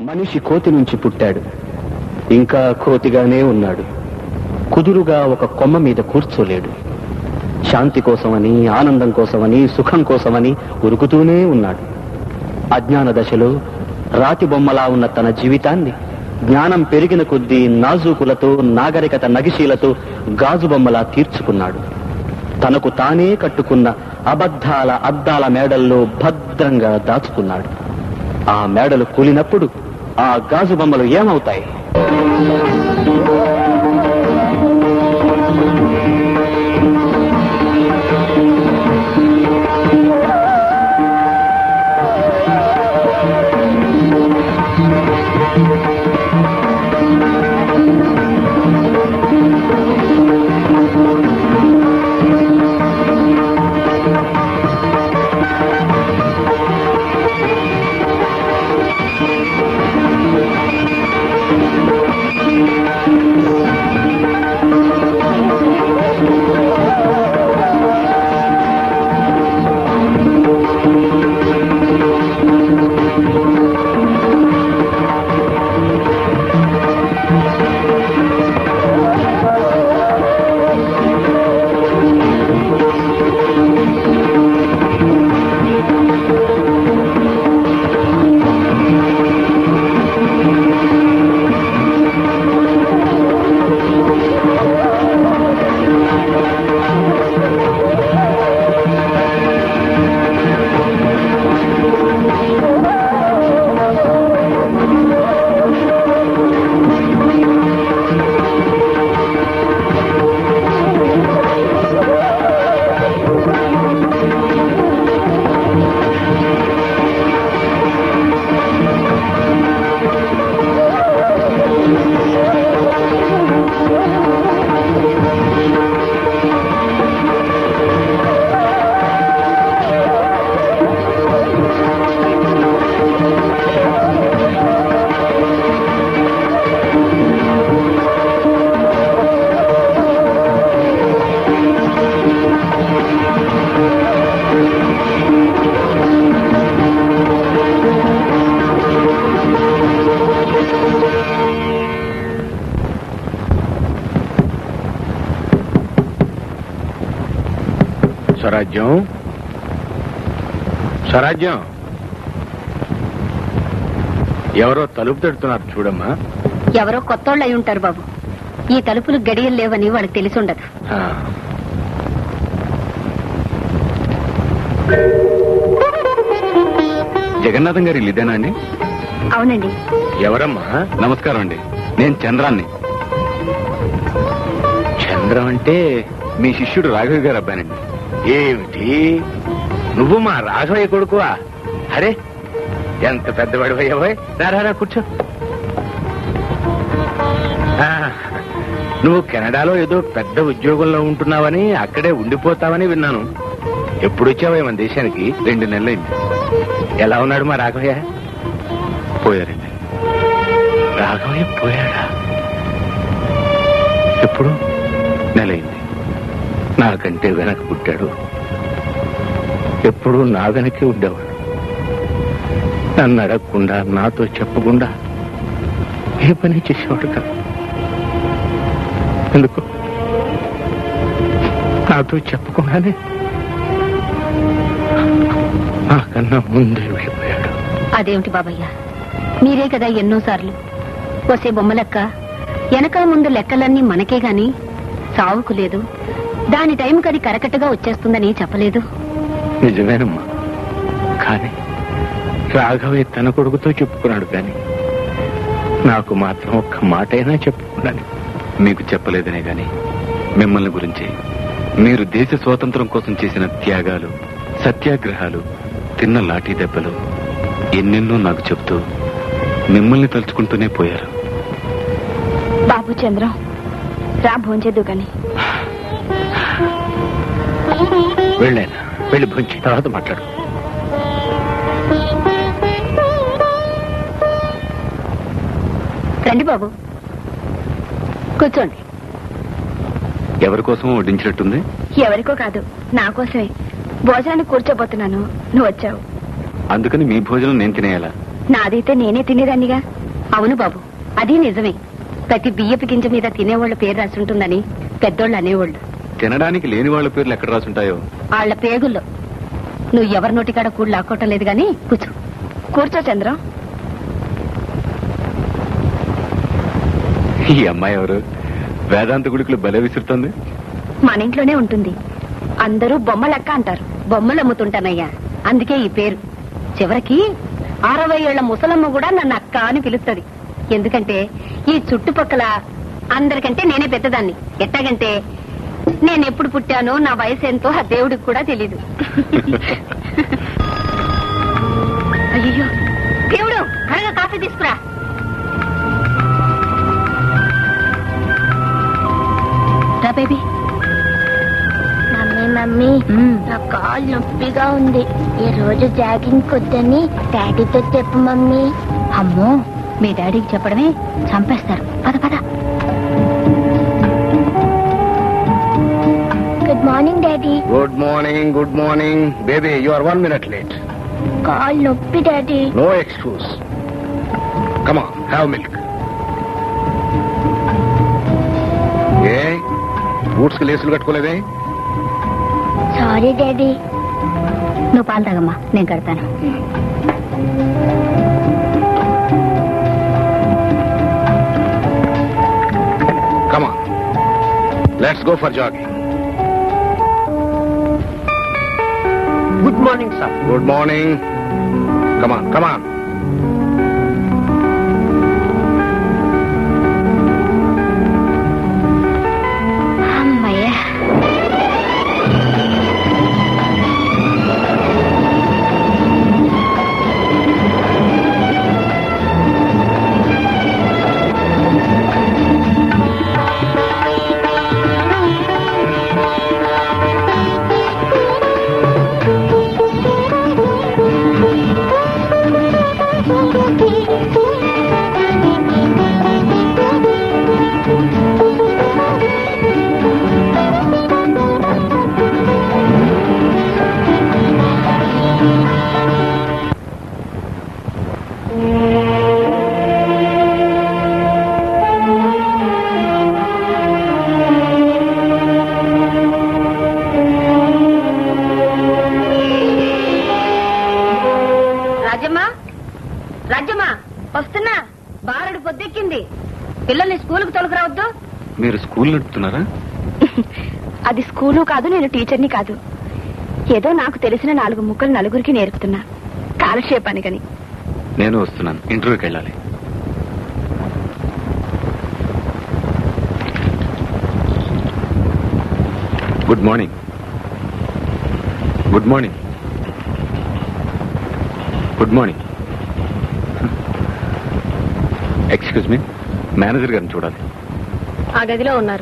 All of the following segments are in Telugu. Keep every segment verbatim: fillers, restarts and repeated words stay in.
మనిషి కోతి నుంచి పుట్టాడు, ఇంకా కోతిగానే ఉన్నాడు. కుదురుగా ఒక కొమ్మ మీద కూర్చోలేడు. శాంతి కోసమని, ఆనందం కోసమని, సుఖం కోసమని ఉరుకుతూనే ఉన్నాడు. అజ్ఞాన దశలో రాతి బొమ్మలా ఉన్న తన జీవితాన్ని జ్ఞానం పెరిగిన కొద్దీ నాజూకులతో, నాగరికత నగిశీలతో గాజు బొమ్మలా తీర్చుకున్నాడు. తనకు తానే కట్టుకున్న అబద్ధాల అద్దాల మేడల్లో భద్రంగా దాచుకున్నాడు. ఆ మేడలు కూలినప్పుడు ఆ గాజు బొమ్మలు ఏమవుతాయి? స్వరాజ్యం, స్వరాజ్యం, ఎవరో తలుపు తడుతున్నారు చూడమ్మా. ఎవరో కొత్తోళ్ళు అయి ఉంటారు బాబు. ఈ తలుపులు గడియలు లేవని వాళ్ళకి తెలిసి ఉండదు. జగన్నాథం గారి ఇదేనా అండి? అవునండి. ఎవరమ్మా? నమస్కారం అండి, నేను చంద్రాన్ని. చంద్రం అంటే మీ శిష్యుడు రాఘవ గారు అబ్బాయినండి. ఏమిటి, నువ్వు మా రాఘవయ్య కొడుకువా? అరే, ఎంత పెద్దవాడు అయ్యావా. రారా కూర్చో. నువ్వు కెనడాలో ఏదో పెద్ద ఉద్యోగంలో ఉంటున్నావని, అక్కడే ఉండిపోతావని విన్నాను. ఎప్పుడు వచ్చావా మన దేశానికి? రెండు నెలలైంది. ఎలా ఉన్నాడు మా రాఘవయ్య? పోయారండి. రాఘవయ్య పోయాడా? ఎప్పుడు? నెలైంది. నాకంటే వెనక పుట్టాడు. ఎప్పుడు నా వెనకే ఉండేవాడు. నన్ను అడగకుండా, నాతో చెప్పకుండా ఏ పని చేసేవాడు కాదు. ఎందుకు? నాతో చెప్పకుండానే నాకన్నా ముందే వెళ్ళిపోయాడు. అదేమిటి బాబయ్య, మీరే కదా ఎన్నోసార్లు వసే బొమ్మలెక్క వెనక ముందు లెక్కలన్నీ మనకే గాని సావుకు లేదు, దాని టైంకి అది కరకట్టుగా వచ్చేస్తుందని చెప్పలేదు. నిజమేనమ్మా, కానీ రాఘవయ్య తన కొడుకుతో చెప్పుకున్నాడు, కానీ నాకు మాత్రం ఒక్క మాట అయినా చెప్పుకున్నాను. మీకు చెప్పలేదనే గాని మిమ్మల్ని గురించి, మీరు దేశ స్వాతంత్రం కోసం చేసిన త్యాగాలు, సత్యాగ్రహాలు, తిన్న లాఠీ దెబ్బలు ఎన్నెన్నో నాకు చెప్తూ మిమ్మల్ని తలుచుకుంటూనే పోయారు. బాబు చంద్రం, రా భోంచేద్దు గాని. వెళ్ళాను, వెళ్ళి భోంచి తర్వాత మాట్లాడు. రండి బాబు, కూర్చోండి. ఎవరి కోసం వడ్డించినట్టుంది? ఎవరికో కాదు, నా కోసమే. భోజనానికి కూర్చోబోతున్నాను, నువ్వు వచ్చావు. అందుకని మీ భోజనం నేను తినేయాలా? నాదైతే నేనే తినేదాన్నిగా. అవును బాబు, అది నిజమే. ప్రతి బియ్యపు గింజ మీద తినేవాళ్ళ పేరు రాసి ఉంటుందని పెద్దోళ్ళు అనేవాళ్ళు. తినడానికి లేని వాళ్ళ పేర్లు ఎక్కడ రాసుంటాయో? వాళ్ళ పేగుల్లో. నువ్వు ఎవరి నోటికాడ కూడా లాక్కోవటం లేదు గాని కూర్చో. కూర్చో చంద్రం. ఈ అమ్మాయి ఎవరు? వేదాంత గుడికలు బలే విసురుతుంది. మన ఇంట్లోనే ఉంటుంది. అందరూ బొమ్మలక్క అంటారు. బొమ్మలు అమ్ముతుంటానయ్యా, అందుకే ఈ పేరు. చివరికి అరవై ఏళ్ల ముసలమ్మ కూడా నన్ను అక్క అని పిలుస్తుంది. ఎందుకంటే ఈ చుట్టుపక్కల అందరికంటే నేనే పెద్దదాన్ని. ఎట్టాగంటే నేను ఎప్పుడు పుట్టానో, నా వయసు ఎంతో ఆ దేవుడికి కూడా తెలీదు. అయ్యో దేవుడు, త్వరగా కాఫీ తీసుకురా. రా బేబీ. మమ్మీ మమ్మీ నా కాలు నొప్పిగా ఉంది. ఈ రోజు జాగింగ్ కొద్దని డాడీతో చెప్పు మమ్మీ. అమ్మో, మీ డాడీకి చెప్పడమే చంపేస్తారు. పద పద. Good morning daddy. Good morning. Good morning baby. You are one minute late. కాలు నొప్పి daddy. No excuse. Come on, have milk. ఏ బూట్స్ కి లేసులు కట్టుకోలేదే? Sorry daddy. నువ్వు పాలు తాగమ్మా, నేను కడతాను. Come on. Let's go for jogging. Good morning sir. Good morning. Come on, come on. అమ్మయ్యా. రాజమ్మా, రాజమ్మా వస్తున్నా. బారుడు పొద్దెక్కింది. పిల్లల్ని స్కూలుకు తొలగరావద్దు. మీరు స్కూల్ నడుపుతున్నారా? అది స్కూలు కాదు, నేను టీచర్ని కాదు. ఏదో నాకు తెలిసిన నాలుగు ముక్కలు నలుగురికి నేర్పుతున్నా, కాలక్షేపానికని. నేను వస్తున్నాను, ఇంటర్వ్యూకి వెళ్ళాలి. Good morning. Good morning. Good morning. Excuse me, manager గారిని చూడాలి. ఆ గదిలో ఉన్నారు.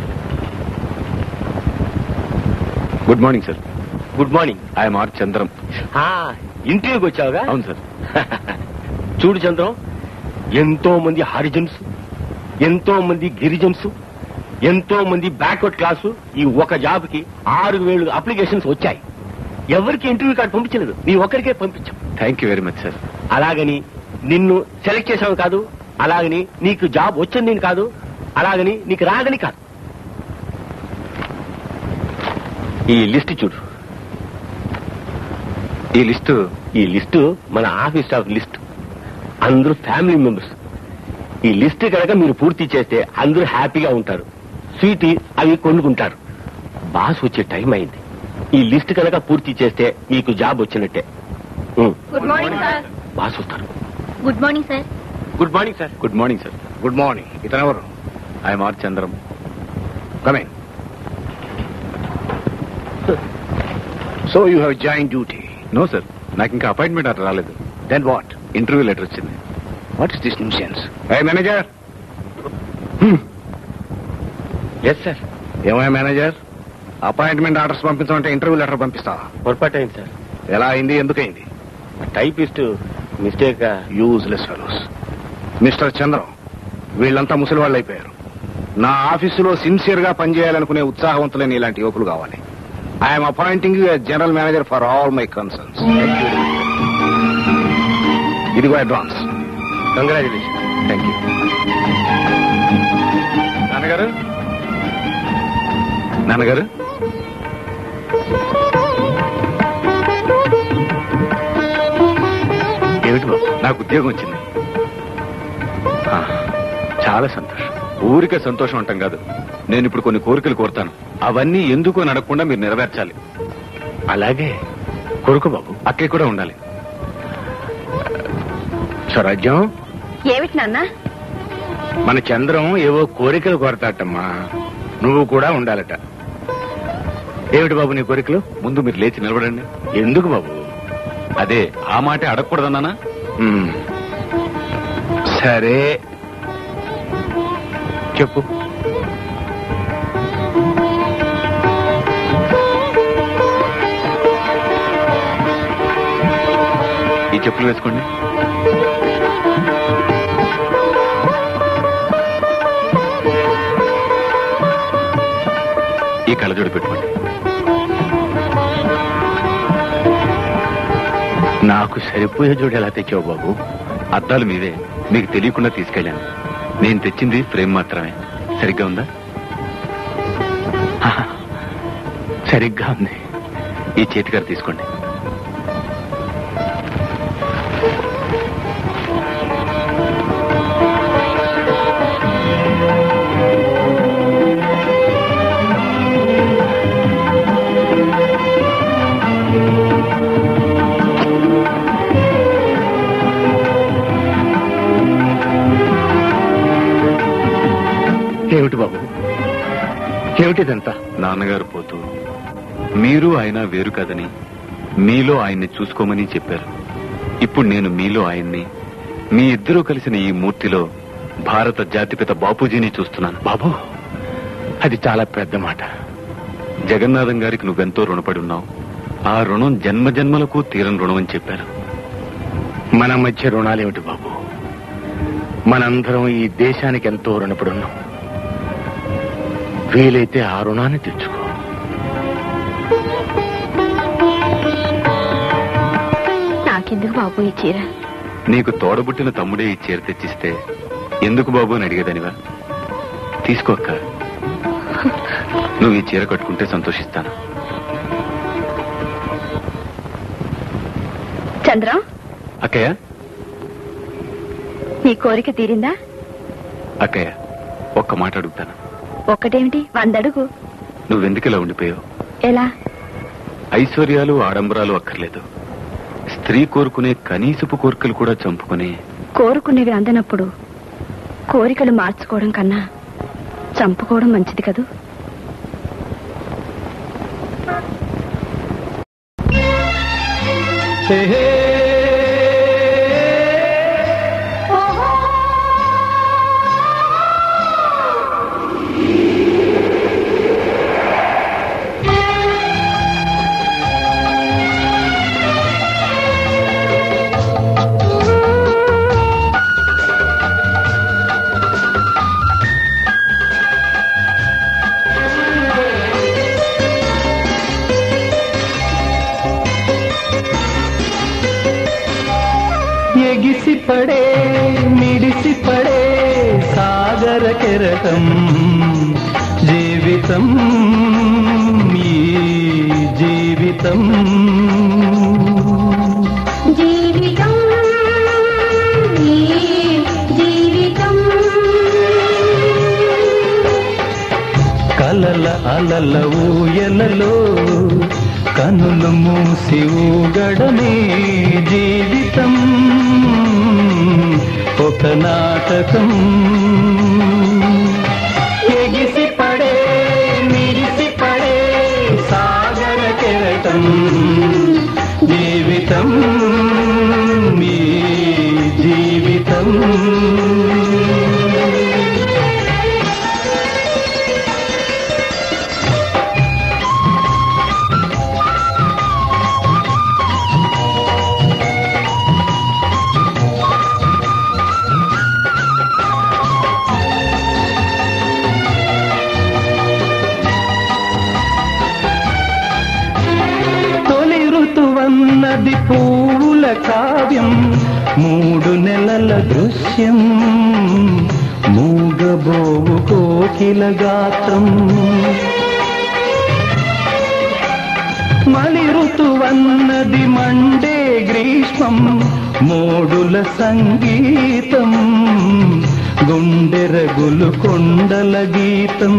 Good morning sir. Good morning. I'm R Chandram. ఇంటర్వ్యూకి వచ్చావుగా? అవును సార్. చూడు చంద్రం, ఎంతో మంది హరిజన్స్, ఎంతో మంది గిరిజన్స్, ఎంతో మంది బ్యాక్వర్డ్ క్లాసు ఈ ఒక జాబ్ కి ఆరు వేలు అప్లికేషన్స్ వచ్చాయి. ఎవరికి ఇంటర్వ్యూ కార్డు పంపించలేదు, నీ ఒక్కరికే పంపించాం. Thank you very much sir. అలాగని నిన్ను సెలెక్ట్ చేశావు కాదు, అలాగని నీకు జాబ్ వచ్చింది కాదు, అలాగని నీకు రాదని కాదు. ఈ లిస్ట్ చూడు. ఈ లిస్టు ఈ లిస్టు మన ఆఫీస్ స్టాఫ్ లిస్ట్. అందరూ ఫ్యామిలీ మెంబర్స్. ఈ లిస్ట్ కనుక మీరు పూర్తి చేస్తే అందరూ హ్యాపీగా ఉంటారు, స్వీట్ అవి కొనుక్కుంటారు. బాస్ వచ్చే టైం అయింది. ఈ లిస్ట్ కనుక పూర్తి చేస్తే మీకు జాబ్ వచ్చినట్టే. Good morning sir. బాస్ వస్తారు. Good morning sir. Good morning sir. Good morning sir. Good morning. ఇతను ఎవరు? I'm R Chandram. Come in. So you have joined duty. No sir, నాకు ఇంకా అపాయింట్మెంట్ ఆర్డర్ రాలేదు. Then what? ఇంటర్వ్యూ లెటర్ వచ్చింది. What is this nuisance? Hey manager. Yes sir. ఏమయ్యా మేనేజర్, అపాయింట్మెంట్ ఆర్డర్స్ పంపించమంటే ఇంటర్వ్యూ లెటర్ పంపిస్తావా? పొరపాటు అయింది సార్. ఎలా అయింది? ఎందుకైంది? Typist mistake. Useless fellows. Mister Chandram, వీళ్ళంతా ముసలి వాళ్ళు అయిపోయారు. నా ఆఫీసులో సిన్సియర్ గా పనిచేయాలనుకునే ఉత్సాహవంతులైన ఇలాంటి యువకులు కావాలి. I'm appointing you as general manager for all my concerns. ఇదిగో అడ్వాన్స్. కంగ్రాచులేషన్. Thank you. నాన్నగారు నాన్నగారు ఏమిటి బాబు, నాకు ఉద్యోగం వచ్చింది. ఆ, చాలా సంతోషం. ఊరికే సంతోషం అంటాం కాదు, నేను ఇప్పుడు కొన్ని కోరికలు కోరుతాను. అవన్నీ ఎందుకో నడకుండా మీరు నెరవేర్చాలి. అలాగే కొడుకు బాబు, అక్కయ్య కూడా ఉండాలి. స్వరాజ్యం, ఏమిటి నాన్న? మన చంద్రం ఏవో కోరికలు కోరతాటమ్మా, నువ్వు కూడా ఉండాలట. ఏమిటి బాబు నీ కోరికలు? ముందు మీరు లేచి నిలబడండి. ఎందుకు బాబు? అదే ఆ మాట అడగకూడదన్నానా? సరే చెప్పు. ఈ చెప్పులు వేసుకోండి. ఈ కళ్ళజోడు పెట్టుకోండి. నాకు సరిపోయే జోడు ఎలా తెచ్చావు బాబు? అద్దాలు మీవే, మీకు తెలియకుండా తీసుకెళ్ళాను. నేను తెచ్చింది ఫ్రేమ్ మాత్రమే. సరిగ్గా ఉందా? ఆహా, సరిగ్గా ఉంది. ఈ చేతికారు తీసుకోండి. ఏమిటి బాబు, ఏమిటిదంతా? నాన్నగారు పోతూ మీరు ఆయన వేరు కాదని, మీలో ఆయన్ని చూసుకోమని చెప్పారు. ఇప్పుడు నేను మీలో ఆయన్ని, మీ ఇద్దరూ కలిసిన ఈ మూర్తిలో భారత జాతిపిత బాపూజీని చూస్తున్నాను. బాబు, అది చాలా పెద్ద మాట. జగన్నాథం గారికి నువ్వెంతో రుణపడి ఉన్నావు. ఆ రుణం జన్మ జన్మలకు తీరని రుణం అని చెప్పారు. మన మధ్య రుణాలేమిటి బాబు? మనందరం ఈ దేశానికి ఎంతో రుణపడి ఉన్నాం. వీలైతే ఆ రుణాన్ని తెచ్చుకో. నాకెందుకు బాబు ఈ చీర? నీకు తోడబుట్టిన తమ్ముడే ఈ చీర తెచ్చిస్తే ఎందుకు బాబు అని అడిగేదానివా? తీసుకోక్క. నువ్వు ఈ చీర కట్టుకుంటే సంతోషిస్తాను. చంద్రం, అక్కయ్య, నీ కోరిక తీరిందా? అక్కయ్య, ఒక్క మాట అడుగుతాను. ఒక్కటేమిటి, వందడుగు. నువ్వెందుకు ఇలా ఉండిపోయావు? ఎలా? ఐశ్వర్యాలు ఆడంబరాలు అక్కర్లేదు. స్త్రీ కోరుకునే కనీసపు కోరికలు కూడా చంపుకుని, కోరుకునేవి అందనప్పుడు కోరికలు మార్చుకోవడం కన్నా చంపుకోవడం మంచిది కదూ. ఎగిసి పడే మిడిసి పడే సాగర కెరటం జీవితం, ఈ జీవితం జీవితం, ఈ జీవితం. కలల అలల ఊయలలో కనులు మూసి ఊగడమే జీవితం, ఒక నాటకం. ఎగిసి పడే మిరిసి పడే సాగర కెరటం జీవితం, ఈ జీవితం. మూడు నెలల దృశ్యం మూగబోవు కోకిల గాత్రం మలి ఋతువన్నది మండే గ్రీష్మం మోడుల సంగీతం గుండెరగులు కొండల గీతం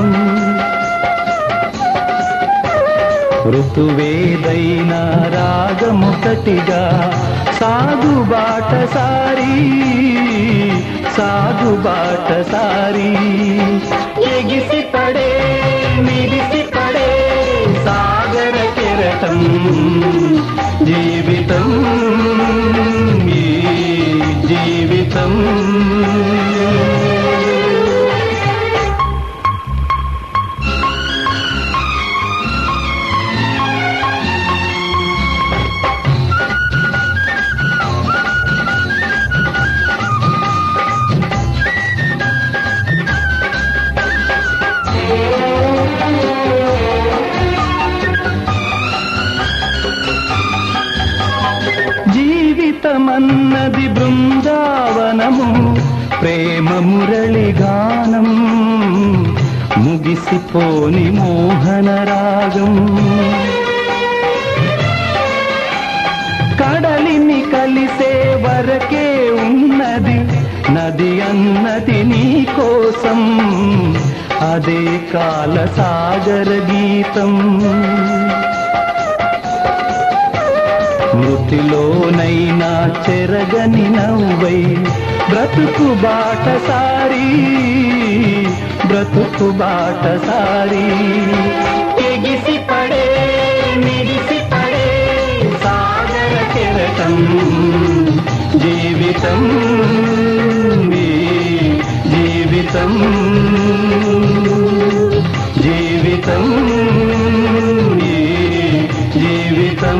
ఋతువేదైనా రాగముకటిగా సాగుబాట సారీ సాగుబాట సారీ ఎగిసి పడే మిరిసి పడే సాగర కెరటం జీవితం ఈ జీవితం జీవితమన్నది బృందావనము ప్రేమ మురళిగానం ముగిసిపోని మోహన రాగం కడలిని కలిసే వరకే ఉన్నది నది అన్నది నీ కోసం అదే కాల సాగర గీతం మృతిలోనైనా చెరగని నవ్వై బ్రతుకు బాట సారీ బ్రతుకు బాట సారీ ఎగిసి పడే మిడిసి పడే సాగర కెరటం జీవితం ఈ జీవితం జీవితం ఈ జీవితం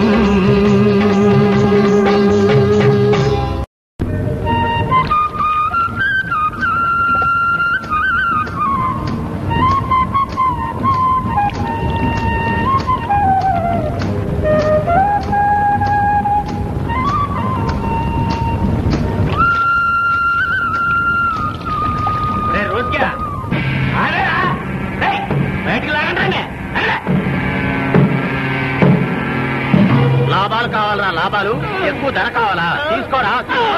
లాభాలు కావాలరా లాభాలు ఎక్కువ ధర కావాలా తీసుకోరా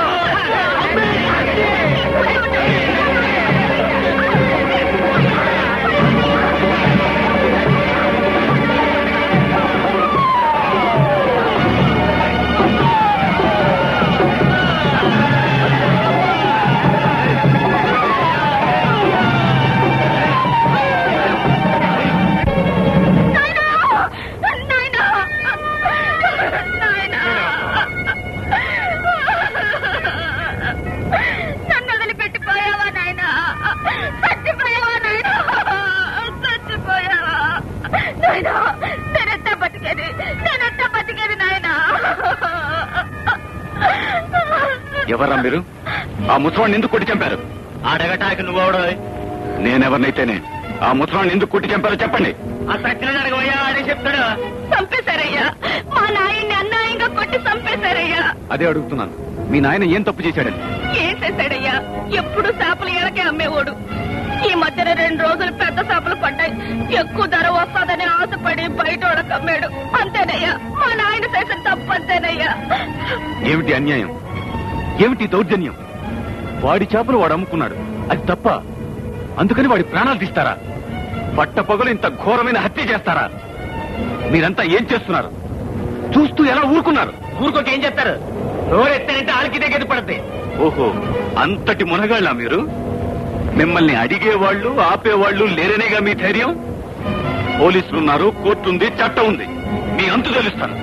ఎవరా మీరు? ఆ ముసలాన్ని ఎందుకు కొట్టి చంపారు? అడగటానికి నువ్వెవడో? నేనెవరినైతేనే ఆ ముసలాన్ని ఎందుకు కొట్టి చంపారో చెప్పండి. ఆ సత్యనారాయణ అడగవయ్యా, అడే చెప్తాడు. చంపేశారయ్యా, మా నాయన్ని అన్యాయంగా కొట్టి చంపేశారయ్యా. అదే అడుగుతున్నాను, మీ నాయన ఏం తప్పు చేశాడని? ఏం చేశాడయ్యా? ఎప్పుడు చేపలు ఎలకే అమ్మేవాడు. ఈ మధ్యన రెండు రోజులు పెద్ద చేపలు పడ్డాయి. ఎక్కువ ధర వస్తాదని ఆశపడి బయట వాళ్ళకి అమ్మాడు. అంతేనయ్యా, మా నాయన చేసిన తప్పు అంతేనయ్యా. ఏమిటి అన్యాయం? ఏమిటి దౌర్జన్యం? వాడి చేపలు వాడు అమ్ముకున్నాడు, అది తప్ప? అందుకని వాడి ప్రాణాలు తీస్తారా? పట్ట పగలు ఇంత ఘోరమైన హత్య చేస్తారా? మీరంతా ఏం చేస్తున్నారు? చూస్తూ ఎలా ఊరుకున్నారు? ఊరుకోకి ఏం చేస్తారు? నోరెత్తారంటే ఆలకి దగ్గర పడతాయి. ఓహో, అంతటి మునగాళ్ళ మీరు? మిమ్మల్ని అడిగేవాళ్లు ఆపేవాళ్లు లేరనేగా మీ ధైర్యం? పోలీసులు ఉన్నారు, కోర్టు ఉంది, చట్టం ఉంది. మీ అంతు తెలుస్తాను.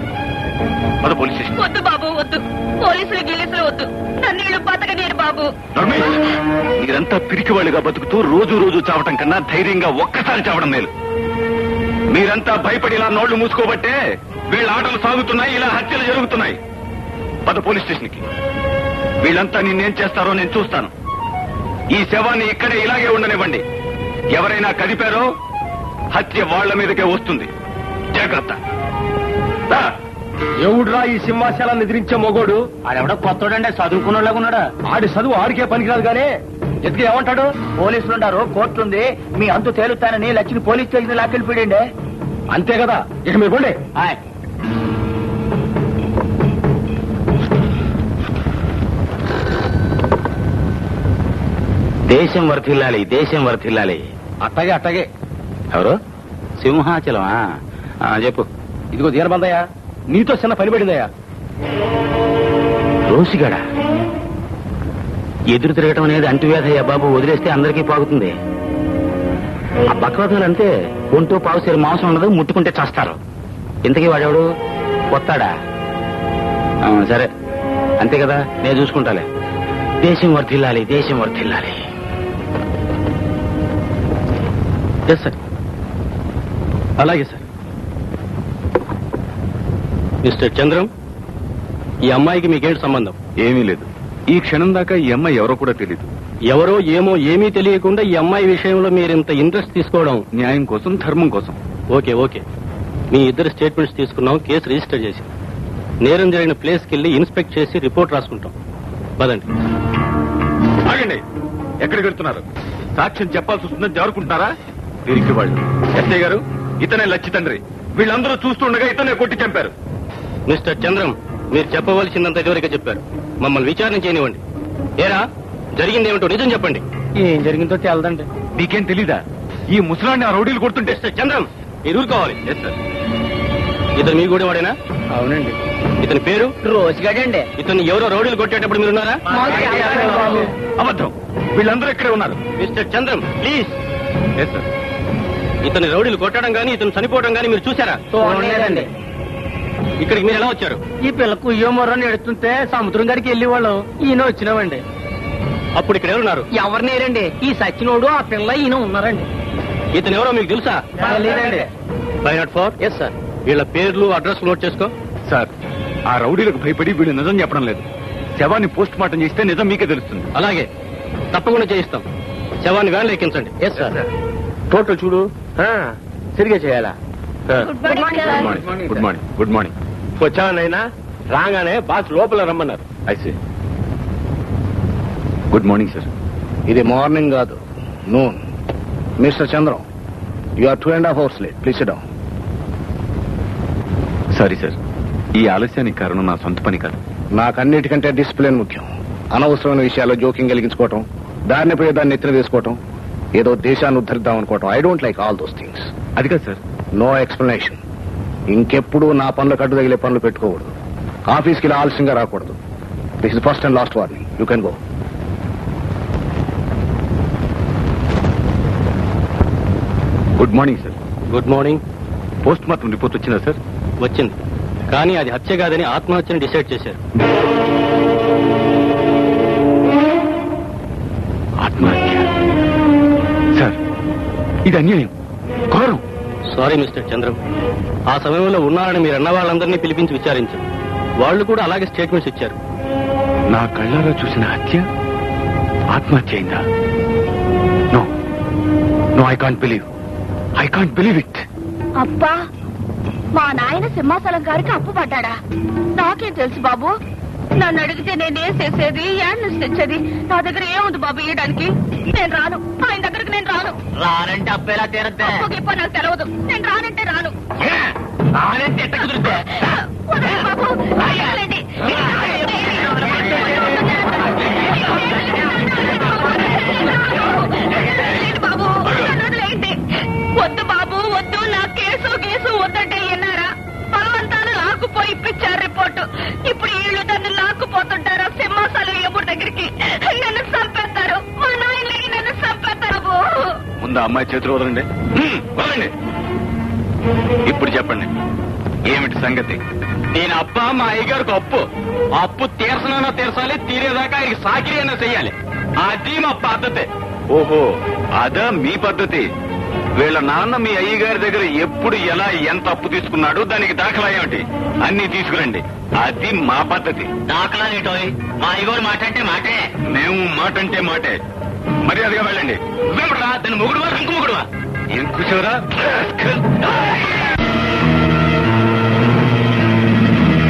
పద పోలీస్ స్టేషన్. వద్దు బాబు, వద్దు. పోలీసులు గిలీసులు వద్దు. నన్ను బతకనేరు బాబు. రమేష్, మీరంతా పిరికివాళ్ళుగా బతుకుతూ రోజు రోజు చావటం కన్నా ధైర్యంగా ఒక్కసారి చావడం మేలు. మీరంతా భయపడి ఇలా నోళ్లు మూసుకోబట్టే వీళ్ళ ఆటలు సాగుతున్నాయి, ఇలా హత్యలు జరుగుతున్నాయి. పద పోలీస్ స్టేషన్ కి. వీళ్ళంతా నిన్నేం చేస్తారో నేను చూస్తాను. ఈ శవాన్ని ఇక్కడే ఇలాగే ఉండనివ్వండి. ఎవరైనా కదిపారో హత్య వాళ్ల మీదకే వస్తుంది. జాగ్రత్త. ఎవడురా ఈ సింహాశాలను ఎదిరించే మొగోడు? ఆడెవడో కొత్తోడంటే చదువుకున్నలాగా ఉన్నాడా? ఆడి చదువు ఆడికే పనికిరాదు గానీ ఎత్తుకు ఏమంటాడు? పోలీసులు ఉంటారు, కోర్టు ఉంది, మీ అంతు తేలుతానని లక్ష్మి పోలీస్ స్టేషన్ లాక్కెళ్ళిపోయాడే. అంతే కదా, ఇక మీరు పోండి. దేశం వర్ధిల్లాలి, దేశం వర్ధిల్లాలి. అట్టగే అట్టగే. ఎవరు? సింహాచలమా? చెప్పు. ఇదిగో దీనబందయ్యా, నీతో చిన్న పని పడిందయ్యా. రోసిగాడా? ఎదురు తిరగటం అనేది అంటువ్యాధయ్యా బాబు, వదిలేస్తే అందరికీ పాగుతుంది. ఆ బక్రవాదులు అంతే, ఒంటూ పావుసేరు మాంసం ఉండదు, ముట్టుకుంటే చేస్తారు. ఇంతకీ వాడెవడు? కొత్తాడా? సరే అంతే కదా, నేను చూసుకుంటాలే. దేశం వర్ధిల్లాలి, దేశం వర్ధిల్లాలి. Yes sir. అలాగే సార్. మిస్టర్ చంద్రం, ఈ అమ్మాయికి మీకేంటి సంబంధం? ఏమీ లేదు. ఈ క్షణం దాకా ఈ అమ్మాయి ఎవరో కూడా తెలియదు. ఎవరో ఏమో ఏమీ తెలియకుండా ఈ అమ్మాయి విషయంలో మీరు ఇంత ఇంట్రెస్ట్ తీసుకోవడం న్యాయం కోసం, ధర్మం కోసం. Okay okay. మీ ఇద్దరు స్టేట్మెంట్స్ తీసుకున్నాం, కేసు రిజిస్టర్ చేసి నేరం జరిగిన ప్లేస్కి వెళ్ళి ఇన్స్పెక్ట్ చేసి రిపోర్ట్ రాసుకుంటాం. పదండి. ఆగండి, ఎక్కడికి వెళ్తున్నారు? సాక్ష్యం చెప్పాల్సి వస్తుందని జారుకుంటున్నారా? వీరికి వాళ్ళు. ఎస్ఐ గారు, ఇతనే లచ్చి తండ్రి. వీళ్ళందరూ చూస్తుండగా ఇతనే కొట్టి చంపారు. మిస్టర్ చంద్రం, మీరు చెప్పవలసిందంత ఇదివరకే చెప్పారు. మమ్మల్ని విచారణ చేయనివ్వండి. ఏరా, జరిగిందేమిటో నిజం చెప్పండి. ఏం జరిగిందో తెలదండి. మీకేం తెలీదా? ఈ ముసలాన్ని ఆ రౌడీలు కొడుతుంటే. మిస్టర్ చంద్రం, మీరు ఊరుకోవాలి. Yes sir. ఇతను మీ కూడా వాడేనా? అవునండి. ఇతని పేరు రోసిగాడండి. ఇతను ఎవరో రౌడీలు కొట్టేటప్పుడు మీరున్నారా? అబద్ధం. వీళ్ళందరూ ఇక్కడే ఉన్నారు. Mister Chandram please. Yes sir. ఇతని రౌడీలు కొట్టడం గానీ ఇతను చనిపోవడం గానీ మీరు చూసారా? చూడలేదండి. ఇక్కడికి మీరు ఎలా వచ్చారు? ఈ పిల్లకు ఉయ్యో మొర్రని ఎడుతుంటే సముద్రం గారికి వెళ్ళి వాళ్ళు ఈయన వచ్చినామండి. అప్పుడు ఇక్కడ ఎవరున్నారు? ఎవరు నేరండి, ఈ సచ్చినోడు ఆ పిల్ల ఈయన ఉన్నారండి. ఇతను ఎవరో మీకు తెలుసా? లేదండి. Five not four. Yes sir. వీళ్ళ పేర్లు అడ్రస్ నోట్ చేసుకో. సార్, ఆ రౌడీలకు భయపడి వీళ్ళు నిజం చెప్పడం లేదు. శవాన్ని పోస్ట్ మార్టం చేస్తే నిజం మీకే తెలుస్తుంది. అలాగే, తప్పకుండా చేయిస్తాం. శవాన్ని వ్యాన్లో ఎక్కించండి. Yes sir. టోటల్ చూడు, సరిగా చేయాలా? Good morning. Good morning. Good morning. వచ్చానైనా రాగానే బాస్ లోపల రమ్మన్నారు. ఐసీ. Good morning sir. ఇది మార్నింగ్ కాదు, noon. Mister Chandram, you are two and half hours late. Please sit down. Sorry sir, ఈ ఆలస్యానికి కారణం నా సొంత పని కాదు. నాకన్నిటికంటే డిసిప్లిన్ ముఖ్యం. అనవసరమైన విషయాల్లో జోక్యం కలిగించుకోవటం, దారిని పోయే దాన్ని ఎత్తున వేసుకోవటం, ఏదో దేశాన్ని ఉద్ధరిద్దాం అనుకోవటం, I don't like all those things. అది కాదు సార్. No explanation. ఇంకెప్పుడు నా పనులు కట్టు తగిలే పనులు పెట్టుకోకూడదు. ఆఫీస్కి ఇలా ఆలస్యంగా రాకూడదు. This is first and last warning. You can go. Good morning sir. Good morning. Post mortem report వచ్చిందా సార్? వచ్చింది, కానీ అది హత్య కాదని ఆత్మహత్యని డిసైడ్ చేశారు. ఆత్మహత్య? సార్, ఇది అన్యాయం, ఘోరం. సారీ మిస్టర్ చంద్రం, ఆ సమయంలో ఉన్నారని మీరు అన్న వాళ్ళందరినీ పిలిపించి విచారించారు. వాళ్ళు కూడా అలాగే స్టేట్మెంట్స్ ఇచ్చారు. నా కళ్ళలో చూసిన హత్య ఆత్మహత్య అయిందా? No no, I can't believe I can't believe it. అబ్బా, మా నాయన సింహాచలం గారికి అప్పు పడ్డాడా? నాకేం తెలుసు బాబు. నన్ను అడిగితే నేనేం చేసేది, ఏం నుంచి తెచ్చేది? నా దగ్గర ఏముంది బాబు ఇవ్వడానికి? నేను రాను, ఆయన దగ్గరికి నేను రాను. రానంటే అప్పేలా తీరద్దే. అప్పగిప్ప నాకు తెలవదు. నేను రానంటే రాను. రానంటే ఎట్ట కుదిరితే? వదలండి బాబు, వదలండి. బాబు, నన్ను వదిలేయండి. వద్దు బాబు, వద్దు. నా కేసు గీసు వద్దంటే విన్నారా? బలవంతాలు లాక్కుపోయి ఇప్పించారు రిపోర్టు. ఇప్పుడు వీళ్ళు నన్ను లాక్కుపోతుంటారా సింహాసనం ఎప్పుడు దగ్గరికి? నన్ను చంపేస్తారు, మా నాయన నన్ను చంపేస్తారు. ముందు అమ్మాయి చేతులు వదలండి. వదలండి. ఇప్పుడు చెప్పండి, ఏమిటి సంగతి? నేను అబ్బా మా అయ్యగారికి అప్పు అప్పు తీర్చనైనా తీర్చాలి, తీరేదాకా ఆయనకి సాకిరి అయినా చెయ్యాలి. అది మా పద్ధతి. ఓహో, అదా మీ పద్ధతి. వీళ్ళ నాన్న మీ అయ్యగారి దగ్గర ఎప్పుడు ఎలా ఎంత అప్పు తీసుకున్నాడు, దానికి దాఖలా ఏమిటి అన్ని తీసుకురండి. అది మా పద్ధతి. దాఖలా ఏంటో? మా అయ్యగారు మాట అంటే మాటే, మేము మాట అంటే మాటే. మర్యాదగా వెళ్ళండి. నువ్వేమిట్రా, దాని మొగుడువా ఇంకో మొగుడువా? ఏం కూర్చోరా?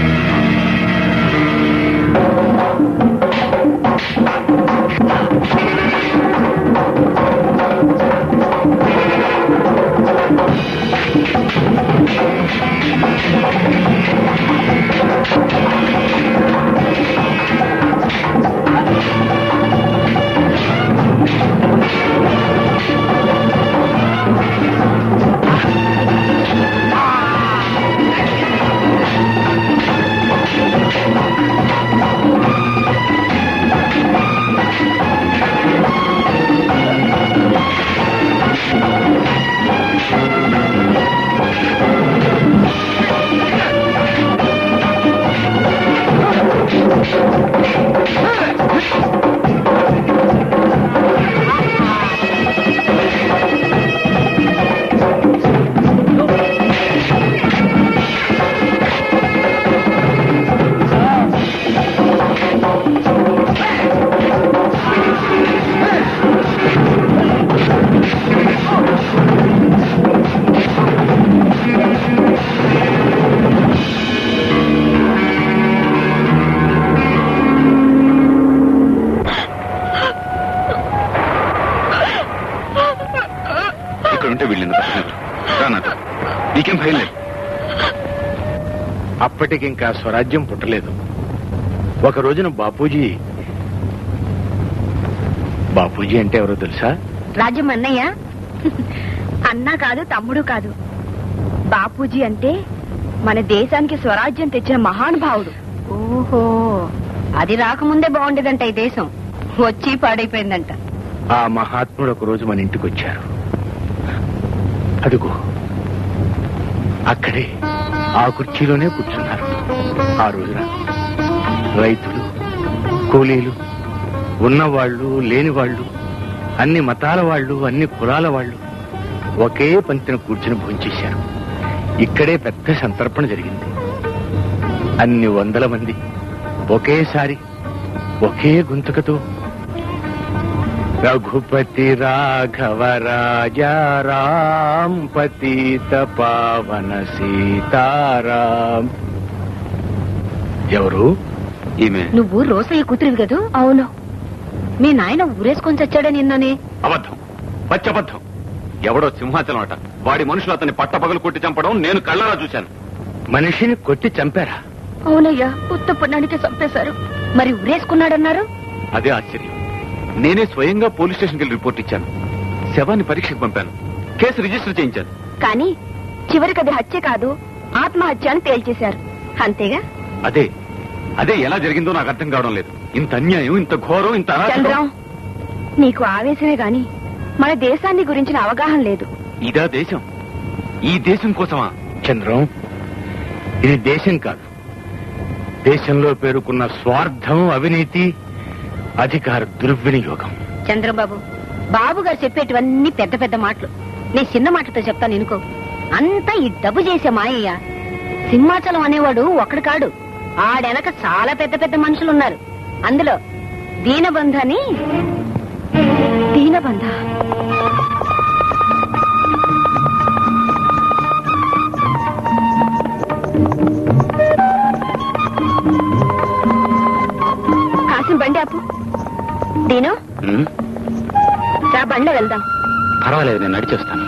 ఉంటే వీళ్ళని రానాథం నీకేం భయం లేదు. అప్పటికింకా స్వరాజ్యం పుట్టలేదు. ఒక రోజున బాపూజీ బాపూజీ అంటే ఎవరో తెలుసా? రాజ్యం అన్నయ్య అన్నా కాదు తమ్ముడు కాదు. బాపూజీ అంటే మన దేశానికి స్వరాజ్యం తెచ్చిన మహానుభావుడు. ఓహో, అది రాకముందే బాగుండేదంట ఈ దేశం, వచ్చి పాడైపోయిందంట. ఆ మహాత్ముడు ఒక రోజు మన ఇంటికి వచ్చారు. అదుగో అక్కడే ఆ కుర్చీలోనే కూర్చున్నారు. ఆ రోజున రైతులు, కూలీలు, ఉన్నవాళ్లు, లేనివాళ్లు, అన్ని మతాల వాళ్ళు, అన్ని కులాల వాళ్ళు ఒకే పంక్తిన కూర్చుని భోంచేశారు. ఇక్కడే పెద్ద సంతర్పణ జరిగింది. అన్ని వందల మంది ఒకేసారి ఒకే గొంతుకతో రఘుపతి రాఘవ రాజా రామ్ పతిత పావన సీతారాం. ఎవరు ఈమె? నువ్వు రోసయ్య కూతురివి కదూ? అవును. మీ నాయన ఊరేసుకొని చచ్చాడని నిన్ననే. అబద్ధం, పచ్చబద్ధం. ఎవడో సింహాచలం అట, వాడి మనుషులు అతన్ని పట్టపగలు కొట్టి చంపడం నేను కళ్ళారా చూశాను. మనిషిని కొట్టి చంపారా? అవునయ్యా, ఉత్తపుణ్యానికి చంపేశారు. మరి ఊరేసుకున్నాడన్నారు? అదే ఆశ్చర్యం. నేనే స్వయంగా పోలీస్ స్టేషన్కి వెళ్ళి రిపోర్ట్ ఇచ్చాను. శవాన్ని పరీక్షకు పంపాను, కేసు రిజిస్టర్ చేయించాను. కానీ చివరికి అది హత్య కాదు, ఆత్మహత్య అని తేల్చేశారు. అంతేగా? అదే అదే ఎలా జరిగిందో నాకు అర్థం కావడం లేదు. ఇంత అన్యాయం, ఇంత ఘోరం, ఇంత అరాచకం. చంద్రం, నీకు ఆవేశమే గాని మన దేశాన్ని గురించిన అవగాహన లేదు. ఇదా దేశం? ఈ దేశం కోసమా? చంద్రం, ఇది దేశం కాదు. దేశంలో పేరుకున్న స్వార్థం, అవినీతి, అధికార దుర్వినియోగం. చంద్రబాబు, బాబు గారు చెప్పేటివన్నీ పెద్ద పెద్ద మాటలు. నేను చిన్న మాటలతో చెప్తాను ఎనుకో. అంతా ఈ డబ్బు చేసే మాయయ్య. సింహాచలం అనేవాడు ఒక్కడు కాడు, ఆడెనక చాలా పెద్ద పెద్ద మనుషులున్నారు. అందులో దీనబంధు అని. దీనబంధ కాసిన బండి ఆపు. దీను, ఉమ్, రా బండి వెళ్దాం. పర్వాలేదు, నేను నడిచొస్తాను.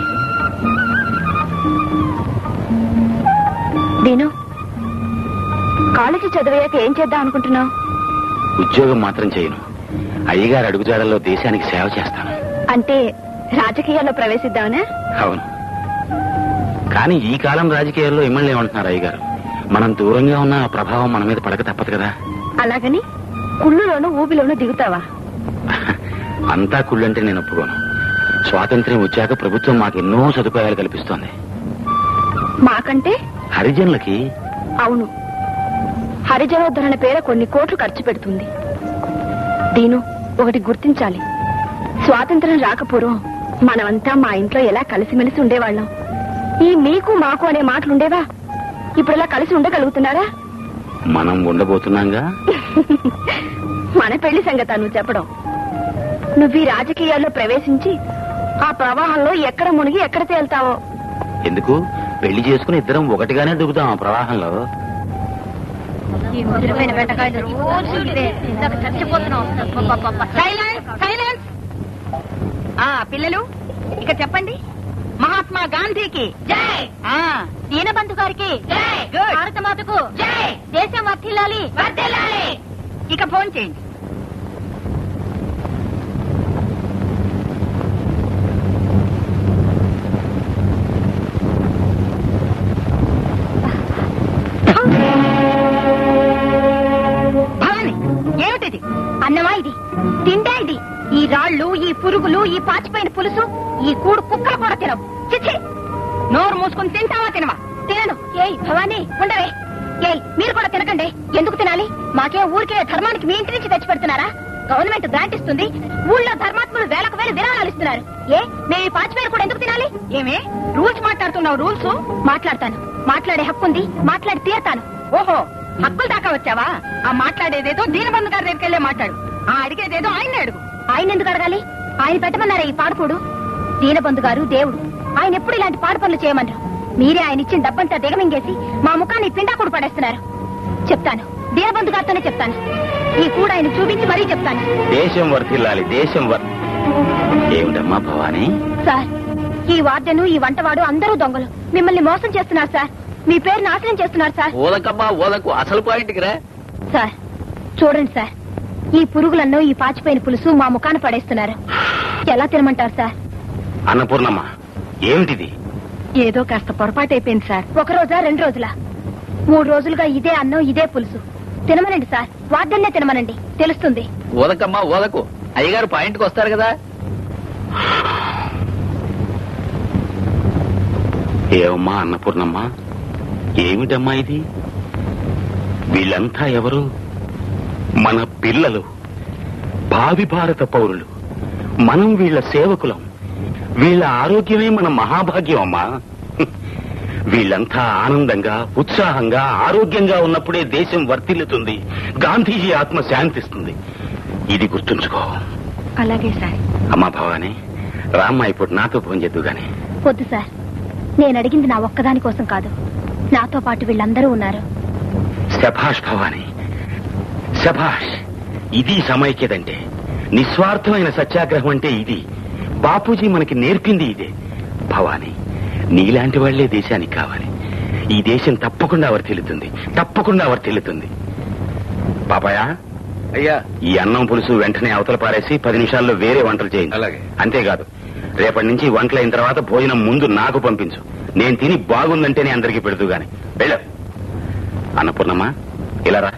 దీను, కాలేజీ చదివాక ఏం చేద్దాం అనుకుంటున్నావు? ఉద్యోగం మాత్రం చేయను. అయ్యగారు అడుగుజాడల్లో దేశానికి సేవ చేస్తాను. అంటే రాజకీయాల్లో ప్రవేశిద్దామనా? అవును. కానీ ఈ కాలం రాజకీయాల్లో ఇమ్మల్ని ఏమంటున్నారు అయ్యగారు? మనం దూరంగా ఉన్న ఆ ప్రభావం మన మీద పడక తప్పదు కదా. అలాగని కుళ్ళులోనూ ఊబిలోనూ దిగుతావా? అంతా కుళ్ళంటే నేను ఒప్పుకోను. స్వాతంత్ర్యం వచ్చాక ప్రభుత్వం మాకు ఎన్నో సదుపాయాలు కల్పిస్తోంది. మాకంటే? హరిజనులకి. అవును, హరిజనోద్ధరణ పేర కొన్ని కోట్లు ఖర్చు పెడుతుంది. దీను, ఒకటి గుర్తించాలి. స్వాతంత్ర్యం రాకపూర్వం మనమంతా మా ఇంట్లో ఎలా కలిసిమెలిసి ఉండేవాళ్ళం. ఈ మీకు మాకు అనే మాటలుండేవా? ఇప్పుడు ఎలా కలిసి ఉండగలుగుతున్నారా? మనం ఉండబోతున్నాంగా. మన పెళ్లి సంగత నువ్వు చెప్పడం. నువ్వు ఈ రాజకీయాల్లో ప్రవేశించి ఆ ప్రవాహంలో ఎక్కడ మునిగి ఎక్కడ తేల్తావో. ఎందుకు? పెళ్లి చేసుకుని ఇద్దరం ఒకటిగానే దిగుతాం ఆ ప్రవాహంలో. పిల్లలు, ఇక చెప్పండి. మహాత్మా గాంధీకి జై, దీనబంధు గారికి జై, భారత మాతకు జై, దేశం వర్ధిల్లాలి వర్ధిల్లాలి. ఇక ఫోన్ చేయండి. భవాని, ఏమిటిది? అన్నమా ఇది? తిండే ఇది? ఈ రాళ్లు, ఈ పురుగులు, ఈ పాచిపోయిన పులుసు, ఈ కూడు కుక్కలు కూడా తినవు. చిచ్చి, నోరు మూసుకుని తింటావా తినవా? తినను. ఏయ్ భవానీ, ఉండవే. ఏయ్, మీరు కూడా తినకండి. ఎందుకు తినాలి? మాకే ఊరికే ధర్మానికి మీ ఇంటి నుంచి తెచ్చి పెడుతున్నారా? గవర్నమెంట్ గ్రాంట్ ఇస్తుంది, ఊళ్ళో ధర్మాత్ములు వేలకు వేలు విరాళాలు ఇస్తున్నారు. ఏ, మేము ఈ పాచిపోయిన కూడా ఎందుకు తినాలి? ఏమే రూల్స్ మాట్లాడుతున్నావు? రూల్స్ మాట్లాడతాను. మాట్లాడే హక్కు ఉంది, మాట్లాడి తీరతాను. ఓహో, హక్కులు దాకా వచ్చావా? ఆ మాట్లాడేదేదో దీనబంధు గారి దగ్గరికి వెళ్ళే మాట్లాడు. ఆ అడిగేదేదో ఆయన్ని అడుగు. ఆయన ఎందుకు అడగాలి? ఆయన పెట్టమన్నారా ఈ పాడుకోడు? దీనబంధు గారు దేవుడు, ఆయన ఎప్పుడు ఇలాంటి పాడు పనులు చేయమన్నారు. మీరే ఆయన ఇచ్చిన డబ్బంతా దిగమింగేసి మా ముఖాన్ని పిండాకుడు పడేస్తున్నారు. చెప్తాను, దీనబంధు గారితోనే చెప్తాను. ఈ కూడా ఆయన చూపించి మరీ చెప్తాను. దేశం వర్ధిల్లాలి, దేశం వర్ ఏమిటమ్మా భవానీ? సార్, ఈ వార్డెను ఈ వంటవాడు అందరూ దొంగలు. మిమ్మల్ని మోసం చేస్తున్నారు సార్. మీ పేరు నాశనం చేస్తున్నారు సార్. ఓదకమ్మా ఓదకు, అసలు పాయింట్కి రా. సార్ చూడండి సార్, ఈ పురుగులన్నో ఈ పాచిపోయిన పులుసు మా ముఖాన పడేస్తున్నారు. ఎలా తినమంటారు సార్? అన్నపూర్ణమ్మ, ఏమిటిది? ఏదో కాస్త పొరపాటు అయిపోయింది సార్. ఒక రోజా రెండు రోజులా? మూడు రోజులుగా ఇదే అన్నం ఇదే పులుసు. తినమనండి సార్, వార్డెన్నే తినమనండి, తెలుస్తుంది. ఓదకమ్మా ఓదకు, అయ్యగారు పాయింట్కి వస్తారు కదా. ఏమమ్మా అన్నపూర్ణమ్మ, ఏమిటమ్మా ఇది? వీళ్ళంతా ఎవరు? మన పిల్లలు, భావి భారత పౌరులు. మనం వీళ్ళ సేవకులం. వీళ్ళ ఆరోగ్యమే మన మహాభాగ్యం అమ్మా. వీళ్ళంతా ఆనందంగా, ఉత్సాహంగా, ఆరోగ్యంగా ఉన్నప్పుడే దేశం వర్ధిల్లుతుంది, గాంధీజీ ఆత్మ శాంతిస్తుంది. ఇది గుర్తుంచుకో. అలాగే సార్. అమ్మా భవాని, రామ్మ ఇప్పుడు నాతో ఫోన్ చేద్దు గాని. వద్దు సార్, నేను అడిగింది నా ఒక్కదాని కోసం కాదు, నాతో పాటు వీళ్ళందరూ ఉన్నారు. శభాష్ భవాని, శభాష్. ఇది సమైక్యదంటే, నిస్వార్థమైన సత్యాగ్రహం అంటే ఇది. బాపూజీ మనకి నేర్పింది ఇదే. భవాని, నీలాంటి వాళ్లే దేశానికి కావాలి. ఈ దేశం తప్పకుండా వర్ధిల్లుతుంది, తప్పకుండా వర్ధిల్లుతుంది. బాబాయ్, అయ్యా, ఈ అన్నం పులుసు వెంటనే అవతల పారేసి పది నిమిషాల్లో వేరే వంటలు చేయండి. అలాగే. అంతేకాదు, రేపటి నుంచి వంటలైన తర్వాత భోజనం ముందు నాకు పంపించు. నేను తిని బాగుందంటేనే అందరికీ పెడుతూ గాని. వెళ్ళు. అన్నపూర్ణమ్మ, ఇలా రా.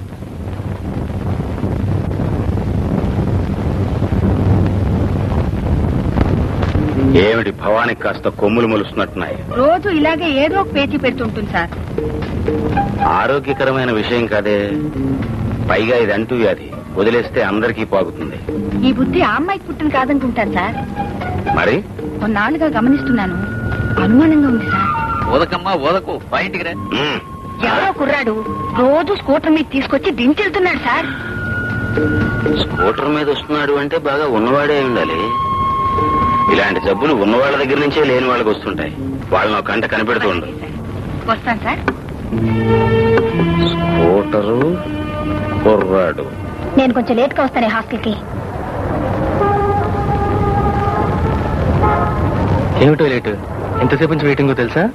ఏమిటి భవానికి కాస్త కొమ్ములు మొలుస్తున్నట్టున్నాయి? రోజు ఇలాగే ఏదో ఒక పేచీ పెడుతుంటుంది సార్. ఆరోగ్యకరమైన విషయం కాదే. పైగా ఇది అంటూ వ్యాధి, వదిలేస్తే అందరికీ పాకుతుంది. ఈ బుద్ధి ఆ అమ్మాయికి పుట్టిన కాదనుకుంటాను సార్. మరి కొన్నాళ్ళుగా గమనిస్తున్నాను, అనుమానంగా ఉంది సార్. ఓదకమ్మా ఓదకు, పాయింట్కి రా. మ్మ్. ఎవరో కుర్రాడు రోజు స్కూటర్ మీద తీసుకొచ్చి దించెళ్తున్నాడు సార్. స్కూటర్ మీద వస్తున్నాడు అంటే బాగా ఉన్నవాడే ఉండాలి. ఇలాంటి జబ్బులు ఉన్నవాళ్ల దగ్గర నుంచే లేని వాళ్ళకి వస్తుంటాయి. వాళ్ళని ఒక కంట కనిపెడుతూ ఉండు. వస్తాను సార్. స్కూటరు, కుర్రాడు. నేను కొంచెం లేట్ గా వస్తానే హాస్టల్కి. ఏమిటో లేటు? ఎంతసేపు నుంచి వెయిటింగో తెలుసా?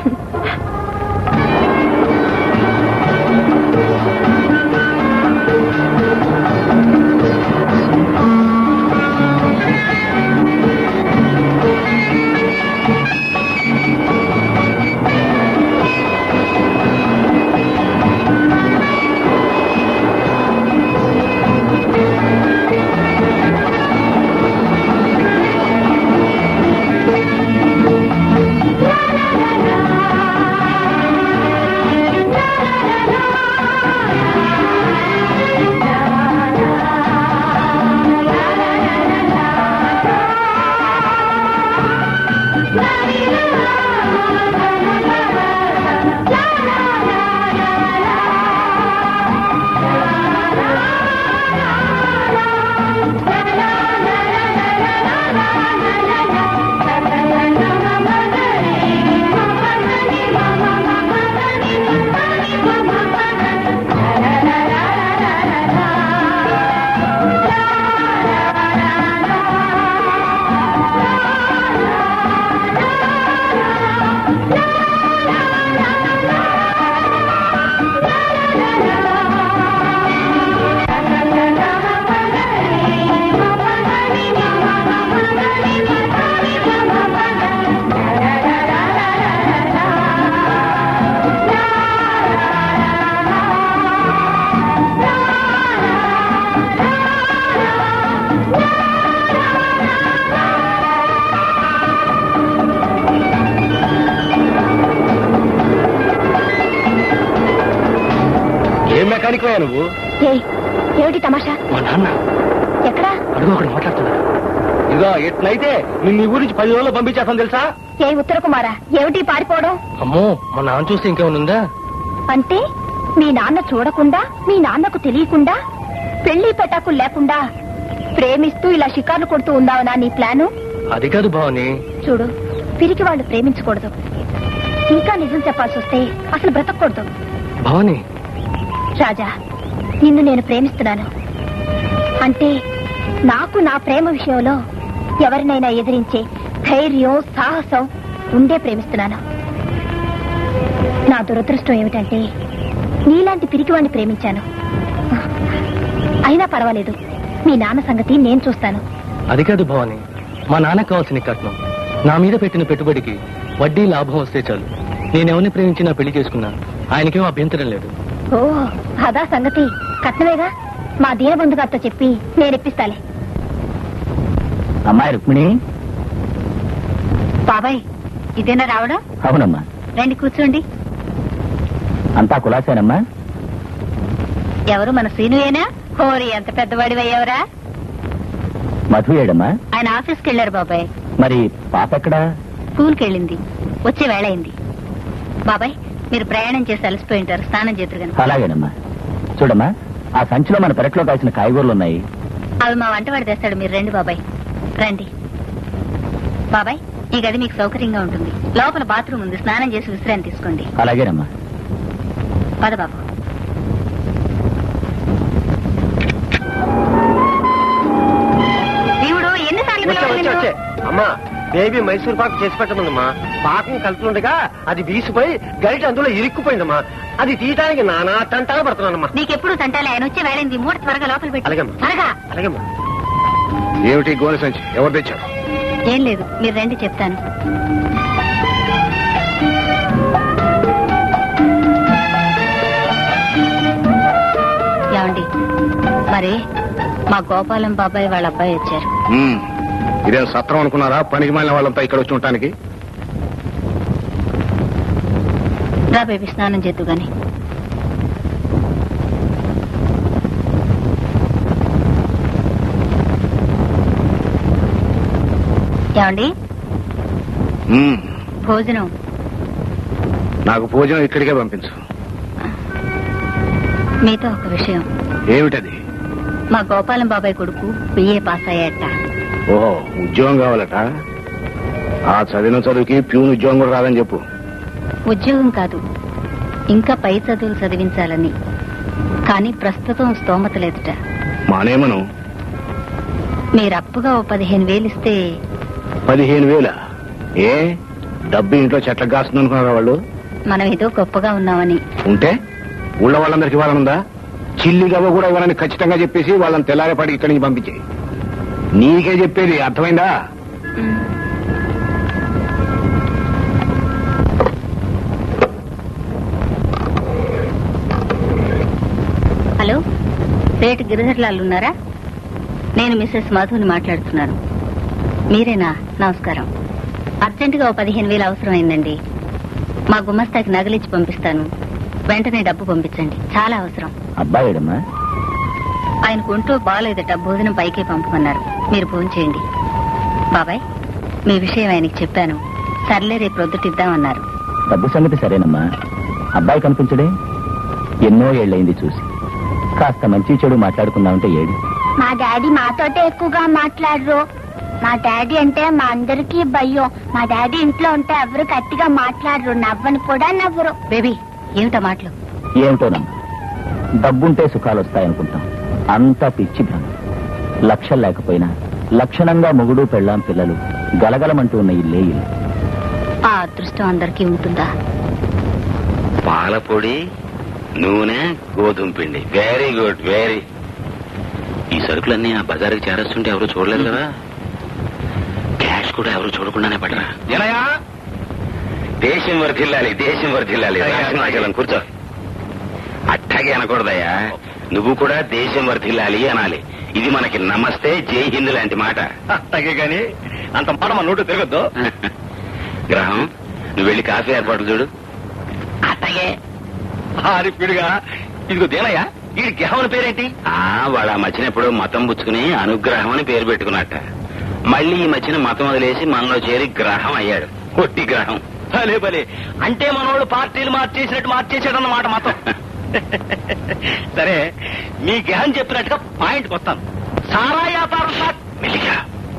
మెకానిక్ నువ్వు? ఏమిటి తమాషా? మా నాన్న ఎక్కడా? అడుగు ఒకటి మాట్లాడుతున్నాడు. ఇదిగో ఎట్లయితే నిన్ను ఈ ఊరి నుంచి పది రోజుల్లో పంపించేస్తాను తెలుసా? ఏ ఉత్తర కుమారా, ఏమిటి పారిపోవడం? అమ్మో, మా నాన్న చూస్తే ఇంకేమనుందా? అంటే మీ నాన్న చూడకుండా, మీ నాన్నకు తెలియకుండా, పెళ్లి పెటాకులు లేకుండా ప్రేమిస్తూ ఇలా షికార్లు కొడుతూ ఉందావనా నీ ప్లాను? అది కాదు భవాని. చూడు, పిరికి వాళ్ళు ప్రేమించకూడదు. ఇంకా నిజం చెప్పాల్సి వస్తే అసలు బ్రతకూడదు. భవాని, రాజా, నిన్ను నేను ప్రేమిస్తున్నాను. అంటే నాకు నా ప్రేమ విషయంలో ఎవరినైనా ఎదిరించే ధైర్యం సాహసం ఉండే ప్రేమిస్తున్నాను. నా దురదృష్టం ఏమిటంటే నీలాంటి పిరికివాణ్ణి ప్రేమించాను. అయినా పర్వాలేదు, మీ నాన్న సంగతి నేను చూస్తాను. అది కాదు భవాని, మా నాన్నకు కావాల్సిన కట్నం, నా మీద పెట్టిన పెట్టుబడికి వడ్డీ లాభం వస్తే చాలు. నేనెవరిని ప్రేమించినా పెళ్లి చేసుకున్నాను, ఆయనకేం అభ్యంతరం లేదు. ఓ అదా సంగతి. కట్నమేగా, మా దీనబంధు గారితో చెప్పి నేను ఇప్పిస్తాలే. అమ్మాయి రుక్మిణి. బాబాయ్, ఇదేనా రావడం? అవునమ్మా. రండి కూర్చోండి. అంతా కులాసేనమ్మా? ఎవరు, మన సీనుయేనా? హోరీ, ఎంత పెద్దవాడివయ్యావరా. మధు ఏడమ్మా? ఆయన ఆఫీస్కి వెళ్ళారు బాబాయ్. మరి పాప ఎక్కడా? స్కూల్కి వెళ్ళింది, వచ్చే వేళ అయింది. బాబాయ్, మీరు ప్రయాణం చేసి అలసిపోయి ఉంటారు, స్నానం చేతురుగాను. అలాగేనమ్మా. చూడమ్మా, ఆ సంచిలో మన పెరట్లో కాసిన కాయగూరలు ఉన్నాయి, అవి మా వంటవాడు తెస్తాడు. మీరు రండి బాబాయ్, రండి. బాబాయ్, ఈ గది మీకు సౌకర్యంగా ఉంటుంది. లోపల బాత్రూమ్ ఉంది, స్నానం చేసి విశ్రాంతి తీసుకోండి. అలాగేనమ్మా. పద బాబు. దేవుడు ఎన్నిసార్లు అమ్మా, బేబీ మైసూర్ పాక్ చేసి పెట్టమందమ్మా. పాకం కలుపుతుండగా అది వీసిపోయి గరిట అందులో ఇరుక్కుపోయిందమ్మా. అది తీయడానికి నానా తంటాలు పడుతున్నానమ్మా. నీకెప్పుడు తంటాలి, ఆయన వచ్చే వేళైంది. మూట త్వరగా లోపల పెట్టి. అలాగేమ్మా. త్వరగా. అలాగేమ్మా. ఏమిటి గోనె సంచి? ఎవరు తెచ్చారు? ఏం లేదు, మీరు రండి చెప్తాను. ఏమండి, మరి మా గోపాలం బాబాయ్ వాళ్ళ అబ్బాయి వచ్చారు. మ్మ్. ఇదేం సత్రం అనుకున్నారా? పనికి మాలిన వాళ్ళంతా ఇక్కడ వచ్చి ఉండటానికి. రా బేబీ, స్నానం చేద్దు గాని. ఏమండి, మ్మ్. భోజనం. నాకు భోజనం ఇక్కడికే పంపించు. మీతో ఒక విషయం. ఏమిటది? మా గోపాలం బాబాయ్ కొడుకు బిఏ పాస్ అయ్యాట. ఓహో, ఉద్యోగం కావాలట. ఆ చదివిన చదువుకి ప్యూన్ ఉద్యోగం కూడా రాదని చెప్పు. ఉద్యోగం కాదు, ఇంకా పై చదువులు చదివించాలని. కానీ ప్రస్తుతం స్తోమత లేదుట. మానేమను. మీరు అప్పుగా ఓ పదిహేను వేలు ఇస్తే. పదిహేను వేల? ఏ డబ్బు ఇంట్లో చెట్లకు కాస్తుంది అనుకున్నారా వాళ్ళు? మనం ఏదో గొప్పగా ఉన్నామని. ఉంటే ఊళ్ళో వాళ్ళందరికి ఇవ్వాలనుందా? చిల్లి గవ్వ కూడా ఇవ్వాలని ఖచ్చితంగా చెప్పేసి వాళ్ళని తెల్లారేపాటికి ఇక్కడి నుంచి పంపించే. నీకే చెప్పేది, అర్థమైందా? హలో, రేటు గిరిధర్లాలు ఉన్నారా? నేను మిస్సెస్ మధుని మాట్లాడుతున్నాను. మీరేనా? నమస్కారం. అర్జెంటుగా ఓ పదిహేను వేలు అవసరమైందండి. మా గుమస్తాకి నగలిచ్చి పంపిస్తాను, వెంటనే డబ్బు పంపించండి, చాలా అవసరం. అబ్బాయిడమ్మా? ఆయనకు ఒంట్లో బాగాలేదట, భోజనం పైకే పంపమన్నారు. మీరు ఫోన్ చేయండి. బాబాయ్, మీ విషయం ఆయనకి చెప్పాను. సర్లే, రేపు ప్రొద్దుటిద్దామన్నారు. డబ్బు సంగతి సరేనమ్మా. అబ్బాయి కనిపించడే? ఎన్నో ఏళ్ళైంది చూసి. కాస్త మంచి చెడు మాట్లాడుకుందామంటే ఏడు. మా డాడీ మాతోటే ఎక్కువగా మాట్లాడరు. మా డాడీ అంటే మా అందరికీ భయం. మా డాడీ ఇంట్లో ఉంటే ఎవరు గట్టిగా మాట్లాడరు, నవ్వని కూడా నవ్వరు. బేబీ, ఏమిటా మాటలు? ఏమిటోనమ్మా, డబ్బుంటే సుఖాలు వస్తాయనుకుంటాం. అంతా పిచ్చి భ్రమ. లక్షలు లేకపోయినా లక్షణంగా మొగుడు పెళ్ళాం పిల్లలు గలగలమంటూ ఉన్న ఇల్లే ఇల్లు. ఆ అదృష్టం అందరికీ ఉంటుందా? పాలపొడి, నూనె, గోధుమ పిండి. Very good, very. ఈ సరుకులన్నీ ఆ బజారుకి చేరేస్తుంటే ఎవరు చూడలేదు కదా. క్యాష్ కూడా ఎవరు చూడకుండానే పడరా. జనయా, దేశం వర్ధిల్లాలి, దేశం వర్ధిల్లాలి. రాజనాచలం కూర్చో. అట్టాగే అనకూడదయ్యా, నువ్వు కూడా దేశం వర్ధిల్లాలి అనాలి. ఇది మనకి నమస్తే జై హింద్ లాంటి మాట. అట్టాగే గాని అంత మాట మన నోటు తిరగద్దు. గ్రహం, నువ్వు వెళ్ళి కాఫీ ఏర్పాట్లు చూడు. అట్టాగే. హారిపిడుగా ఇదిగో దేనయ్యా, ఈ గ్రహం అని పేరేంటి? ఆ వాడు ఆ మధ్యన ఎప్పుడో మతం పుచ్చుకుని అనుగ్రహం అని పేరు పెట్టుకున్నట్ట. మళ్ళీ ఈ మధ్యన మతం వదిలేసి మనలో చేరి గ్రహం అయ్యాడు. కొట్టి గ్రహం. భలే భలే. అంటే మనోడు పార్టీలు మార్చేసినట్టు మార్చేసాడు అన్నమాట మతం. సరే, మీ గ్రహం చెప్పినట్టుగా పాయింట్కి వస్తాను. సారా వ్యాపారం స్టార్ట్. మెల్లిగా.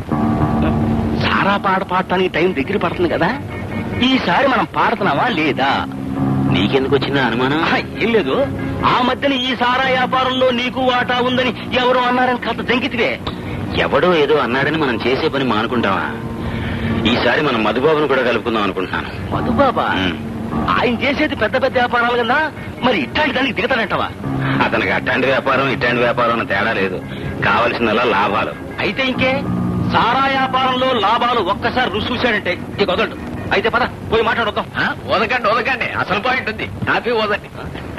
సారా పాట పాడటానికి టైం దగ్గర పడుతుంది కదా. ఈసారి మనం పాడుతున్నావా లేదా? నీకెందుకు వచ్చిన అనుమానం? ఆహా, ఏం లేదు. ఆ మధ్యన ఈ సారా వ్యాపారంలో నీకు వాటా ఉందని ఎవరో అన్నారని కథ జంకితివే. ఎవడో ఏదో అన్నాడని మనం చేసే పని మానుకుంటావా? ఈసారి మనం మధుబాబును కూడా కలుపుకుందాం అనుకుంటున్నాను. మధుబాబా ఆయన చేసేది పెద్ద పెద్ద వ్యాపారాలు కదా, మరి ఇట్లాంటి దానికి దిగతాడంటావా? అతనికి అట్లాంటి వ్యాపారం ఇట్లాంటి వ్యాపారం అన్న తేడా లేదు, కావలసిన లాభాలు. అయితే ఇంకే సారా వ్యాపారంలో లాభాలు ఒక్కసారి రుచి చూశాడంటే ఇక వదలడు. అయితే పద పోయి మాట్లాడొద్దాం. ఓదకండి ఓదకండి, అసలు పాయింట్ ఉంది. హ్యాపీ ఓదండి.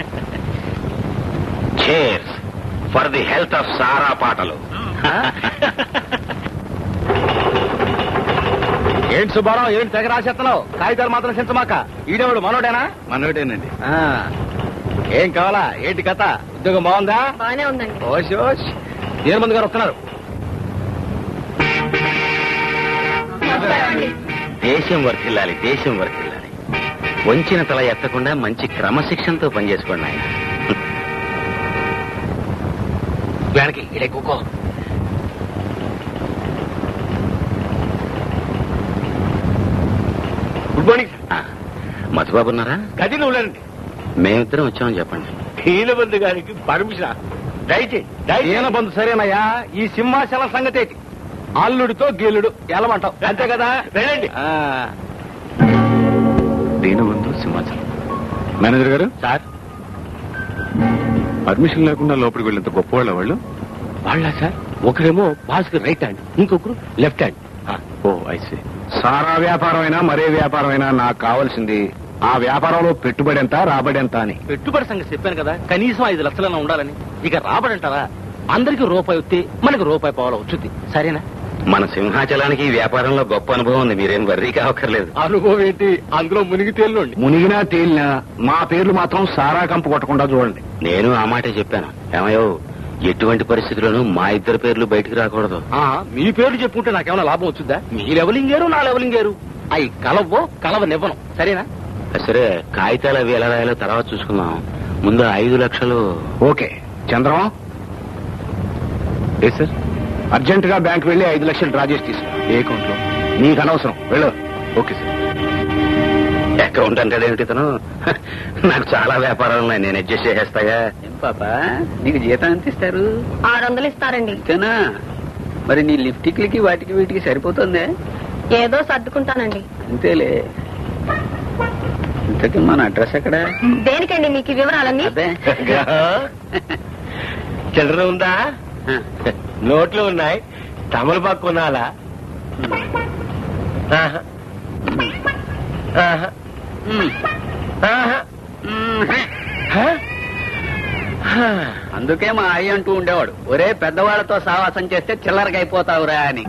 Cheers for the health of సారా పాటలు. ఏంటి సుబ్బారావు, ఏంటి తెగ రాసేస్తున్నావు? కాగితాలు మాత్రం చించమాక. ఈడేవాడు మనోడేనా? మనోడేనండి. ఆ, ఏం కావాలా? ఏంటి కథ? ఉద్యోగం బాగుందా? బానే ఉందండి. ఓష్ ఓష్, దేనిమంది గారు వస్తున్నారు. దేశం వర్తిల్లాలి, దేశం వర్తిల్లాలి. వంచిన తల ఎత్తకుండా మంచి క్రమశిక్షణతో పనిచేసుకోండి ఆయన. వెనక్కి ఇడే కూకో. Good morning. మధుబాబు ఉన్నారా? గది నువ్వులేండి. మేమిద్దరం వచ్చామని చెప్పండి. హీనబంధు గారికి పర్మిషన్. దయచేయి. హీనబంధు సరేనయ్యా, ఈ సింహాచలం సంగతి ఏంటి? అల్లుడితో గీలుడు ఎలమంటావు అంతే కదా. వెళ్ళండి. దీనబంధు సింహాచలం. మేనేజర్ గారు సార్, పర్మిషన్ లేకుండా లోపలికి వెళ్ళినంత గొప్ప వాళ్ళ వాళ్ళు. వాళ్ళ సార్, ఒకరేమో బాస్ కి రైట్ హ్యాండ్, ఇంకొకరు లెఫ్ట్ హ్యాండ్. Oh I see. సారా వ్యాపారం అయినా మరే వ్యాపారం అయినా నాకు కావాల్సింది ఆ వ్యాపారంలో పెట్టుబడి ఎంత, రాబడి ఎంత అని. పెట్టుబడి సంగతి చెప్పాను కదా, కనీసం ఐదు లక్షలైనా ఉండాలని. ఇక రాబడి అంటారా, అందరికి రూపాయి వస్తే మనకి రూపాయి పావుల వచ్చుద్ది. సరేనా? మన సింహాచలానికి ఈ వ్యాపారంలో గొప్ప అనుభవం ఉంది, మీరేం వర్రీ కావక్కర్లేదు. అనుభవం ఏంటి, అందులో మునిగి తేలినండి. మునిగినా తేలినా మా పేర్లు మాత్రం సారా కంపు కొట్టకుండా చూడండి. నేను ఆ మాటే చెప్పాను. ఏమయ్యో, ఎటువంటి పరిస్థితుల్లోనూ మా ఇద్దరు పేర్లు బయటికి రాకూడదు. ఆ, మీ పేర్లు చెప్పుకుంటే నాకేమైనా లాభం వచ్చుద్దా? మీ లెవలింగ్ గారు, నా లెవలింగ్ గారు, అవి కలవో కలవనివ్వను. సరేనా? సరే, కాగితాలు అవి ఎలా రాయాలో తర్వాత చూసుకుందాం. ముందు ఐదు లక్షలు. ఓకే చంద్రం, ఏ సార్? అర్జెంట్ గా బ్యాంక్ వెళ్లి ఐదు లక్షలు డ్రా చేసి తీసుకు. ఏ అకౌంట్ లో? నీకు అనవసరం, వెళ్ళు. Okay sir. అకౌంట్ అంటే ఏమిటి తను? నాకు చాలా వ్యాపారాలు ఉన్నాయి, నేను అడ్జస్ట్ చేసేస్తాగా. ఏం పాపా, నీకు జీతం ఎంత ఇస్తారు? ఆరు వందలు ఇస్తారండి. అంతేనా? మరి నీ లిప్టిక్లకి వాటికి వీటికి సరిపోతుందే? ఏదో సర్దుకుంటానండి. అంతేలే. ఇంతకీ మన అడ్రస్ ఎక్కడ? దేనికండి మీకు ఈ వివరాలన్నీ? అదే చిల్లర ఉందా? నోట్లు ఉన్నాయి, తమలపాకు కొనాలా? ఆహా. ఆహా. ఆహా. అందుకే మా అయ్య అంటూ ఉండేవాడు, ఒరే పెద్దవాళ్లతో సావాసం చేస్తే చిల్లరగా అయిపోతావురా అని.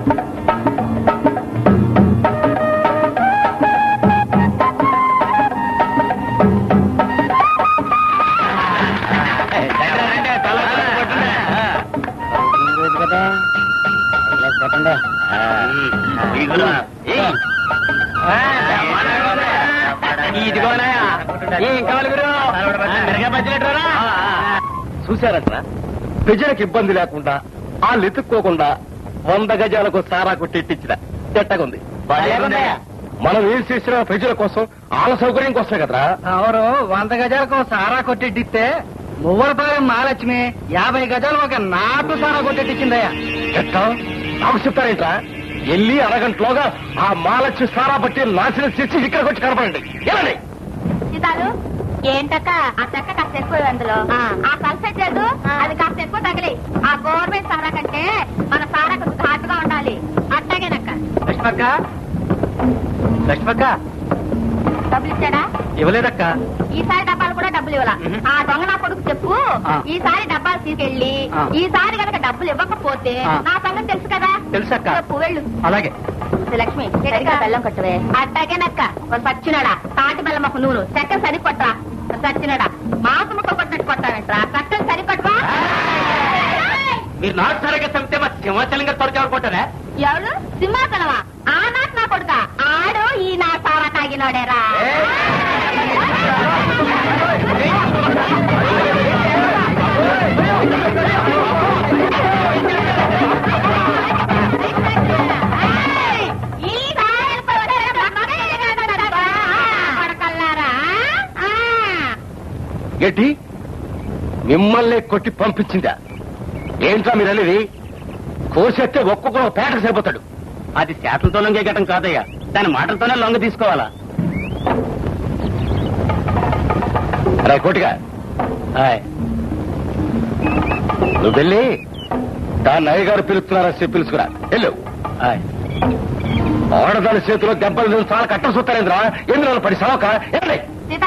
చూశారట్రా, ప్రజలకు ఇబ్బంది లేకుండా వాళ్ళు ఎత్తుక్కోకుండా వంద గజాలకు సారా కొట్టెట్టించిన చెట్టగుంది. మనం ఏం చేసినా ప్రజల కోసం, వాళ్ళ సౌకర్యం కోసం కదరా. ఎవరు వంద గజాలకు సారా కొట్టెట్టిస్తే మువ్వలపాలెం మహాలక్ష్మి యాభై గజాలు ఒక నాటు సారా కొట్టెట్టించిందయ్యా. ఎట్టా నాకు చెప్తారేంట్రా? వెళ్ళి అరగంటలోగా ఆ మహాలక్ష్మి సారా పట్టి నాశనం చేసి ఇక్కడికి వచ్చి కనపడండి. ఏమండి? ఏంటక్క ఆ చెక్క కాస్త ఎక్కువ అందులో ఆ కల్సెట్ లేదు, అది కాస్త ఎక్కువ తగిలి. ఆ గవర్నమెంట్ సారా కంటే మన సారా కొంచెం ఘాటుగా ఉండాలి. అట్టాగేనక్క. లక్ష్మక్క, లక్ష్మక్క డబ్బులు ఇచ్చాడా? ఇవ్వలేదక్క. ఈసారి డబ్బాలు కూడా డబ్బులు ఇవ్వాల. ఆ దొంగ నా కొడుకు చెప్పు, ఈసారి డబ్బాలు తీసుకెళ్ళి ఈసారి కనుక డబ్బులు ఇవ్వకపోతే నా సంగతి తెలుసు కదా. తెలుసక్క. చెప్పు, వెళ్ళు. అలాగే. లక్ష్మి, బెల్లం కొట్టవే. అట్టాగేనక్క. సచ్చినాడా తాటి బెల్లం ఒక నూనె చక్కెర సరికొట్టరా. సచ్చినాడా మాకు ముక్క కొట్టినట్టు కొట్టానంటరా. కట్టెలు సరికొట్టవా? మీరు నాటు సారాగా చంపితే మా సింహాచలంగా తొలగి కొట్టారా? ఎవరు? సింహాచలమా? ఆ నాటు నా కొడుక ఆడు ఈ నా సారా తాగినోడేరా. ఏంటి మిమ్మల్ని కొట్టి పంపించిందా? ఏంట్రా మీరు అనేది? కోసేస్తే ఒక్కొక్కరు పేటకు సరిపోతాడు. అది చేతులతో లొంగేయటం కాదయ్యా, దాని మాటలతోనే లొంగ తీసుకోవాలా. రా కోటిగా, నువ్వు వెళ్ళి దాన్ని అయ్యగారు పిలుస్తున్నారా పిలుచుకురా వెళ్ళు. ఆడదాని చేతిలో దెబ్బలు చాలా కట్టలు చూస్తారేంద్రా, ఎన్ని రోజులు పడి సవక వెళ్ళి.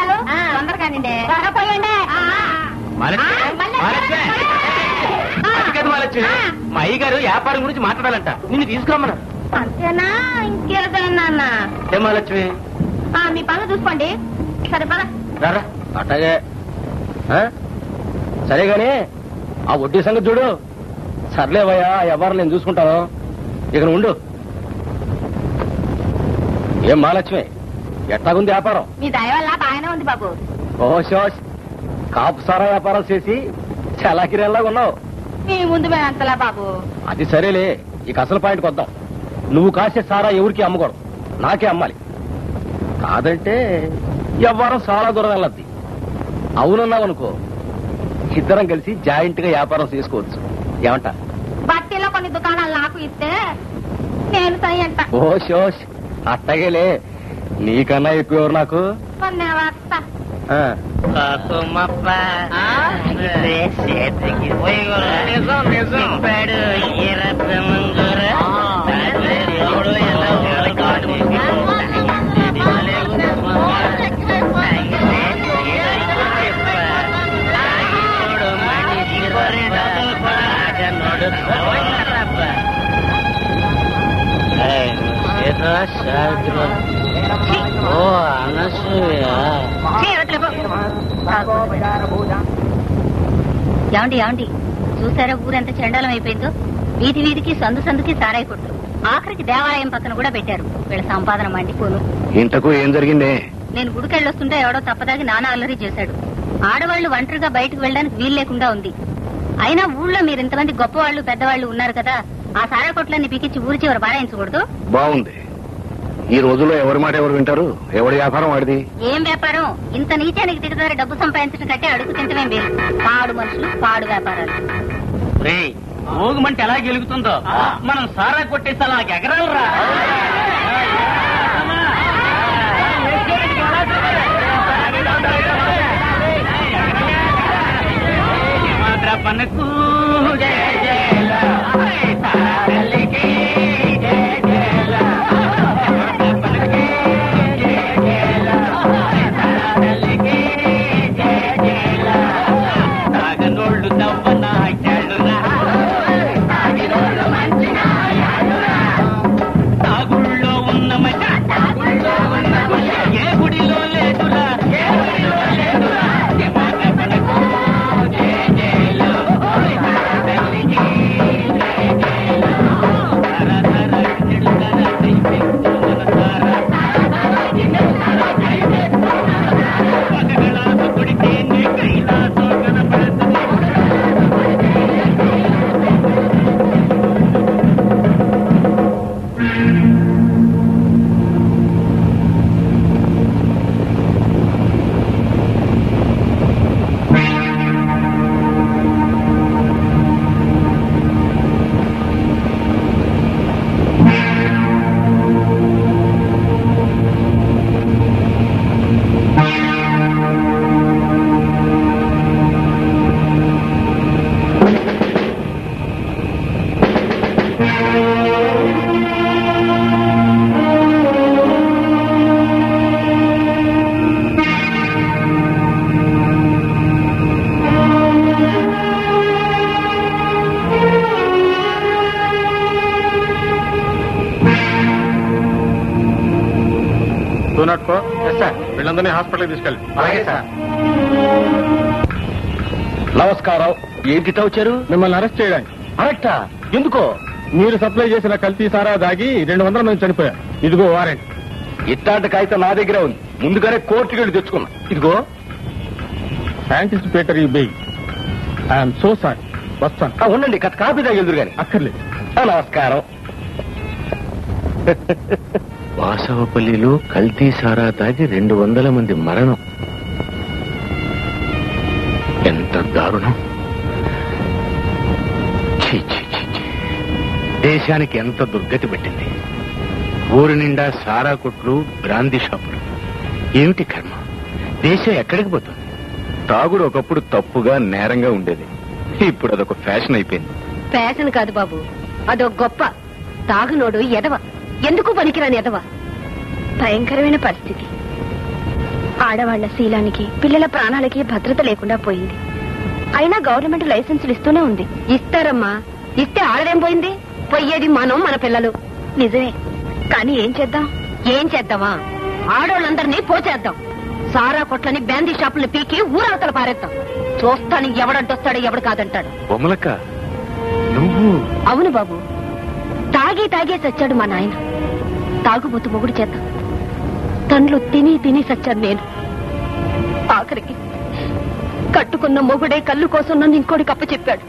మా అయ్యగారు వ్యాపారం గురించి మాట్లాడాలంట, నిన్ను తీసుకురమ్మన్నారు. అంతేనా? ఇంకేదైనా ఏ మహాలక్ష్మి, మీ పనులు చూసుకోండి. సరే పద. రారా అట్టగే. సరే గాని ఆ వడ్డీ సంగతి చూడు. సర్లేవయ్యా, ఎవరు నేను చూసుకుంటాను. ఇక ఉండు. ఏం మహాలక్ష్మి, ఎట్టాగుంది వ్యాపారం? మీ దయ వల్ల బాగానే ఉంది బాబు. ఓహో, కాపు సారా వ్యాపారం చేసి చలాకిరేలాగా ఉన్నావు. మీ ముందు మేము అంతలా బాబు. అది సరేలే, ఇక అసలు పాయింట్కి వద్దాం. నువ్వు కాసే సారా ఎవరికి అమ్మకూడదు, నాకే అమ్మాలి. కాదంటే వ్యవహారం చాలా దూరం వెళ్ళద్ది. అవునన్నావనుకో, ఇద్దరం కలిసి జాయింట్ గా వ్యాపారం చేసుకోవచ్చు. ఏమంటా? బట్టీలో కొన్ని దుకాణాలు నాకు ఇస్తే నేను సై అంట. ఓ షోష్, అట్టగేలే, నీకన్నా ఎక్కువ ఎవరు నాకు. వస్తా. ఓ అనసూయ, ఏమండి ఏమండి చూసారా ఊరెంత చండాలం అయిపోయిందో? వీధి వీధికి సందు సందుకి సారాయి కొట్టు, ఆఖరికి దేవాలయం పక్కన కూడా పెట్టారు. వీళ్ళ సంపాదన మండిపోను. ఇంతకు ఏం జరిగిందే? నేను గుడికెళ్ళొస్తుంటే ఎవడో తప్పదాగి నానా అల్లరి చేశాడు. ఆడవాళ్లు ఒంటరిగా బయటకు వెళ్ళడానికి వీలు లేకుండా ఉంది. అయినా ఊళ్ళో మీరు ఇంతమంది గొప్పవాళ్లు పెద్దవాళ్లు ఉన్నారు కదా, ఆ సారా కొట్లన్నీ పీకిచ్చి ఊరి చివరి బారాయించకూడదు? బాగుంది. ఈ రోజుల్లో ఎవరి మాట ఎవరు వింటారు? ఎవరి వ్యాపారం వాడిది. ఏం వ్యాపారం? ఇంత నీచానికి దిగదారి డబ్బు సంపాదించడం కంటే అడుగు తింటమేం లేదు. పాడు మనుషులు, పాడు వ్యాపారాలు. ఊగుమంటే ఎలా గెలుగుతుందో మనం సారా కొట్టేసి అలా ఎగరాలరా. పనకు తాగనోళ్ళు తవ్వన తాగుళ్ళో ఉన్న మజ ఏ గుడిలో లేదురా, వీళ్ళందరినీ హాస్పిటల్కి తీసుకెళ్ళి. అలాగే సార్. నమస్కారం. ఏంటితో వచ్చారు? మిమ్మల్ని అరెస్ట్ చేయడానికి. అరెస్టా? ఎందుకో? మీరు సప్లై చేసిన కల్తీ సారా దాగి రెండు వందల మంది చనిపోయారు. ఇదిగో వారెంట్. ఇట్లాంటి కాగితం నా దగ్గర ఉంది. ముందుగానే కోర్టుకి వెళ్ళి తెచ్చుకున్నా. ఇదిగో. Scientist Peter you bail. I'm so sorry. వస్తాను. ఉండండి, కథ కాపీ తాగెళ్దురు గాని. అక్కర్లేదు. నమస్కారం. వాసవపల్లిలో కల్తీ సారా తాగి రెండు వందల మంది మరణం. ఎంత దారుణం! ఛీ, ఛీ, ఛీ, ఛీ. దేశానికి ఎంత దుర్గతి పట్టింది. ఊరి నిండా సారా కొట్లు బ్రాందీ షాపులు. ఏమిటి కర్మ? దేశం ఎక్కడికి పోతుంది? తాగుడు ఒకప్పుడు తప్పుగా నేరంగా ఉండేది, ఇప్పుడు అదొక ఫ్యాషన్ అయిపోయింది. ఫ్యాషన్ కాదు బాబు, అదో గొప్ప. తాగునోడు ఎదవ, ఎందుకు పనికిరాని ఎదవ. భయంకరమైన పరిస్థితి. ఆడవాళ్ల శీలానికి, పిల్లల ప్రాణాలకి భద్రత లేకుండా పోయింది. అయినా గవర్నమెంట్ లైసెన్సులు ఇస్తూనే ఉంది. ఇస్తారమ్మా, ఇస్తే ఆడదేం పోయింది? పోయేది మనం, మన పిల్లలు. నిజమే, కానీ ఏం చేద్దాం? ఏం చేద్దామా? ఆడవాళ్ళందరినీ పోచేద్దాం. సారా కొట్లని, బ్యాందీ షాపుల్ని పీకి ఊరవతల పారేద్దాం. చూస్తాను ఎవడంటొస్తాడో ఎవడు కాదంటాడు. బొమ్మలక్క నువ్వు? అవును బాబు, తాగి తాగే చచ్చాడు మా నాయన. తాగుబోతు మొగుడు చేత తండ్లు తిని తిని చచ్చాను నేను. ఆఖరికి కట్టుకున్న మొగుడే కళ్ళు కోసం నన్ను ఇంకోటి కప్ప చెప్పాడు.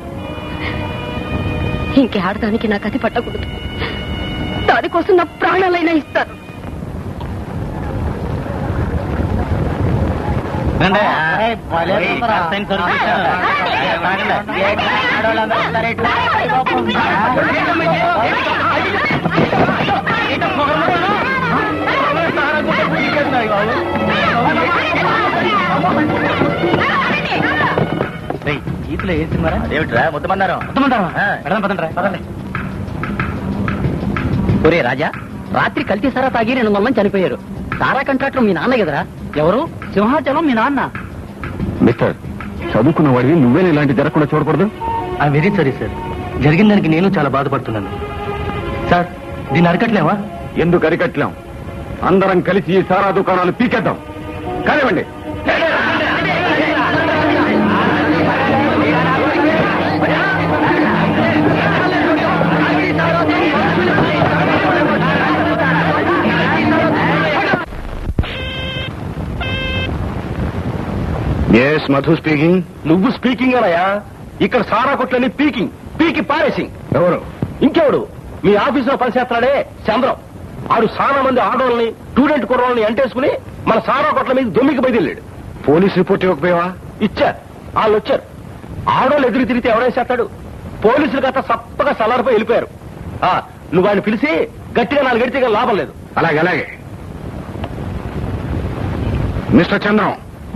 ఇంకే ఆడదానికి నాకు అది పట్టకూడదు. దానికోసం నా ప్రాణాలైనా ఇస్తాను. జీతులో వేసిమారా? ఏమిట్రా ముద్దమన్నారా? పదండి. ఒరే రాజా, రాత్రి కల్తీ సారా తాగి రెండు వందల మంది చనిపోయారు. సారా కాంట్రాక్టర్ మీ నాన్న కదరా? ఎవరు? సింహాచలం మీ నాన్న. మిస్టర్, చదువుకున్న వాడివి నువ్వే ఇలాంటి జరగకుండా చూడకూడదు. ఐ వెరీ సారీ సార్, జరిగిన దానికి నేను చాలా బాధపడుతున్నాను. సార్, దీన్ని అరకట్లేవా? ఎందుకు అరికట్లేం? అందరం కలిసి ఈ సారా దుకాణాలు పీకేద్దాం. కానివ్వండి. Yes Madhu speaking. నువ్వు స్పీకింగ్ అనయా? ఇక్కడ సారా కొట్లని పీకింగ్ పీకి పారేసింగ్. ఎవరు? ఇంకెవడు? మీ ఆఫీసులో పనిచేస్తున్నాడే చంద్రం. ఆడు చాలా మంది ఆడోళ్ళని, స్టూడెంట్ కుర్రోళ్ళని ఎంటేసుకుని మన సారా కొట్ల మీద దొమ్మికి బయలుదేరాడు. పోలీస్ రిపోర్ట్ ఇవ్వకపోయావా? ఇచ్చా, వాళ్ళు వచ్చారు. ఆడోళ్ళు ఎదురు తిరిగితే ఎవడేసేస్తాడు? పోలీసులు గట్ట సప్పగా సలారిపోయి వెళ్ళిపోయారు. ఆ, నువ్వు ఆయన పిలిచి గట్టిగా నాలుగు గడితే లాభం లేదు. అలాగే అలాగే. Mister Chandram.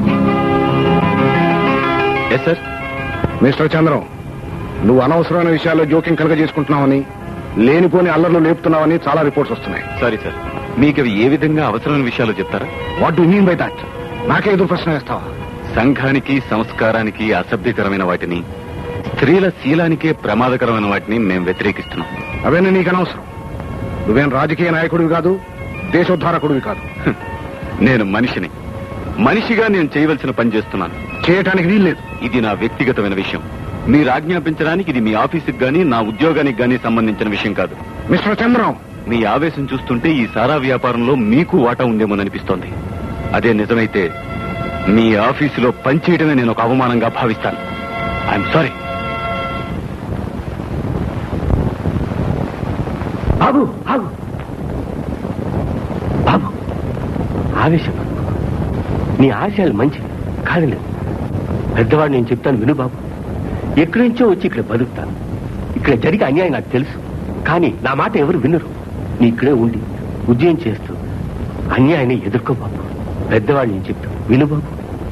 Yes sir. Mister Chandram, నువ్వు అనవసరమైన విషయాల్లో జోక్యం కలుగజేసుకుంటున్నావని, లేనిపోని అల్లర్లు లేపుతున్నావని చాలా రిపోర్ట్స్ వస్తున్నాయి. సారీ సార్, మీకు అవి ఏ విధంగా అవసరమైన విషయాలు చెప్తారా? What do mean by that? నాకే ఎదురు ప్రశ్న వేస్తావా? సంఘానికి, సంస్కారానికి అసభ్యకరమైన వాటిని, స్త్రీల శీలానికే ప్రమాదకరమైన వాటిని మేము వ్యతిరేకిస్తున్నాం. అవన్నీ నీకు అనవసరం. నువ్వేం రాజకీయ నాయకుడివి కాదు, దేశోద్ధారకుడివి కాదు. నేను మనిషిని. మనిషిగా నేను చేయవలసిన పని చేస్తున్నాను. చేయటానికి వీల్లేదు. ఇది నా వ్యక్తిగతమైన విషయం. మీరు ఆజ్ఞాపించడానికి ఇది మీ ఆఫీసుకి గానీ, నా ఉద్యోగానికి గానీ సంబంధించిన విషయం కాదు. మిస్టర్ చంద్రం, మీ ఆవేశం చూస్తుంటే ఈ సారా వ్యాపారంలో మీకు వాటా ఉందేమోననిపిస్తోంది. అదే నిజమైతే మీ ఆఫీసులో పనిచేయడమే నేను ఒక అవమానంగా భావిస్తాను. I'm sorry. బాబు ఆగు. బాబు, ఆవేశం. నీ ఆశయాలు మంచివి కాదలేదు. పెద్దవాడు నేను చెప్తాను విను బాబు. ఎక్కడి నుంచో వచ్చి ఇక్కడ బతుకుతాను. ఇక్కడ జరిగే అన్యాయం నాకు తెలుసు, కానీ నా మాట ఎవరు వినరు. నీ ఇక్కడే ఉండి ఉద్యోగం చేస్తూ అన్యాయాన్ని ఎదుర్కో బాబు. పెద్దవాడు నేను చెప్తాను విను బాబు.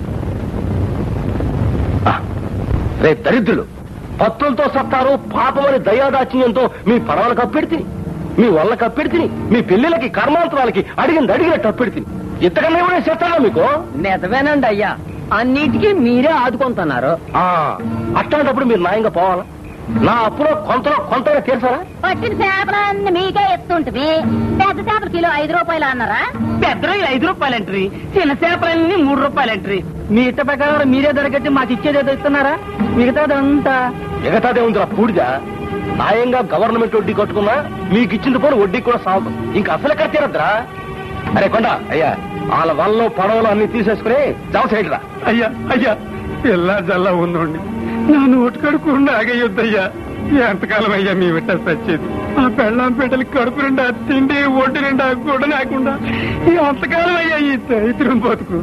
రే దరిద్రులు, పత్తులతో సత్తారు పాపమని దయాదాచిన్యంతో మీ పడవలు కప్పెడితే, మీ వల్ల కప్పెడితే, మీ పిల్లలకి కర్మాంతరాలకి అడిగింది అడిగినట్టు అప్పెడితే, ఇంతకన్నా ఏమైనా చేస్తారా మీకు? నిజమేనండి అయ్యా, అన్నిటికీ మీరే ఆదుకుంటున్నారు. అట్లాంటప్పుడు మీరు న్యాయంగా పోవాలా? నా అప్పులో కొంతలో కొంతగా తీర్చారా? పట్టిన చేపలన్నీ మీకే ఎత్తుంటది. పెద్ద చేపల కిలో ఐదు రూపాయలు అన్నారా? పెద్ద ఐదు రూపాయలు ఎంట్రీ, చిన్న చేపలన్నీ మూడు రూపాయలు ఎంట్రీ. మీ ఇష్ట ప్రకారం మీరే దొరకట్టి మాకు ఇచ్చేదేదో ఇస్తున్నారా? మిగతాదంతా మిగతాదే ఉందిరా పూడిదా. న్యాయంగా గవర్నమెంట్ వడ్డీ కట్టుకున్నా మీకు ఇచ్చింది పోనీ వడ్డీ కూడా సాగు. ఇంకా అసలు కట్టేరద్రా. అరే కొండ అయ్యా, వాళ్ళ వల్ల పడవలు అన్ని తీసేసుకుని జావ సైడ్ రా. అయ్యా అయ్యా, పిల్ల జల్లా ఉందండి, నా నోటు కడుకుండా ఆగయ్యొద్దయ్యా. ఎంతకాలం అయ్యా మీ విట్ట సచ్చేది? ఆ పెళ్ళాం బిడ్డలకి కడుపు నిండా తిండి, ఒడ్డు నిండా గుడ్డ లేకుండా ఎంతకాలం అయ్యా ఈ దరిద్రం బతుకు?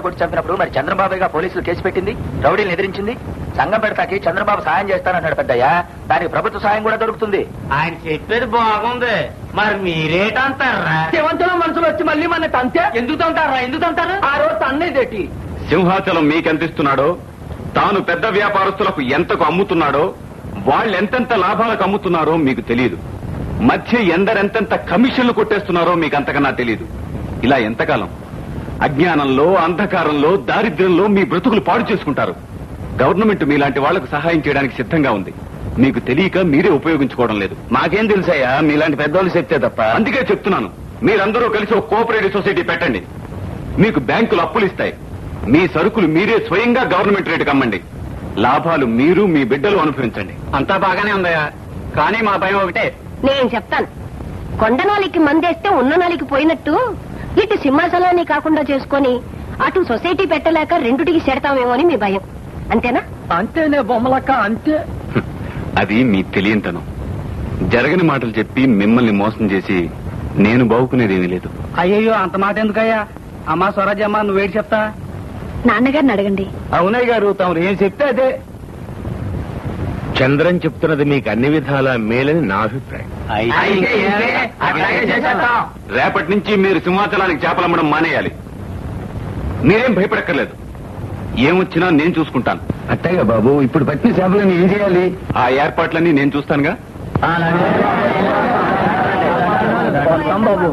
గారిని కొట్టి చంపినప్పుడు మరి చంద్రబాబుగా పోలీసులు కేసు పెట్టింది, రౌడీలను ఎదిరించింది. సంఘం పెడతాకి చంద్రబాబు సాయం చేస్తానన్నాడు పెద్దయ్య. దానికి ప్రభుత్వ సాయం కూడా దొరుకుతుంది. ఆయన చెప్పేది బాగుంది, మరి మీరేటంటారా? శివంతలో మనుషులు వచ్చి మళ్ళీ మన తంతే ఎందుకు తంటారా? ఎందుకు తంటారు? ఆ రోజు తన్నేదేటి సింహాచలం మీకెంతిస్తున్నాడో, తాను పెద్ద వ్యాపారస్తులకు ఎంతకు అమ్ముతున్నాడో, వాళ్ళు ఎంతెంత లాభాలకు అమ్ముతున్నారో మీకు తెలియదు. మధ్య ఎందరెంతెంత కమిషన్లు కొట్టేస్తున్నారో మీకు అంతకన్నా తెలియదు. ఇలా ఎంతకాలం అజ్ఞానంలో, అంధకారంలో, దారిద్ర్యంలో మీ బ్రతుకులు పాడు చేసుకుంటారు. గవర్నమెంట్ మీలాంటి వాళ్లకు సహాయం చేయడానికి సిద్ధంగా ఉంది. మీకు తెలియక మీరే ఉపయోగించుకోవడం లేదు. మాకేం తెలుసయ్యా, మీలాంటి పెద్దోళ్ళు చెప్తే తప్ప. అందుకే చెప్తున్నాను, మీరందరూ కలిసి ఒక కోఆపరేటివ్ సొసైటీ పెట్టండి. మీకు బ్యాంకులు అప్పులు ఇస్తాయి. మీ సరుకులు మీరే స్వయంగా గవర్నమెంట్ రేటుకి అమ్మండి. లాభాలు మీరు మీ బిడ్డలు అనుభవించండి. అంతా బాగానే ఉందయ్యా, కానీ మా భయం ఒకటే. నేను చెప్తాను, కొండనాలికి మందేస్తే ఉన్ననాలికి పోయినట్టు ఇటు సింహాచలాన్ని కాకుండా చేసుకొని అటు సొసైటీ పెట్టలేక రెండుటికి చేడతామేమో అని మీ భయం, అంతేనా? అంతేనే బొమ్మలక్క, అంతే. అది మీ తెలియంతనం. జరగని మాటలు చెప్పి మిమ్మల్ని మోసం చేసి నేను బావుకునేదేమీ లేదు. అయ్యయ్యో, అంత మాట ఎందుకయ్యా? అమ్మా స్వరాజ్యమ్మా, నువ్వేటి చెప్తా? నాన్నగారిని అడగండి. అవునయ్య గారు, తమరు ఏం చెప్తే అదే. చంద్రన్ చెప్తున్నది మీకు అన్ని విధాలా మేలని నా అభిప్రాయం. రేపటి నుంచి మీరు సింహాచలానికి చేపలమ్మడం మానేయాలి. మీరేం భయపడక్కర్లేదు, ఏమొచ్చినా నేను చూసుకుంటాను. అట్టయ్య బాబు, ఇప్పుడు పట్టిన చేపలను ఏం చేయాలి? ఆ ఏర్పాట్లన్నీ నేను చూస్తానుగా. బాబు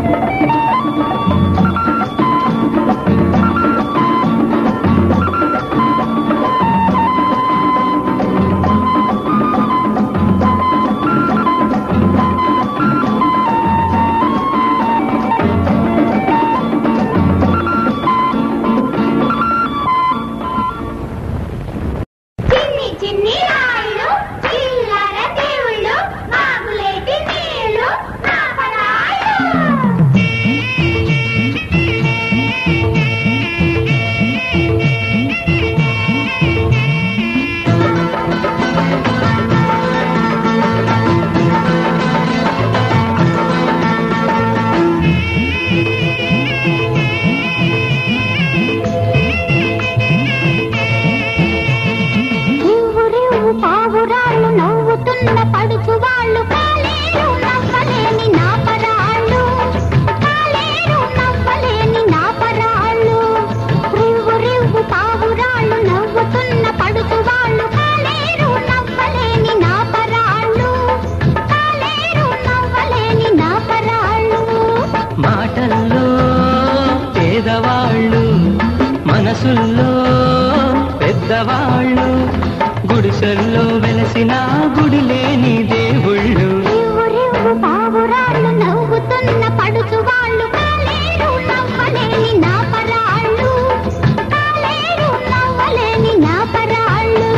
మనసుల్లో పెద్దవాళ్ళు, గుడిసెల్లో వెలసిన గుడి లేని దేవుళ్ళు. పావురాళ్ళు నవ్వుతున్న పడుచు వాళ్ళు, కాలేరు నవ్వలేని నా పరాళ్ళు, కాలేరు నవ్వలేని నా పరాళ్ళు.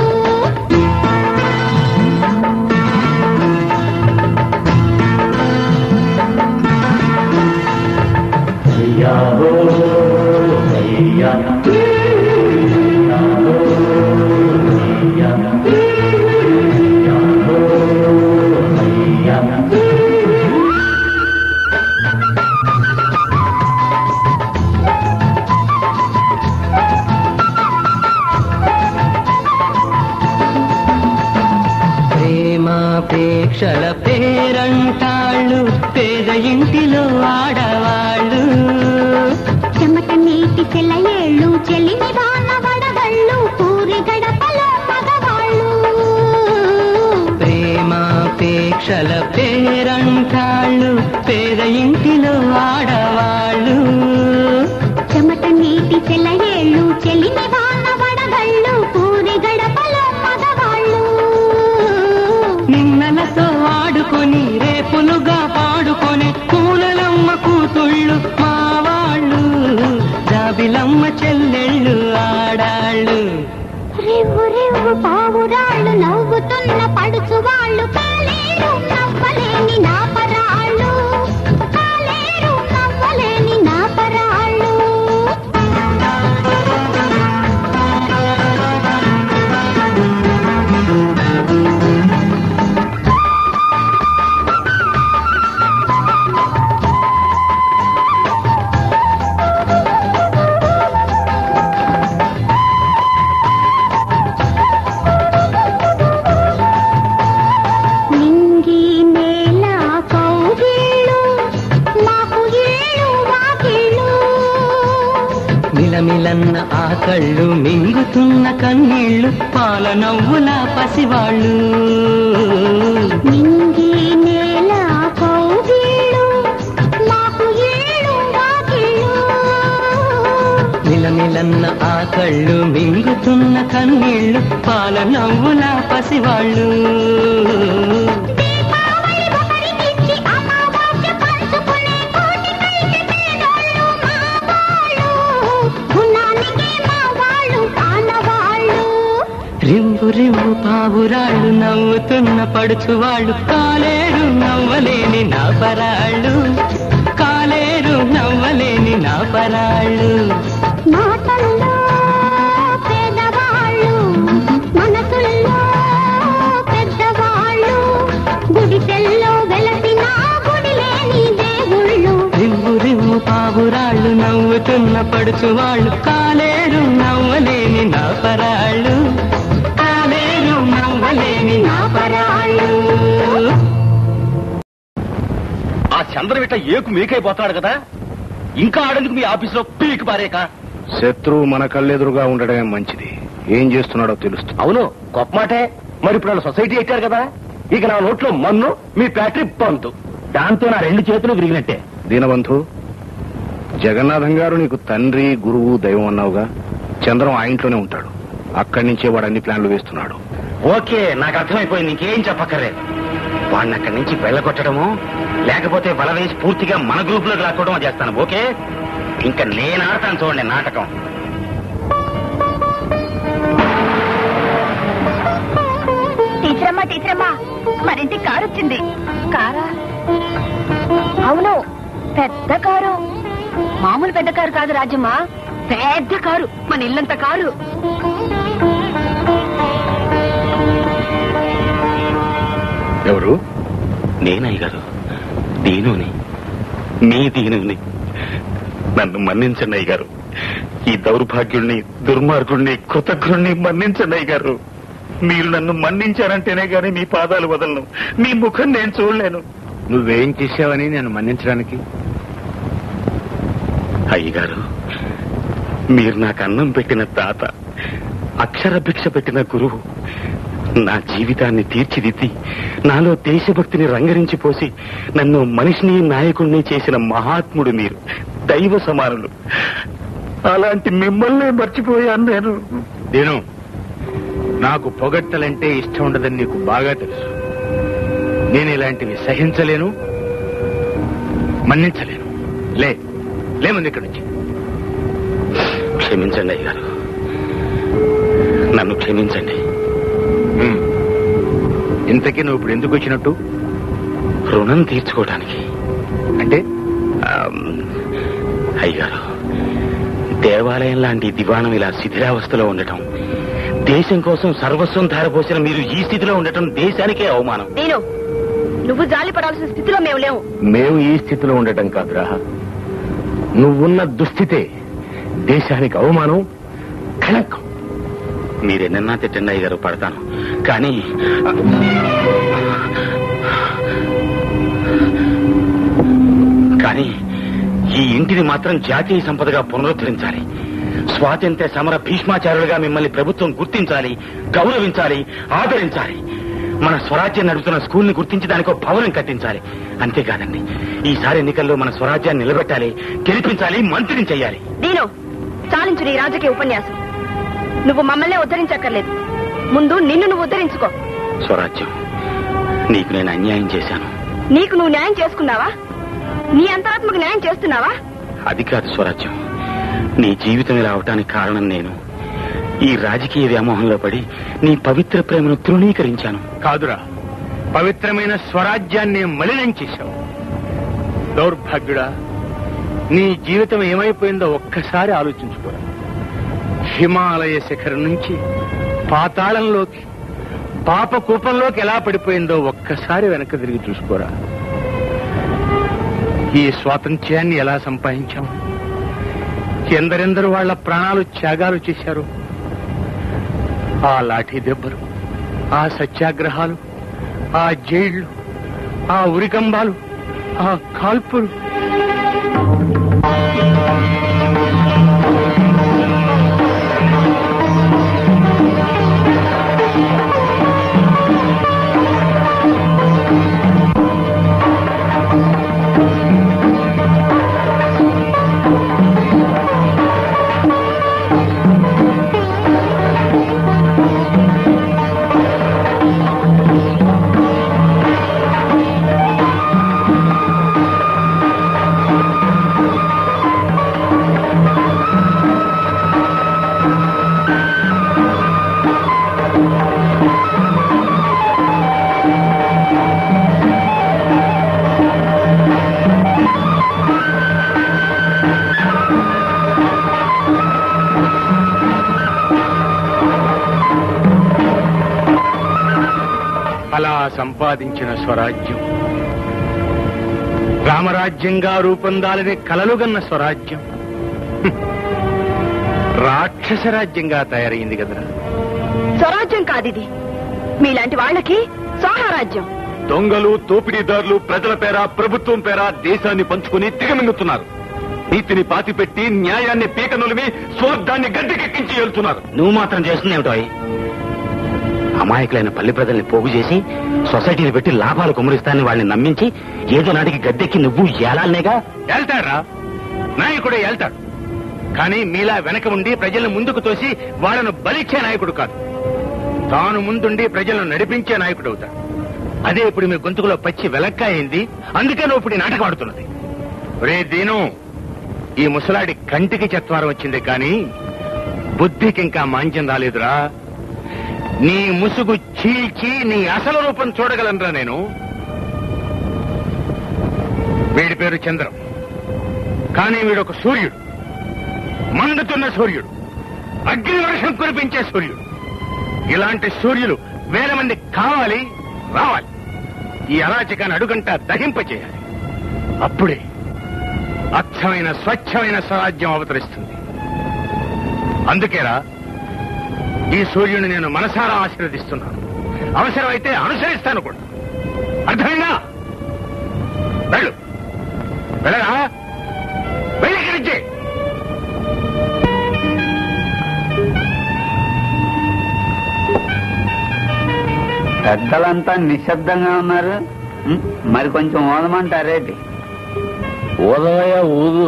అయ్యావో అయ్యా ప్రేమాపేక్షల పేరంటాళ్ళు, పేద ఇంటిలో ఆడవాళ్ళు. చెమట నీటి చెలయేళ్ళు, చెలిమి వాన వడగళ్ళు, పూరి గడపలో మగవాళ్ళు. ప్రేమాపేక్షల పేరంటాళ్ళు, పేద ఇంటిలో ఆడవాళ్ళు. చెమట నీటి చెలయేళ్ళు, చెలిమి వాన వడగళ్ళు, పూరి గడపలో మగవాళ్ళు. నిన్నలతో ఆడుకొని రేపులుగా పాడుకొని కూలలమ్మ కూతుళ్ళు మా వాళ్ళు, జాబిలమ్మ చెల్లెళ్ళు ఆడాళ్ళు. రివ్వు రివ్వు పావురాళ్ళు నవ్వుతున్న పడుచు వాళ్ళు, కాలేరు నవ్వలేని నా పరాళ్ళు, కాలేరు నవ్వలేని నా పరాళ్ళు. మింగుతున్న కన్నీళ్లు పాల నవ్వుల పసివాళ్ళు నింగి నేల కౌగిళ్ళు మాకు ఏళ్ళు వాకిళ్ళు మిలమిలన్న ఆ కళ్ళు మింగుతున్న కన్నీళ్లు పాల నవ్వుల పసివాళ్ళు దీపావళి ఒకరికిచ్చి అమావాస్య పంచుకునే కోటికైతే పేదోళ్ళు మా వాళ్ళు గుణానికే మా వాళ్ళు కానవాళ్ళు రివ్వు రివ్వు పావురాళ్ళు నవ్వుతున్న పడుచువాళ్ళు కాలేరు నవ్వలేని నా పరాళ్ళు కాలేరు నవ్వలేని నా పరాళ్ళు మాటల్లో పేదవాళ్ళు మనసుల్లో పెద్దవాళ్ళు గుడిసెల్లో వెలసిన గుడి లేని దేవుళ్ళు రివ్వు రివ్వు పావురాళ్ళు నవ్వుతున్న పడుచువాళ్ళు కాలేరు నవ్వలేని నా పరాళ్ళు కాలేరు నవ్వలేని నా పరాళ్ళు ఆ చంద్రవిట ఏకు మీకైపోతాడు కదా ఇంకా ఆడేందుకు మీ ఆఫీసులో పీకి పారేక శత్రువు మన కళ్ళెదురుగా ఉండడమే మంచిది. ఏం చేస్తున్నాడో తెలుస్తుంది. అవును గొప్ప మాటే. మరి ఇప్పుడు వాళ్ళు సొసైటీ ఎక్కారు కదా, ఇక నా నోట్లో మన్ను మీ ఫ్యాక్టరీ పంతు, దాంతో నా రెండు చేతులు విరిగినట్టే. దీనబంధు, జగన్నాథం గారు నీకు తండ్రి గురువు దైవం అన్నావుగా. చంద్రం ఆ ఇంట్లోనే ఉంటాడు. అక్కడి నుంచే వాడు అన్ని ప్లాన్లు వేస్తున్నాడు. ఓకే, నాకు అర్థమైపోయింది. ఇంకేం చెప్పక్కర్లేదు. వాడిని అక్కడి నుంచి వెళ్ళగొట్టడము, లేకపోతే బల వేసి పూర్తిగా మన గ్రూప్ లోకి లాక్కోవడమో చేస్తాను. ఓకే, ఇంకా నేను ఆడతాను చూడండి నాటకం. టీచరమ్మా టీచరమ్మా మరింటి కారు వచ్చింది. కారా? అవును, పెద్ద కారు. మామూలు పెద్ద కారు కాదు రాజమ్మా, పెద్ద కారు, మన ఇల్లంత కారు. ఎవరు? నేనయ్య గారు, దీనుని, మీ దీనుని. నన్ను మన్నించండి అయ్య గారు. ఈ దౌర్భాగ్యుణ్ణి, దుర్మార్గుణ్ణి, కృతజ్ఞుణ్ణి మన్నించండి అయ్య గారు. మీరు నన్ను మన్నించారంటేనే గాని మీ పాదాలు వదలను, మీ ముఖం నేను చూడలేను. నువ్వేం చేశావని నేను మన్నించడానికి? అయ్యగారు, మీరు నాకు అన్నం పెట్టిన తాత, అక్షర భిక్ష పెట్టిన గురువు, నా జీవితాన్ని తీర్చిదిద్ది నాలో దేశభక్తిని రంగరించి పోసి నన్ను మనిషిని నాయకుణ్ణి చేసిన మహాత్ముడు మీరు, దైవ సమానులు. అలాంటి మిమ్మల్ని మర్చిపోయాను నేను. నేను నాకు పొగట్టలంటే ఇష్టం ఉండదని నీకు బాగా తెలుసు. నేను ఇలాంటివి సహించలేను, మన్నించలేను. లే లేమంది ఇక్కడి నుంచి. క్షమించండి అయ్యగారు, నన్ను క్షమించండి. ఇంతకీ నువ్వు ఇప్పుడు ఎందుకు వచ్చినట్టు? రుణం తీర్చుకోవడానికి. అంటే? అయ్యగారు, దేవాలయం లాంటి దివాణం ఇలా శిథిలావస్థలో ఉండటం, దేశం కోసం సర్వస్వం ధారపోసిన మీరు ఈ స్థితిలో ఉండటం దేశానికే అవమానం. నేను నువ్వు జాలి పడాల్సిన స్థితిలో మేము లేవు. మేము ఈ స్థితిలో ఉండటం కాదురా, నువ్వున్న దుస్థితే దేశానికి అవమానం, కళంకం. మీరెన్నన్నా తిట్టండి అయ్యగారు, పడతాను. కానీ కానీ ఈ ఇంటిని మాత్రం జాతీయ సంపదగా పునరుద్ధరించాలి. స్వాతంత్ర్య సమర భీష్మాచార్యులుగా మిమ్మల్ని ప్రభుత్వం గుర్తించాలి, గౌరవించాలి, ఆదరించాలి. మన స్వరాజ్యం నడుపుతున్న స్కూల్ని గుర్తించి దానికో భవనం కట్టించాలి. అంతేకాదండి, ఈసారి ఎన్నికల్లో మన స్వరాజ్యాన్ని నిలబెట్టాలి, గెలిపించాలి, మంత్రిని చెయ్యాలి. నేను చాలించు నీ రాజకీయ ఉపన్యాసం. నువ్వు మమ్మల్ని ఉద్ధరించక్కర్లేదు, ముందు నిన్ను నువ్వు ఉద్ధరించుకో. స్వరాజ్యం, నీకు నేను అన్యాయం చేశాను. నీకు నువ్వు న్యాయం చేసుకున్నావా? నీ అంతరాత్మకు న్యాయం చేస్తున్నావా? అది కాదు స్వరాజ్యం, నీ జీవితం ఇలా అవటానికి కారణం నేను. ఈ రాజకీయ వ్యామోహంలో పడి నీ పవిత్ర ప్రేమను తృణీకరించాను. కాదురా, పవిత్రమైన స్వరాజ్యాన్ని మలినం చేశావు. దౌర్భాగ్యుడా, నీ జీవితం ఏమైపోయిందో ఒక్కసారి ఆలోచించుకోరా. హిమాలయ శిఖరం నుంచి పాతాళంలోకి, పాప కూపంలోకి ఎలా పడిపోయిందో ఒక్కసారి వెనక్కి తిరిగి చూసుకోరా. ఈ స్వాతంత్ర్యాన్ని ఎలా సంపాదించాం, ఎందరెందరు వాళ్ల ప్రాణాలు త్యాగాలు చేశారు. ఆ లాఠీ దెబ్బలు, ఆ సత్యాగ్రహాలు, ఆ జైళ్లు, ఆ ఉరికంబాలు, ఆ కాల్పులు. అలా సంపాదించిన స్వరాజ్యం రామరాజ్యంగా రూపొందాలని కలలుగన్న స్వరాజ్యం హ్మ్. రాక్షస రాజ్యంగా తయారైంది కదరా. స్వరాజ్యం కాదిది, మీలాంటి వాళ్ళకి స్వాహారాజ్యం. దొంగలు దోపిడీదారులు ప్రజల పేర ప్రభుత్వం పేర దేశాన్ని పంచుకుని దిగమింగుతున్నారు. నీతిని పాతిపెట్టి న్యాయాన్ని పీకనులిమి స్వార్థాన్ని గడ్డకెక్కించి వెళ్తున్నారు. నువ్వు మాత్రం చేస్తుంది ఏమిటో? అమాయకులైన పల్లె ప్రజల్ని పోగు చేసి సొసైటీని పెట్టి లాభాలు కుమరిస్తానని వాళ్ళని నమ్మించి ఏదో నాటికి గద్దెక్కి నువ్వు ఏలాలనేగా. వెళ్తారా నాయకుడే వెళ్తాడు, కానీ మీలా వెనక ఉండి ప్రజలను ముందుకు తోసి వాళ్ళను బలిచ్చే నాయకుడు కాదు. తాను ముందుండి ప్రజలను నడిపించే నాయకుడు అవుతాడు. అదే ఇప్పుడు మీ గొంతుకులో పచ్చి వెలక్కాయింది. అందుకే నువ్వు ఇప్పుడు ఈ నాటకం ఆడుతున్నది. రే దీను, ఈ ముసలాడి కంటికి చత్వారం వచ్చింది కానీ బుద్ధికి ఇంకా మాంద్యం రాలేదురా. నీ ముసుగు చీల్చి నీ అసలు రూపం చూడగలనరా నేను. వీడి పేరు చంద్రం, కానీ వీడొక సూర్యుడు, మండుతున్న సూర్యుడు, అగ్ని వర్షం కురిపించే సూర్యుడు. ఇలాంటి సూర్యులు వేల మంది కావాలి, రావాలి. ఈ అరాచకాన్ని అడుగంట దహింపచేయాలి. అప్పుడే అచ్చమైన స్వచ్ఛమైన స్వరాజ్యం అవతరిస్తుంది. అందుకేరా ఈ సూర్యుని నేను మనసారా ఆశీర్వదిస్తున్నాను. అవసరమైతే అనుసరిస్తాను కూడా. అర్థమైనా? వెళ్ళు, వెళ్ళరా, వెళ్ళి. పెద్దలంతా నిశ్శబ్దంగా ఉన్నారు. మరి కొంచెం ఓదమంటారేటి? ఊదవయ్య ఊదు.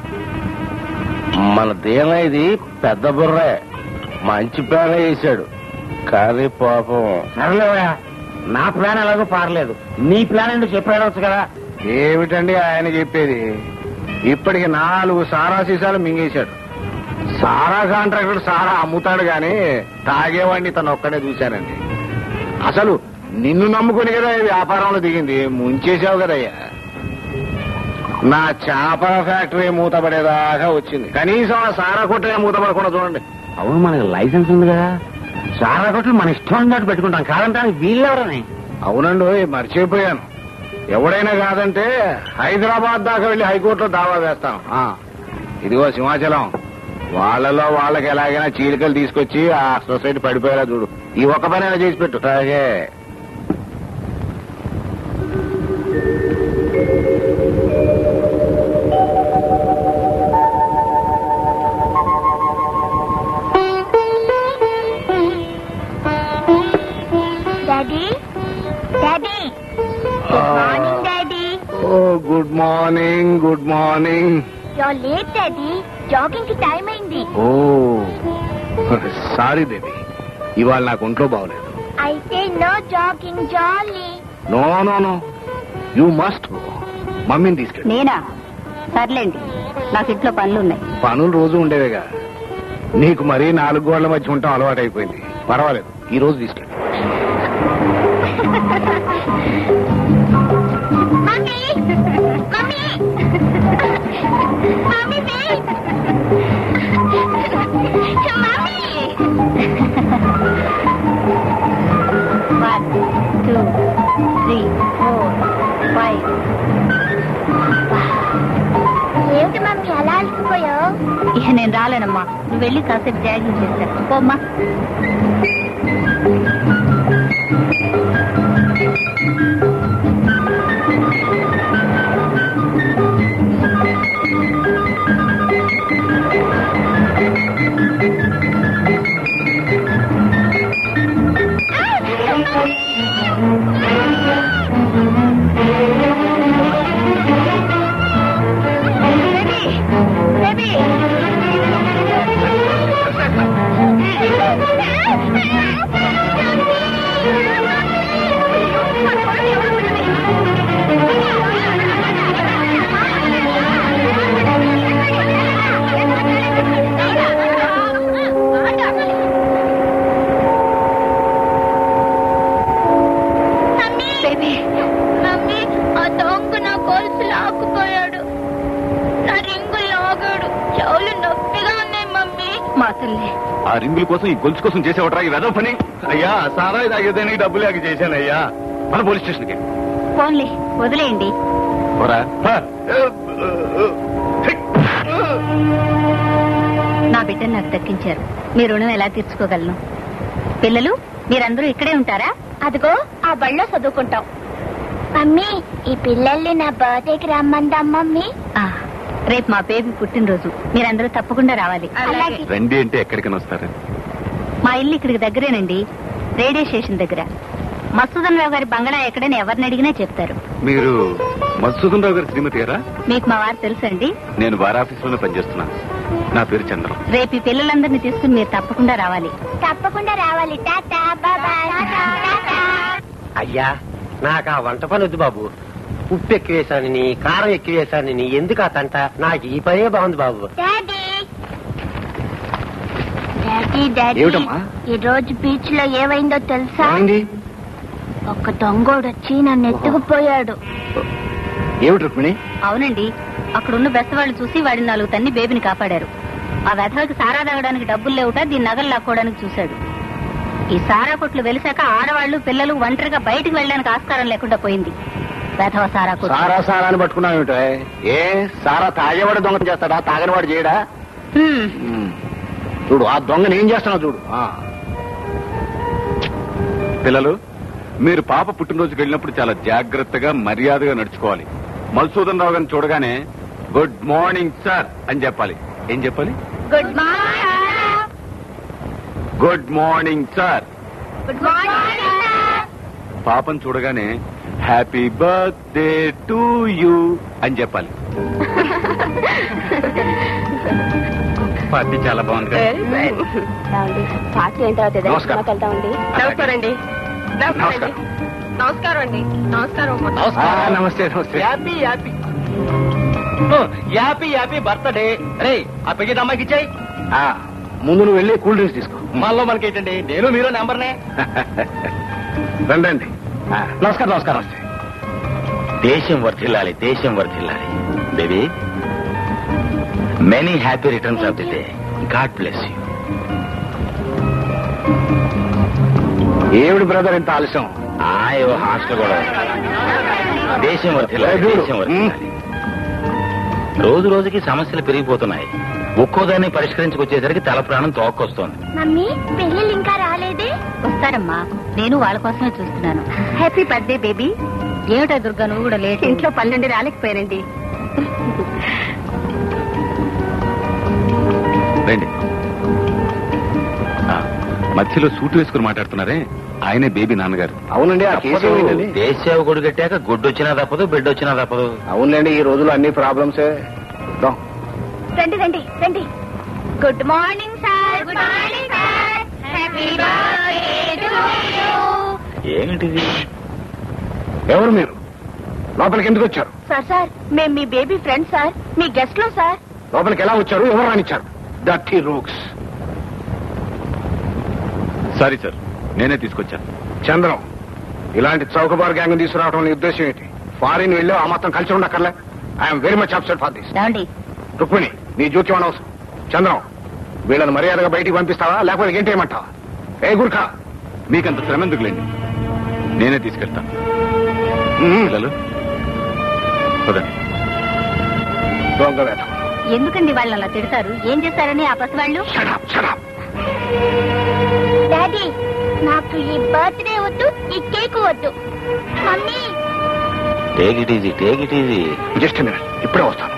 మన దీన ఇది పెద్ద బుర్రే, మంచి ప్లాన్ వేసాడు. కానీ పాపం. సరేలేవయ్యా, నా ప్లాన్ ఎలాగో పారలేదు, నీ ప్లాన్ ఏంటో చెప్పేయవచ్చు కదా. ఏమిటండి ఆయన చెప్పేది? ఇప్పటికి నాలుగు సారా సీసాలు మింగేశాడు. సారా కాంట్రాక్టర్ సారా అమ్ముతాడు గాని తాగేవాడిని తను ఒక్కడే చూశానండి. అసలు నిన్ను నమ్ముకుని కదా ఈ వ్యాపారంలో దిగింది, ముంచేశావు కదయ్యా. నా చేపల ఫ్యాక్టరీ మూతపడేదాకా వచ్చింది, కనీసం ఆ సారా కొట్టే మూతపడకుండా చూడండి. అవును, మనకి లైసెన్స్ ఉంది కదా, సారా కొట్లు మన ఇష్టం ఉన్నట్టు పెట్టుకుంటాం. కాదంటే వీళ్ళెవరని? అవునండి, మర్చిపోయాను. ఎవడైనా కాదంటే హైదరాబాద్ దాకా వెళ్లి హైకోర్టులో దావా వేస్తాం. ఆ, ఇదిగో సింహాచలం, వాళ్ళలో వాళ్ళకి ఎలాగైనా చీలికలు తీసుకొచ్చి ఆ సొసైటీ పడిపోయేలా చూడు. ఈ ఒక్క పని అయినా చేసి పెట్టు. అలాగే daddy daddy good morning daddy. Oh good morning, good morning. You're late daddy, jogging కి టైం అయింది. ఓ సారీ బేబీ, ఇవాళ నాకు ఒంట్లో బాగోలేదు. అయితే no jogging Jolly. No no no, you must go. మమ్మీని తీసుకెళ్ళి. నేనా? సర్లేండి, నాకు ఇంట్లో పనులు ఉన్నాయి. పనులు రోజు ఉండేవేగా, నీకు మరీ నాలుగు గోళ్ల మధ్య ఉంటాం అలవాటు అయిపోయింది. పర్వాలేదు, ఈ రోజు తీసుకెళ్ళి. Mummy mummy mummy wait. Mummy one two three four five. ఏమిటి మమ్మీ అలా అలసిపోయావు? ఇక నేను రాలేనమ్మా, నువ్వు వెళ్ళి కాసేపు జాగింగ్ చేశాను పోమ్మా. Baby! Baby! రింగుల కోసం ఈ గొలుసు కోసం చేసేవట్రా ఈ వెదవ పని. అయ్యా సారాయి తాగేదానికి డబ్బు లేక చేశానయ్యా. మన పోలీస్ స్టేషన్కి ఫోన్లే వదిలేయండి. పోరా. నా బిడ్డను నాకు దక్కించారు. మీ రుణం ఎలా తీర్చుకోగలను? పిల్లలు మీరందరూ ఇక్కడే ఉంటారా? అదిగో ఆ బళ్ళో చదువుకుంటాం. మమ్మీ ఈ పిల్లల్ని నా బర్త్డేకి రమ్మందాం మమ్మీ. ఆ, రేపు మా బేబీ పుట్టినరోజు, మీరందరూ తప్పకుండా రావాలి. అలాగే. రండి అంటే ఎక్కడికైనా వస్తారు? మా ఇల్లు ఇక్కడికి దగ్గరేనండి, రేడియో స్టేషన్ దగ్గర. మసూదన్ రావు గారి బంగళా ఎక్కడని ఎవరిని అడిగినా చెప్తారు. మీరు మధుసూదన్ రావు గారి శ్రీమతి గారా? మీకు మా వారు తెలుసండి. నేను వారి ఆఫీస్ లోనే పనిచేస్తున్నాను. నా పేరు చంద్రం. రేపు ఈ పిల్లలందరినీ తీసుకుని మీరు తప్పకుండా రావాలి. తప్పకుండా రావాలి. టాటా బాబాయ్. అయ్యా నాకు ఆ వంట పని వద్దు బాబు. ఉప్పు ఎక్కువ వేశానని కారం ఎక్కువ వేశానని ఎందుకు ఆ తంట? నాకు ఈ పనే బాగుంది బాబు. డాడీ డాడీ డాడీ ఏమిటమ్మా? ఈ రోజు బీచ్ లో ఏమైందో తెలుసా? ఏమైంది? ఒక దొంగోడు వచ్చి నన్ను ఎత్తుకుపోయాడు. ఏమిటి రుక్మిణి? అవునండి, అక్కడున్న బెస్తవాళ్ళు చూసి వాడిని నాలుగు తన్ని బేబీని కాపాడారు. ఆ వెధవకి సారా తాగడానికి డబ్బులు లేవుట, దీన్ని నగలు లాక్కోవడానికి చూశాడు. ఈ సారా కొట్లు వెలిసాక ఆడవాళ్లు పిల్లలు ఒంటరిగా బయటకు వెళ్ళడానికి ఆస్కారం లేకుండా పోయింది. వెధవ సారా కొట్లు. సారా సారా అని పట్టుకున్నావు ఏమిటో? ఏ సారా తాగేవాడు దొంగ చేస్తాడా, తాగనివాడు చేయడా? హ్మ్. చూడు ఆ దొంగని ఏం చేస్తున్నావు చూడు. ఆ. పిల్లలు, మీరు పాప పుట్టినరోజుకి వెళ్ళినప్పుడు చాలా జాగ్రత్తగా మర్యాదగా నడుచుకోవాలి. మధుసూదన్ రావు గారిని చూడగానే గుడ్ మార్నింగ్ సార్ అని చెప్పాలి. ఏం చెప్పాలి? Good morning. Good morning sir. Good morning. పాపను చూడగానే హ్యాపీ బర్త్డే టు యూ అని చెప్పాలి. పార్టీ చాలా బాగుంది కదా? పార్టీ అయిన తర్వాత ఏదైనా నమస్కారం. సినిమాకి వెళ్తామండి. నమస్కారం అండి. నమస్కారం. నమస్కారం అండి. నమస్కారం. ఆ, నమస్తే నమస్తే. Happy happy happy happy birthday. రే ఆ పెద్ద అమ్మాయికి ఇచ్చాయి. ఆ, ముందు నువ్వు వెళ్ళి కూల్ డ్రింక్స్ తీసుకో. మళ్ళీ మనకేంటండి, నేను మీరు నెంబర్నే. రండి రండి. ఆ, నమస్కారం నమస్కారం. దేశం వర్ధిల్లాలి, దేశం వర్ధిల్లాలి. Baby, many happy returns of the day. God bless you. ఏమిటి బ్రదర్ ఇంత ఆలస్యం? ఆ ఏవో హాస్టల్ కూడా. దేశం వర్ధిల్లాలి, దేశం వర్ధిల్లాలి. రోజు రోజుకి సమస్యలు పెరిగిపోతున్నాయి. ఒక్కోదాన్ని పరిష్కరించుకొచ్చేసరికి తల ప్రాణం తోక్కొస్తోంది. మమ్మీ పిల్లలు ఇంకా రాలేదే? వస్తారమ్మా, నేను వాళ్ళ కోసమే చూస్తున్నాను. Happy birthday baby. ఏమిటా దుర్గా, నువ్వు కూడా లేట్. ఇంట్లో పన్నెండు రాలేకపోయానండి. రండి. ఆ, మధ్యలో సూట్ వేసుకుని మాట్లాడుతున్నారే, ఆయనే బేబీ నాన్నగారు. అవునండి, ఆ కేసు ఏమైందండి? దేశసేవ కొడు కట్టాక గుడ్డు వచ్చినా తప్పదు, బిడ్డ వచ్చినా తప్పదు. అవునండి, ఈ రోజుల్లో అన్ని ప్రాబ్లమ్సే. దా. రండి రండి రండి. Good morning sir. Good morning sir. Happy birthday to you. ఏమిటిది? ఎవరు మీరు? లోపలికి ఎందుకు వచ్చారు? సార్ సార్ మేము మీ బేబీ ఫ్రెండ్ సార్, మీ గెస్ట్ లో సార్. లోపలికి ఎలా వచ్చారు? ఎవరు రానిచ్చారు? Dirty rooks. సారీ సార్, నేనే తీసుకొచ్చాను. చంద్రం, ఇలాంటి చౌకబార్ గ్యాంగ్ తీసుకురావడం నీ ఉద్దేశం ఏంటి? ఫారిన్ వెళ్ళి ఆ మాత్రం కలిసి ఉండక్కర్లే. I'm very much upset for this. రాండి. రుక్మిణి, నీ జోక్యం అనవసరం. చంద్రం, వీళ్ళని మర్యాదగా బయటికి పంపిస్తావా లేకపోతే ఏంటేయమంటావా? ఏ గుర్ఖా, మీకంత శ్రమ ఎందుకులేండి, నేనే తీసుకెళ్తాను. పిల్లలు పదండి. దొంగ వేట. ఎందుకండి వాళ్ళు అలా తిడతారు? ఏం చేశారని ఆ పసివాళ్ళు? డాడీ, నాకు ఈ బర్త్డే వద్దు, ఈ కేక్ వద్దు. Mummy take it easy, take it easy. Just minute, ఇప్పుడే వస్తాను.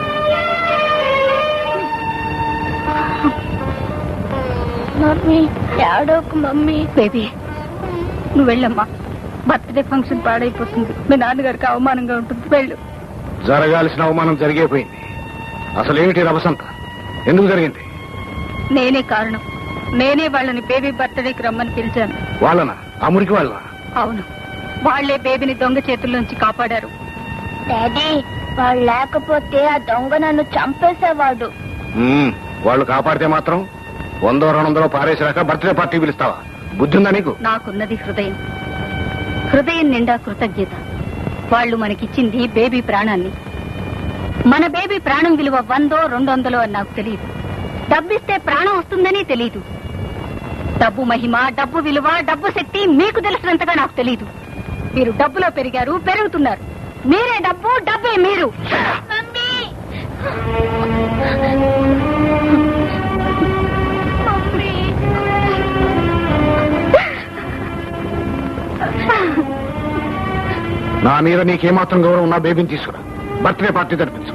Mummy ఏడోకు mummy. బేబీ, నువ్వు వెళ్ళమ్మా. బర్త్డే ఫంక్షన్ పాడైపోతుంది, మీ నాన్నగారికి అవమానంగా ఉంటుంది. వెళ్ళు. జరగాల్సిన అవమానం జరిగిపోయింది. అసలేమిటి రభసంత? ఎందుకు జరిగింది? నేనే కారణం. నేనే వాళ్ళని బేబీ బర్త్డేకి రమ్మని పిలిచాను. వాళ్ళనా? ఆ మురికి వాళ్ళ? అవును, వాళ్లే బేబీని దొంగ చేతుల్లోంచి కాపాడారు. డాడీ, వాళ్ళు లేకపోతే ఆ దొంగ నన్ను చంపేసేవాడు. మ్మ్, వాళ్ళు కాపాడితే మాత్రం వందో రెండు వందలో పారేసాక బర్త్డే పార్టీ పిలుస్తావా? బుద్ధి ఉందా నీకు? నాకున్నది హృదయం. హృదయం నిండా కృతజ్ఞత. వాళ్ళు మనకిచ్చింది బేబీ ప్రాణాన్ని. మన బేబీ ప్రాణం విలువ వందో రెండు వందలో అని నాకు తెలియదు. డబ్బిస్తే ప్రాణం వస్తుందని తెలియదు. డబ్బు మహిమ, డబ్బు విలువ, డబ్బు శక్తి మీకు తెలిసినంతగా నాకు తెలియదు. మీరు డబ్బులో పెరిగారు, పెరుగుతున్నారు. మీరే డబ్బు, డబ్బే మీరు. నా మీద నీకేమాత్రం గౌరవం ఉన్నా బేబీని తీసుకురా, బర్త్డే పార్టీ జరిపించు.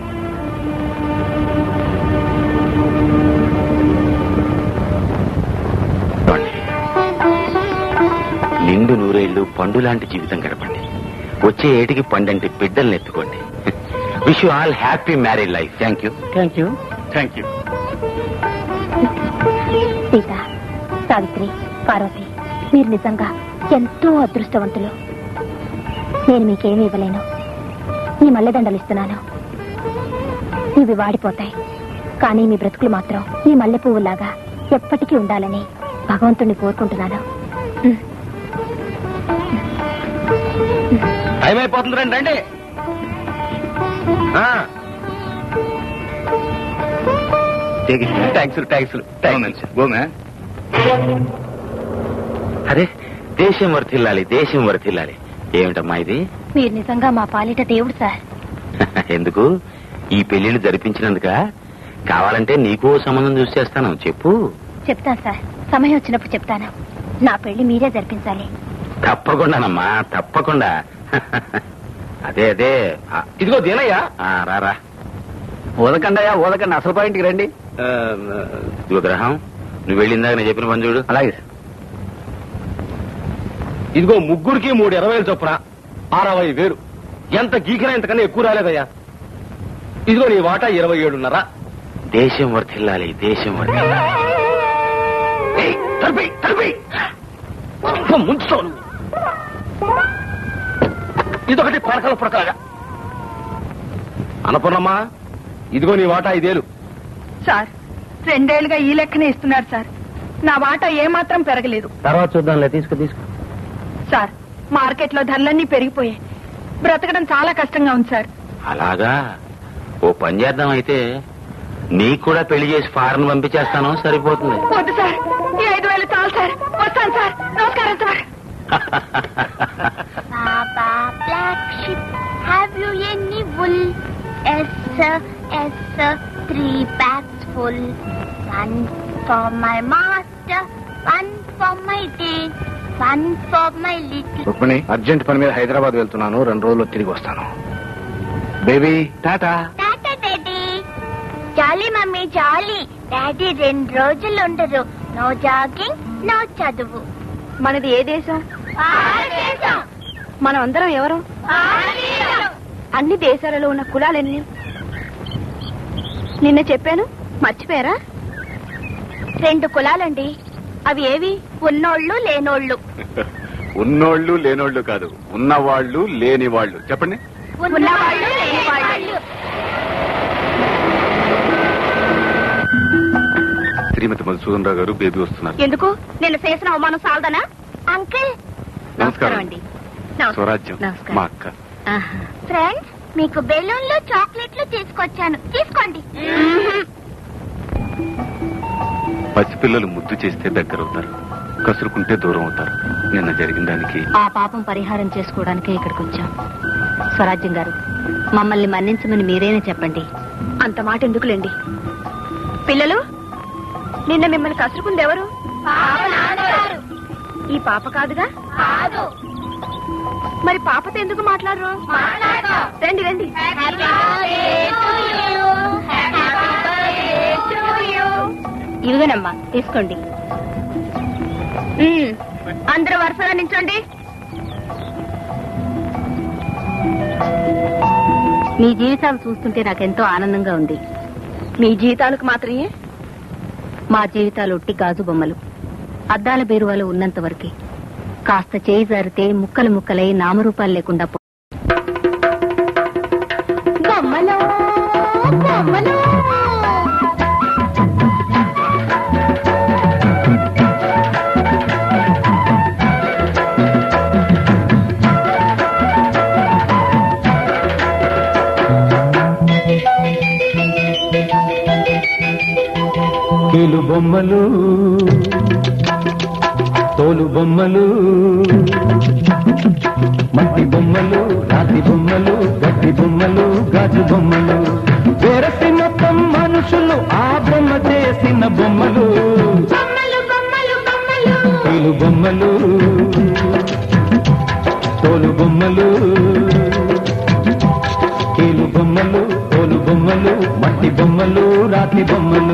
నిండు నూరేళ్లు పండు లాంటి జీవితం గడపండి. వచ్చే ఏటికి పండంటి బిడ్డల్ని ఎత్తుకోండి. Wish you all happy married life. Thank you. Thank you. Thank you. Sita, Savitri, Parvati, మీరు నిజంగా ఎంతో అదృష్టవంతులు. నేను మీకేమీ ఇవ్వలేను. ఈ మల్లెదండలు ఇస్తున్నాను. ఇవి వాడిపోతాయి, కానీ మీ బ్రతుకులు మాత్రం ఈ మల్లె పువ్వులాగా ఎప్పటికీ ఉండాలని భగవంతుణ్ణి కోరుకుంటున్నాను. టైం అయిపోతుంది రండి రండి. Thanks thanks. అరే, దేశం వర్తిల్లాలి, దేశం వర్తిల్లాలి. ఏమిటమ్మా ఇది? మీరు నిజంగా మా పాలిట దేవుడు సార్. ఎందుకు? ఈ పెళ్లిళ్ళు జరిపించినందుక? కావాలంటే నీకు సంబంధం చూసి చేస్తాను. చెప్పు. చెప్తాను సార్, సమయం వచ్చినప్పుడు చెప్తాను. నా పెళ్లి మీరే జరిపించాలి. తప్పకుండానమ్మా, తప్పకుండా. అదే అదే. ఇదిగో దీనయ్యా. రారా. ఓదకండయ్యా, ఓదకండి. అసలు పాయింట్కి రండి. ఇదిగో గ్రహం, నువ్వు వెళ్ళిందాక నేను చెప్పిన పని చూడు. అలాగే. ఇదిగో ముగ్గురికి మూడు ఇరవై వేలు చొప్పున అరవై వేలు. ఎంత గీకినా ఇంతకన్నా ఎక్కువ రాలేదయ్యా. ఇదిగో నీ వాటా ఇరవై ఏడున్నరా. దేశం వర్తిల్లాలి, దేశం వర్తిల్లాలి. ముంచుతాను. ఇదొకటి పరకల ప్రకాగా. అనపూర్ణమ్మా, ఇదిగో నీ వాటా ఐదేలు. సార్, రెండేళ్లుగా ఈ లెక్కనే ఇస్తున్నారు సార్. నా వాటా ఏమాత్రం పెరగలేదు. తర్వాత చూద్దాంలే. తీసుకో తీసుకో. సార్, మార్కెట్ లో ధరలన్నీ పెరిగిపోయాయి. బ్రతకడం చాలా కష్టంగా ఉంది సార్. అలాగా? ఓ పని చేద్దాం అయితే. నీకు కూడా పెళ్లి చేసి ఫారెన్ పంపించేస్తాను, సరిపోతుంది. వద్దు సార్, ఈ ఐదు వేలు చాలు సార్. వస్తాను సార్. నమస్కారం sir. Baba, black sheep, have you any wool? Yes, sir, yes, sir, three bags full. One for my master, one for my day, one for my little... Rukmini, urgent పని మీద హైదరాబాద్ వెళ్తున్నాను. రెండు రోజుల్లో తిరిగి వస్తాను. Baby, tata. Tata daddy. Jolly mummy, Jolly. Daddy రెండు రోజులు ఉండరు. నో జాగింగ్, నో చదువు. మనది ఏ దేశం? మనం అందరం ఎవరు? అన్ని దేశాలలో ఉన్న కులాలెన్ని? నిన్న చెప్పాను, మర్చిపోయారా? రెండు కులాలండి. అవి ఏవి? ఉన్నోళ్ళు, లేనోళ్ళు. ఉన్నోళ్ళు లేనోళ్ళు కాదు, ఉన్నవాళ్ళు లేని వాళ్ళు. చెప్పండి. ఉన్నవాళ్ళు, లేనివాళ్ళు. శ్రీమతి మధుసూదన్ రావు గారు, బేబీ వస్తున్నారు. ఎందుకు? నేను చేసిన అవమానం సాల్దనా? అంకుల్, నమస్కారం అండి. స్వరాజ్యం, మా అక్క. ఫ్రెండ్స్, మీకు బెలూన్లు, చాక్లెట్లు తీసుకొచ్చాను, తీసుకోండి. పసిపిల్లలు ముద్దు చేస్తే దగ్గరవుతారు, కసురుకుంటే దూరం అవుతారు. నిన్న జరిగిన దానికి ఆ పాపం పరిహారం చేసుకోవడానికే ఇక్కడికి వచ్చాం. స్వరాజ్యం గారు, మమ్మల్ని మన్నించమని మీరేనే చెప్పండి. అంత మాట ఎందుకులేండి. పిల్లలు, నిన్న మిమ్మల్ని కసురుకుంది ఎవరు? ఈ పాప కాదుగా? మరి పాపతో ఎందుకు మాట్లాడరు? రండి రండి. ఇవిగనమ్మా, తీసుకోండి. అందరూ వరుసగా నించోండి. మీ జీవితాలు చూస్తుంటే నాకెంతో ఆనందంగా ఉంది. మీ జీవితాలకు మాత్రమే? మా జీవితాలు ఒట్టి గాజు బొమ్మలు. అద్దాల బేరువాలో ఉన్నంత వరకే. కాస్త చేయి జారితే ముక్కలు ముక్కలై నామరూపాలు లేకుండా పో. బొమ్మలో బొమ్మలో బొమ్మలు తోలు బొమ్మలు మట్టి బొమ్మలు రాతి బొమ్మలు గట్టి బొమ్మలు గాజు బొమ్మలు వేరసి మొత్తం మనుషులు ఆ బొమ్మ చేసిన బొమ్మలు తోలు బొమ్మలు తోలు బొమ్మలు కీలు బొమ్మలు తోలు బొమ్మలు మట్టి బొమ్మలు రాతి బొమ్మలు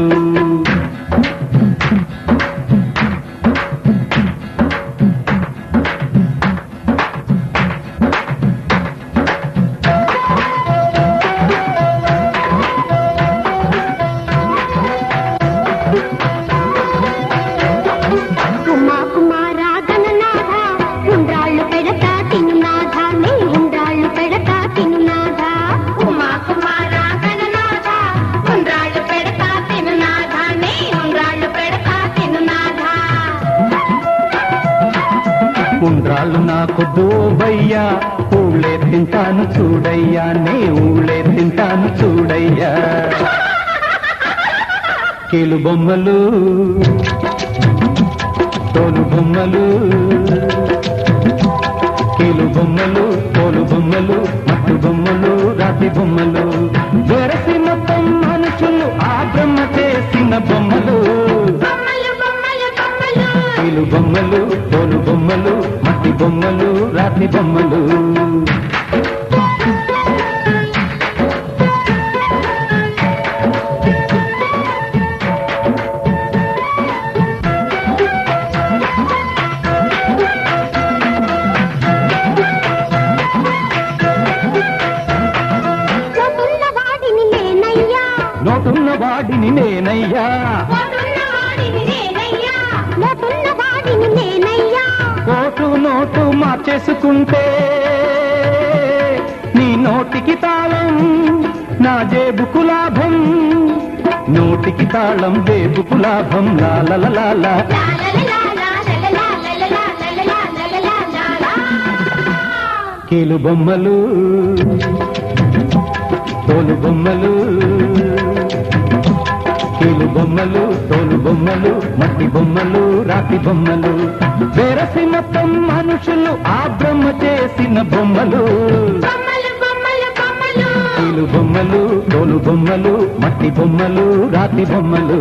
ఉండ్రాళ్ళు నా కొద్దు బయ్యా ఊళ్ళే తింటాను చూడయ్యా నే ఊళ్ళే తింటాను చూడయ్యా కీలు బొమ్మలు తోలు బొమ్మలు కీలు బొమ్మలు తోలు బొమ్మలు మట్టి బొమ్మలు రాతి బొమ్మలు వెరసి మొత్తం మనుషులు ఆ బ్రహ్మ చేసిన బొమ్మలు కీలు బొమ్మలు తోలు బొమ్మలు మట్టి బొమ్మలు రాతి బొమ్మలు నోటున్న వాడిని నేనయ్యా కోటు నోటు మార్చేసుకుంటే నీ నోటికి తాళం నా జేబుకు లాభం నోటికి తాళం జేబుకు లాభం లాలలా కీలు బొమ్మలు తోలు బొమ్మలు కీలు బొమ్మలు తోలు బొమ్మలు మట్టి బొమ్మలు రాతి బొమ్మలు వేరసి మొత్తం మనుషులు ఆ బ్రహ్మ చేసిన బొమ్మలు కీలు బొమ్మలు తోలు బొమ్మలు మట్టి బొమ్మలు రాతి బొమ్మలు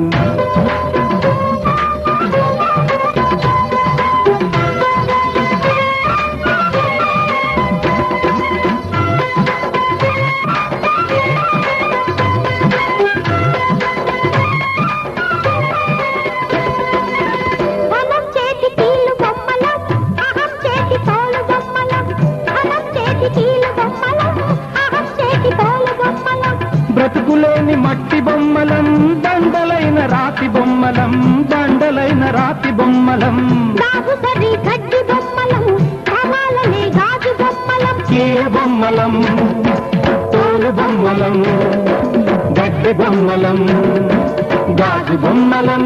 బ్రతుకులేని మట్టి బొమ్మలం దండలైన రాతి బొమ్మలం దండలైన రాతి బొమ్మలం గడ్డి బొమ్మలం గాజు బొమ్మలం కీలు బొమ్మలం తోలు బొమ్మలం గడ్డి బొమ్మలం గాజు బొమ్మలం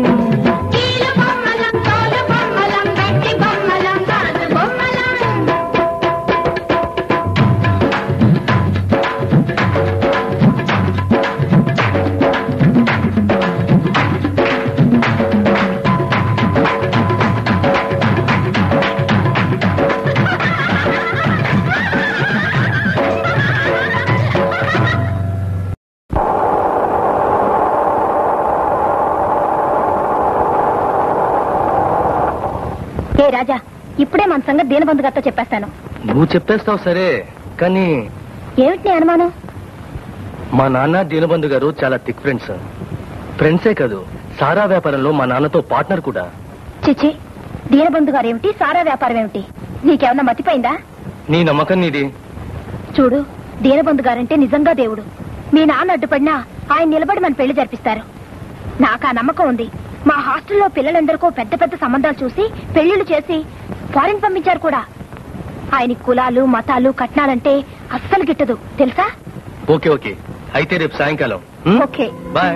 రాజా ఇప్పుడే మన సంగతి దీనబంధు గారితో చెప్పేస్తాను. నువ్వు చెప్పేస్తావు సరే, కానీ ఏమిటి నీ అనుమానం? మా నాన్న దీనబంధు గారు చాలా థిక్ ఫ్రెండ్స్. ఫ్రెండ్సే కాదు, సారా వ్యాపారంలో మా నాన్నతో పార్ట్నర్ కూడా. చిచి, దీనబంధు గారు ఏమిటి, సారా వ్యాపారం ఏమిటి? నీకేమన్నా మతిపోయిందా? నీ నమ్మకం నీది. చూడు, దీనబంధు గారంటే నిజంగా దేవుడు. మీ నాన్న అడ్డుపడినా ఆయన నిలబడి మన పెళ్లి జరిపిస్తారు. నాకు ఆ నమ్మకం ఉంది. మా హాస్టల్లో పిల్లలందరికీ పెద్ద పెద్ద సంబంధాలు చూసి పెళ్లిళ్లు చేసి ఫారిన్ పంపించారు కూడా. ఆయన కులాలు మతాలు కట్నాలంటే అస్సలు గిట్టదు తెలుసా? ఓకే ఓకే, అయితే రేపు సాయంకాలం. Okay bye.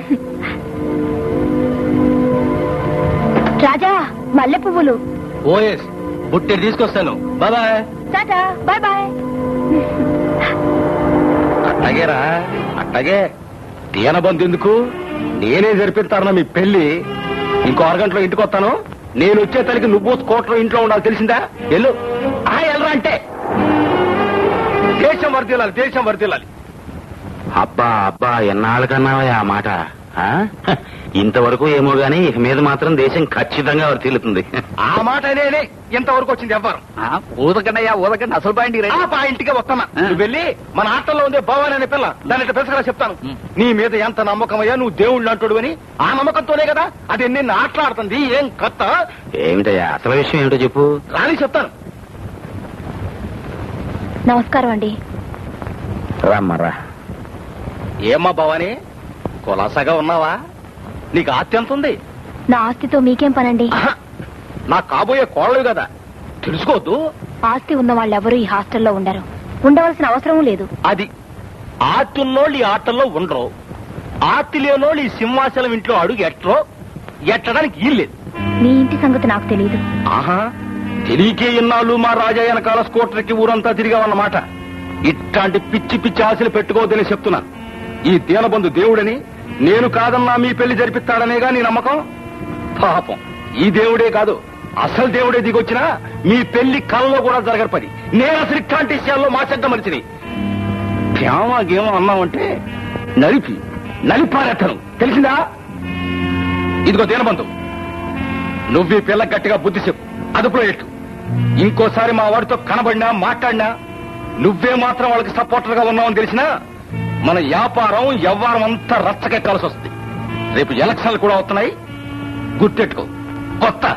రాజా, మల్లె పువ్వులు. ఓఎస్, బుట్టెడు తీసుకొస్తాను. Bye bye. Tata, bye bye. అట్లాగేరా, అట్లాగే. దీనబంధు ఎందుకు, నేనే జరిపిస్తాను మీ పెళ్లి. ఇంకో అరగంటలో ఇంటికి వస్తాను, నేను వచ్చే తలకి నువ్వు స్కూటర్ ఇంట్లో ఉండాలి, తెలిసిందా? ఎల్లు ఆ ఎల్లరా అంటే దేశం వర్దిల్లాలి, దేశం వర్దిల్లాలి. అబ్బా అబ్బా ఎన్నాళ్ళకన్నావా ఆ మాట? ఆ? ఇంతవరకు ఏమో గాని ఇక మీద మాత్రం దేశం ఖచ్చితంగా వర్తిల్లుతుంది. ఆ మాట నేనే ఇంతవరకు వచ్చింది ఎవ్వరు. ఊదకండయ్యా ఊదకండి, అసలు పాయింట్ ఆ పాయింట్కే వస్తున్నా. నువ్వు వెళ్ళి మన ఆటల్లో ఉండే భవాని అనే పిల్ల దాని పెసగా చెప్తాను. నీ మీద ఎంత నమ్మకం అయ్యా, నువ్వు దేవుళ్ళు అంటాడు అని. ఆ నమ్మకంతోనే కదా అది నిన్ను ఆటలాడుతుంది. ఏం కొత్త ఏమిటయ్యా అసలు విషయం ఏమిటో చెప్పు. రాని చెప్తాను. నమస్కారం అండి. రమ్మరా. ఏమ్మా భవాని, కులాసాగా ఉన్నావా? నీకు ఆస్తి ఎంత ఉంది? నా ఆస్తితో మీకేం పనండి? నా కాబోయే కోడలు కదా, తెలుసుకోవద్దు. ఆస్తి ఉన్న వాళ్ళెవరూ ఈ హాస్టల్లో ఉండరు, ఉండవలసిన అవసరం లేదు. అది ఆస్తి ఉన్నోళ్ళు ఈ ఆటల్లో ఉండరు, ఆస్తి లేనోళ్ళు ఈ సింహాచలం ఇంట్లో అడుగు ఎట్టరో ఎట్టడానికి ఇల్లేదు. మీ ఇంటి సంగతి నాకు తెలియదు. ఆహా, తెలియకే ఇన్నాళ్ళు మా రాజా వెనకాల స్కూటర్కి ఊరంతా తిరిగావన్నమాట. ఇట్లాంటి పిచ్చి పిచ్చి ఆశలు పెట్టుకోవద్దని చెప్తున్నా. ఈ దీనబంధు దేవుడని, నేను కాదన్నా మీ పెళ్లి జరిపిస్తాడనేగా నీ నమ్మకం. పాపం ఈ దేవుడే కాదు, అసలు దేవుడే దిగొచ్చినా మీ పెళ్లి కళ్ళలో కూడా జరగపది. నేను అసలు ఇట్లాంటి విషయాల్లో మా చెడ్డ మనిషిని. ప్రేమ గేమ అన్నామంటే నలిపి నలిపారెత్తను, తెలిసిందా? ఇదిగో దీనబంధు, నువ్వు ఈ పిల్ల గట్టిగా బుద్ధి చెప్పు, అదుపులో ఎట్టు. ఇంకోసారి మా వాడితో కనబడినా మాట్లాడినా నువ్వే మాత్రం వాళ్ళకి సపోర్టర్ గా ఉన్నావని తెలిసినా మన వ్యాపారం వ్యవహారం అంతా రచ్చకెక్కాల్సి వస్తుంది. రేపు ఎలక్షన్లు కూడా వస్తున్నాయి, గుర్తెట్టుకో. కొత్త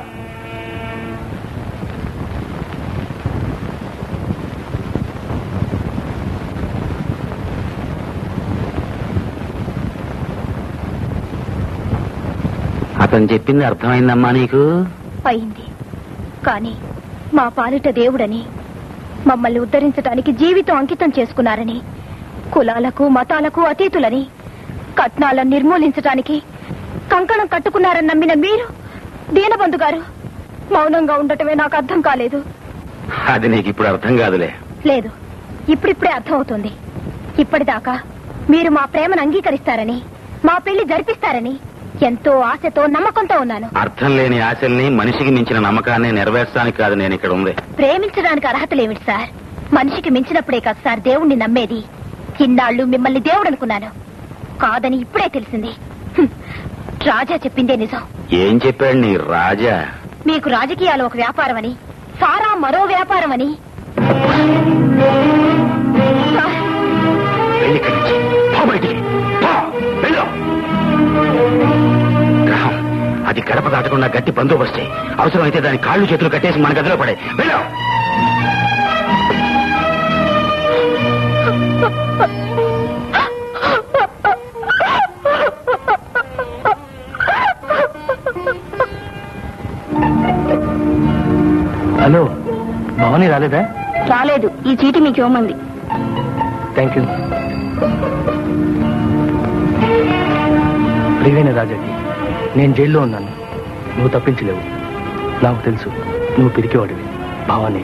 అతను చెప్పింది అర్థమైందమ్మా నీకు? అయింది. కానీ మా పాలిట దేవుడని, మమ్మల్ని ఉద్ధరించడానికి జీవితం అంకితం చేసుకున్నారని, కులాలకు మతాలకు అతీతులని, కట్నాలను నిర్మూలించడానికి కంకణం కట్టుకున్నారని నమ్మిన మీరు దీనబంధు గారు మౌనంగా ఉండటమే నాకు అర్థం కాలేదు. అది నీకు ఇప్పుడు అర్థం కాదులే. లేదు, ఇప్పుడిప్పుడే అర్థం అవుతుంది. ఇప్పటిదాకా మీరు మా ప్రేమను అంగీకరిస్తారని, మా పెళ్లి జరిపిస్తారని ఎంతో ఆశతో నమ్మకంతో ఉన్నాను. అర్థం లేని ఆశల్ని, మనిషికి మించిన నమ్మకాన్ని నెరవేర్చడానికి కాదు నేను ఇక్కడ ఉంది. ప్రేమించడానికి అర్హతలేమిటి సార్? మనిషికి మించినప్పుడే కదా సార్ దేవుణ్ణి నమ్మేది. ఇన్నాళ్ళు మిమ్మల్ని దేవుడు అనుకున్నాను, కాదని ఇప్పుడే తెలిసింది. హ్మ్. రాజా చెప్పిందే నిజం. ఏం చెప్పాడు నీ రాజా? మీకు రాజకీయాలు ఒక వ్యాపారం అని, సారా మరో వ్యాపారం అని. సార్, వెళ్ళి ఇక్కడి నుంచి. పో బయటికి. పో. వెళ్ళు. గ్రహం అది గడప దాటకుండా గట్టి బందోబస్తే. అవసరమైతే దాని కాళ్ళు చేతులు కట్టేసి మన గదిలో పడే. వెళ్ళు. హలో, భవానీ రాలేదా? రాలేదు. ఈ చీటి మీకు ఇవ్వమంది. Thank you. ప్రియమైన రాజాకి, నేను జైల్లో ఉన్నాను, నువ్వు తప్పించలేవు. నాకు తెలుసు నువ్వు పిరికివాడివి. భవానీ,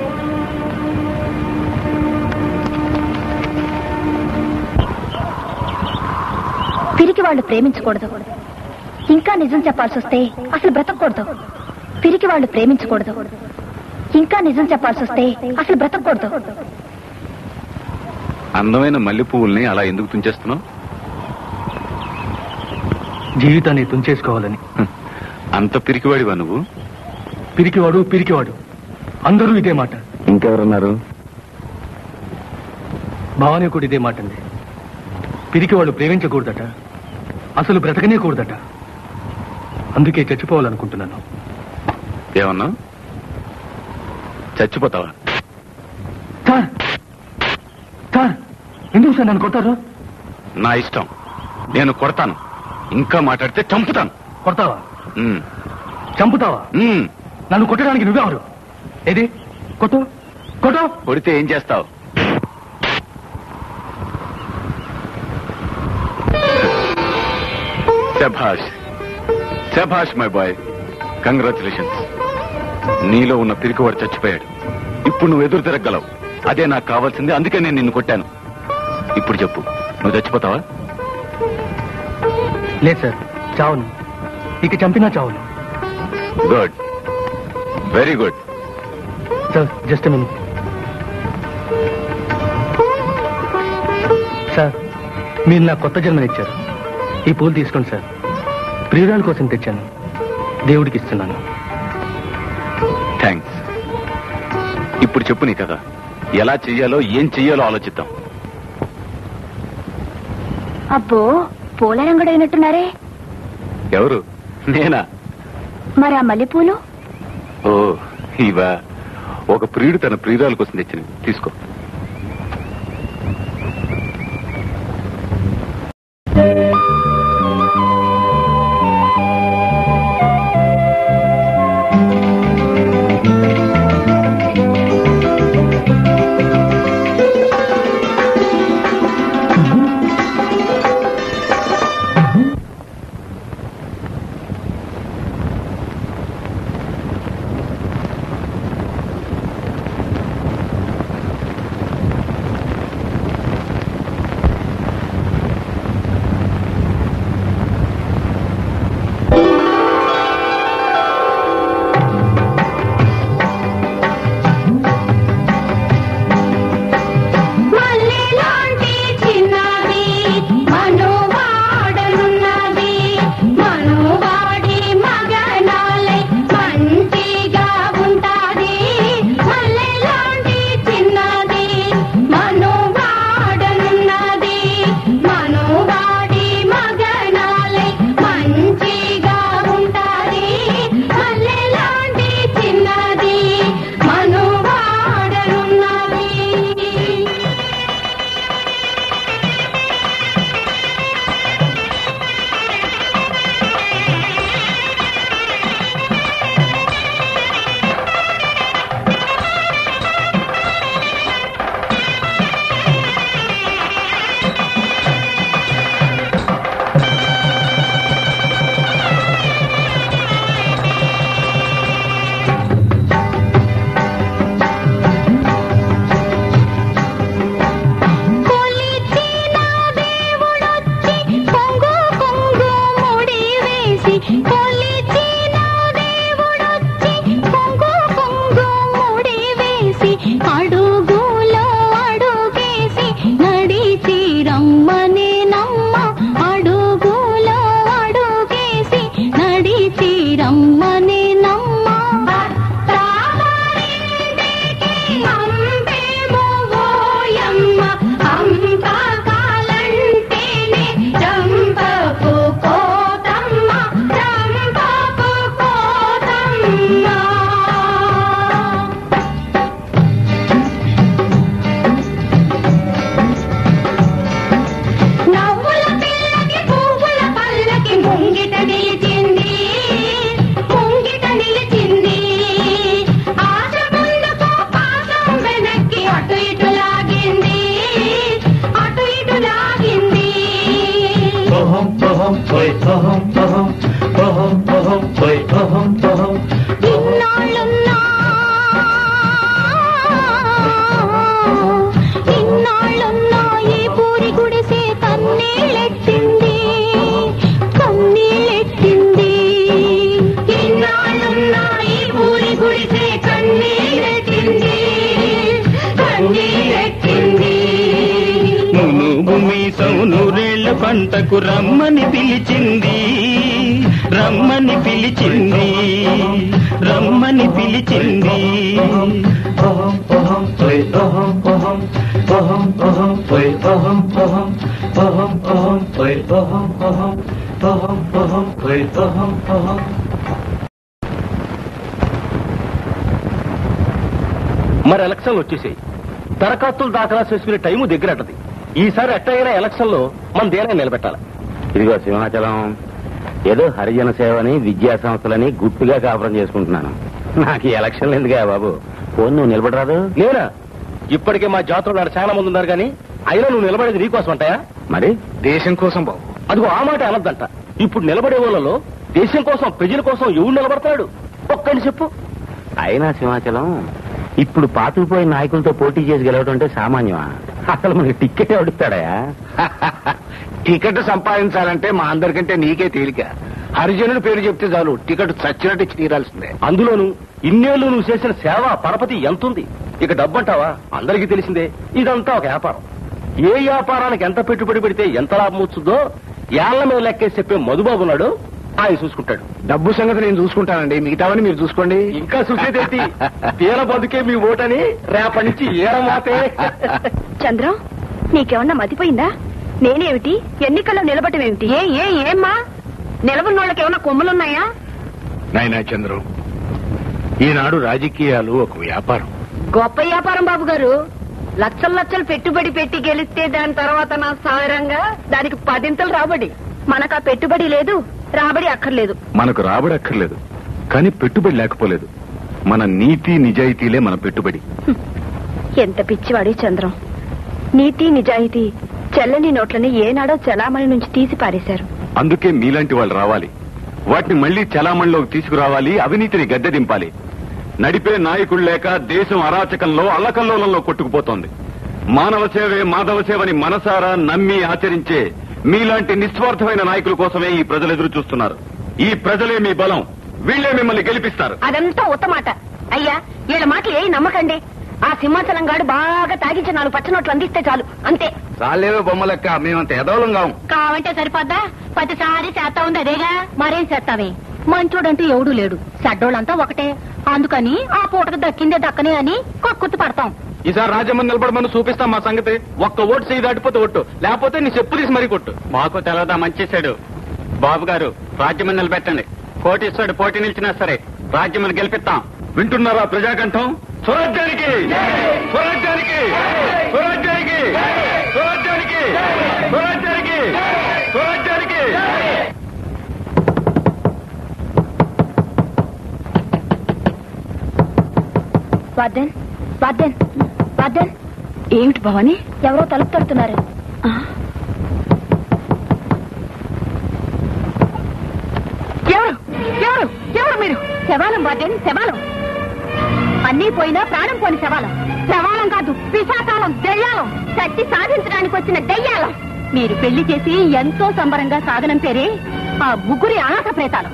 పిరికి వాళ్ళు ప్రేమించకూడదు. ఇంకా నిజం చెప్పాల్సి వస్తే అసలు బ్రతకూడదు. పిరికి వాళ్ళు ప్రేమించకూడదు. ఇంకా నిజం చెప్పాల్సి వస్తే అసలు బ్రతకూడదు. అందమైన మల్లె పువ్వుల్ని అలా ఎందుకు తుంచేస్తున్నావు? జీవితాన్ని తుంచేసుకోవాలని. అంత పిరికివాడివా నువ్వు? పిరికివాడు పిరికివాడు అందరూ ఇదే మాట. ఇంకెవరున్నారు? భవానీ కూడా ఇదే మాట అండి. పిరికివాడు ప్రేమించకూడదట, అసలు బ్రతకనే కూడదట. అందుకే చచ్చిపోవాలనుకుంటున్నాను. ఏమన్నా? చచ్చిపోతావా? సార్, సార్, ఎందుకు సార్ నన్ను కొట్టారు? నా ఇష్టం, నేను కొడతాను. ఇంకా మాట్లాడితే చంపుతాను. కొడతావా? ఉమ్. చంపుతావా? ఉమ్. నన్ను కొట్టడానికి నువ్వెవరు? ఏది? కొట్టు, కొట్టు. కొడితే ఏం చేస్తావు? శభాష్, శభాష్ మై బాయ్, కంగ్రాచులేషన్స్. నీలో ఉన్న పిరికివాడు చచ్చిపోయాడు. ఇప్పుడు నువ్వు ఎదురు తిరగలవు. అదే నాకు కావాల్సింది, అందుకే నేను నిన్ను కొట్టాను. ఇప్పుడు చెప్పు, నువ్వు చచ్చిపోతావా? లేదు సార్, చావును. ఇక చంపినా చావును. Good, very good. Sir just minute. Sir మీరు నా కొత్త జన్మనిచ్చారు. ఈ పూలు తీసుకోండి సార్. ప్రియురాల కోసం తెచ్చాను, దేవుడికి ఇస్తున్నాను. థ్యాంక్స్. ఇప్పుడు చెప్పు నీ కదా, ఎలా చెయ్యాలో ఏం చెయ్యాలో ఆలోచిద్దాం. అబ్బో పూల రంగుడైనట్టున్నారే. ఎవరు? నేనా? మరి ఆ మల్లెపూలు? ఓ ఇవా, ఒక ప్రియుడు తన ప్రియురాల కోసం తెచ్చిన. తీసుకో. నూరేళ్ల పంటకు రమ్మని పిలిచింది, రమ్మని పిలిచింది, రమ్మని పిలిచింది. మరి ఎలక్షన్లు వచ్చేసాయి. దరఖాస్తులు దాఖలా చేసుకునే టైము దగ్గరటది. ఈసారి ఎట్టయినా ఎలక్షన్ లో మన దేనే నిలబెట్టాలి. ఇదిగో సింహాచలం, ఏదో హరిజన సేవని విద్యా సంస్థలని గుట్టుగా కాపురం చేసుకుంటున్నాను. నాకు ఈ ఎలక్షన్లు ఎందుకా బాబు? ఫోన్ నువ్వు నిలబడరాదు? లేనా? ఇప్పటికే మా జాతరలో నాడు చాలా మంది ఉన్నారు కానీ అయినా నువ్వు నిలబడేది నీకోసం అంటాయా? మరి దేశం కోసం బాబు. అదిగో ఆ మాట అనద్దంట. ఇప్పుడు నిలబడే వాళ్ళలో దేశం కోసం ప్రజల కోసం ఎవడు నిలబడతాడు? ఒక్కని చెప్పు. అయినా సింహాచలం, ఇప్పుడు పాతుకుపోయిన నాయకులతో పోటీ చేసి గెలవడం అంటే సామాన్యమా? అసలు మనకి టిక్కెట్ ఎవడిస్తాడయా? టికెట్ సంపాదించాలంటే మా అందరికంటే నీకే తేలిక. హరిజనుడి పేరు చెప్తే చాలు టికెట్ చచ్చినట్టు ఇచ్చి తీరాల్సిందే. అందులోను ఇన్నేళ్లు నువ్వు చేసిన సేవ పరపతి ఎంతుంది? ఇక డబ్బంటావా? అందరికీ తెలిసిందే. ఇదంతా ఒక వ్యాపారం. ఏ వ్యాపారానికి ఎంత పెట్టుబడి పెడితే ఎంత లాభం వచ్చుద్దో ఏళ్ల మీద లెక్కేసి చెప్పే మధుబాబు ఉన్నాడు, ఆయన చూసుకుంటాడు. డబ్బు సంగతి నేను చూసుకుంటానండి, మిగతావని మీరు చూసుకోండి. ఇంకా చూసేదేంటి? తీర బతుకే మీ ఓటని రేపటి నుంచి ఏరమాతే. చంద్రం, నీకేమన్నా మతిపోయిందా? నేనేమిటి ఎన్నికల్లో నిలబడమేమిటి? ఏ ఏ ఏమ్మా, నిలబడిన వాళ్ళకి ఏమన్నా కొమ్ములున్నాయా? నాయనా చంద్రం, ఈనాడు రాజకీయాలు ఒక వ్యాపారం. గొప్ప వ్యాపారం బాబు గారు. లక్షల లక్షలు పెట్టుబడి పెట్టి గెలిస్తే దాని తర్వాత నా సాగరంగా దానికి పదింతలు రాబడి. మనకు ఆ పెట్టుబడి లేదు, రాబడి అక్కర్లేదు. మనకు రాబడి అక్కర్లేదు, కానీ పెట్టుబడి లేకపోలేదు. మన నీతి నిజాయితీలే మన పెట్టుబడి. ఎంత పిచ్చివాడి చంద్రం. నీతి నిజాయితీ చెల్లని నోట్లని ఏనాడో చలామణి నుంచి తీసి పారేశారు. అందుకే మీలాంటి వాళ్ళు రావాలి, వాటిని మళ్లీ చలామణిలోకి తీసుకురావాలి, అవినీతిని గద్దె దింపాలి. నడిపే నాయకుడు లేక దేశం అరాచకంలో అల్లకల్లోలంలో కొట్టుకుపోతోంది. మానవ సేవే మాధవ సేవని మనసారా నమ్మి ఆచరించే మీలాంటి నిస్వార్థమైన నాయకుల కోసమే ఈ ప్రజలు ఎదురు చూస్తున్నారు. ఈ ప్రజలే మీ బలం, వీళ్లే మిమ్మల్ని గెలిపిస్తారు. అదంతా ఉత్తమాట అయ్యా. వీళ్ళ మాటలు ఏ నమ్మకండి. ఆ సింహాచలం గాడు బాగా తాగించి నాలుగు పచ్చనోట్లు అందిస్తే చాలు, అంతే. చాలేవో బొమ్మలెక్క, మేమంత ఎదవలం కావు. కావంటే సరిపోద్దా? ప్రతిసారి చేస్తా ఉంది అదేగా. మరేం చేస్తావే? మంచోడంటే ఎవడూ లేడు, చెడ్డోళ్ళంతా ఒకటే. అందుకని ఆ పూటకు దక్కిందే దక్కనే అని కక్కుర్తి పడతాం. ఈసారి రాజమ్మని నిలబడమని చూపిస్తాం మా సంగతి. ఒక్క ఓటు చేయి దాటిపోతే ఒట్టు, లేకపోతే నీ చెప్పు తీసి మరీ కొట్టు. మాకు తెలవదా మంచేశాడు. బాబు గారు రాజ్యమని నిలబెట్టండి. కోటీశ్వరుడు పోటీ నిలిచినా సరే రాజ్యమని గెలిపిస్తాం. వింటున్నారా ప్రజాకంఠం? స్వరాజ్యానికి, స్వరాజ్యానికి, స్వరాజ్యానికి, స్వరాజ్యానికి, స్వరాజ్యానికి, స్వరాజ్యానికి. వర్ధన్, వర్ధన్, వర్ధన్. ఏమిటి భవాని? ఎవరో తలుపు తడుతున్నారు. ఎవరు ఎవరు ఎవరు మీరు? శవాలం వర్ధన్, శవాలం. అన్నీ పోయినా ప్రాణం పోని శవాలం. శవాలం కాదు, పిశాచాలం, దెయ్యాలం. శక్తి సాధించడానికి వచ్చిన దెయ్యాలం. మీరు పెళ్లి చేసి ఎంతో సంబరంగా సాగనం పేరే ఆ ముగ్గురి అనాథ ప్రేతాలు.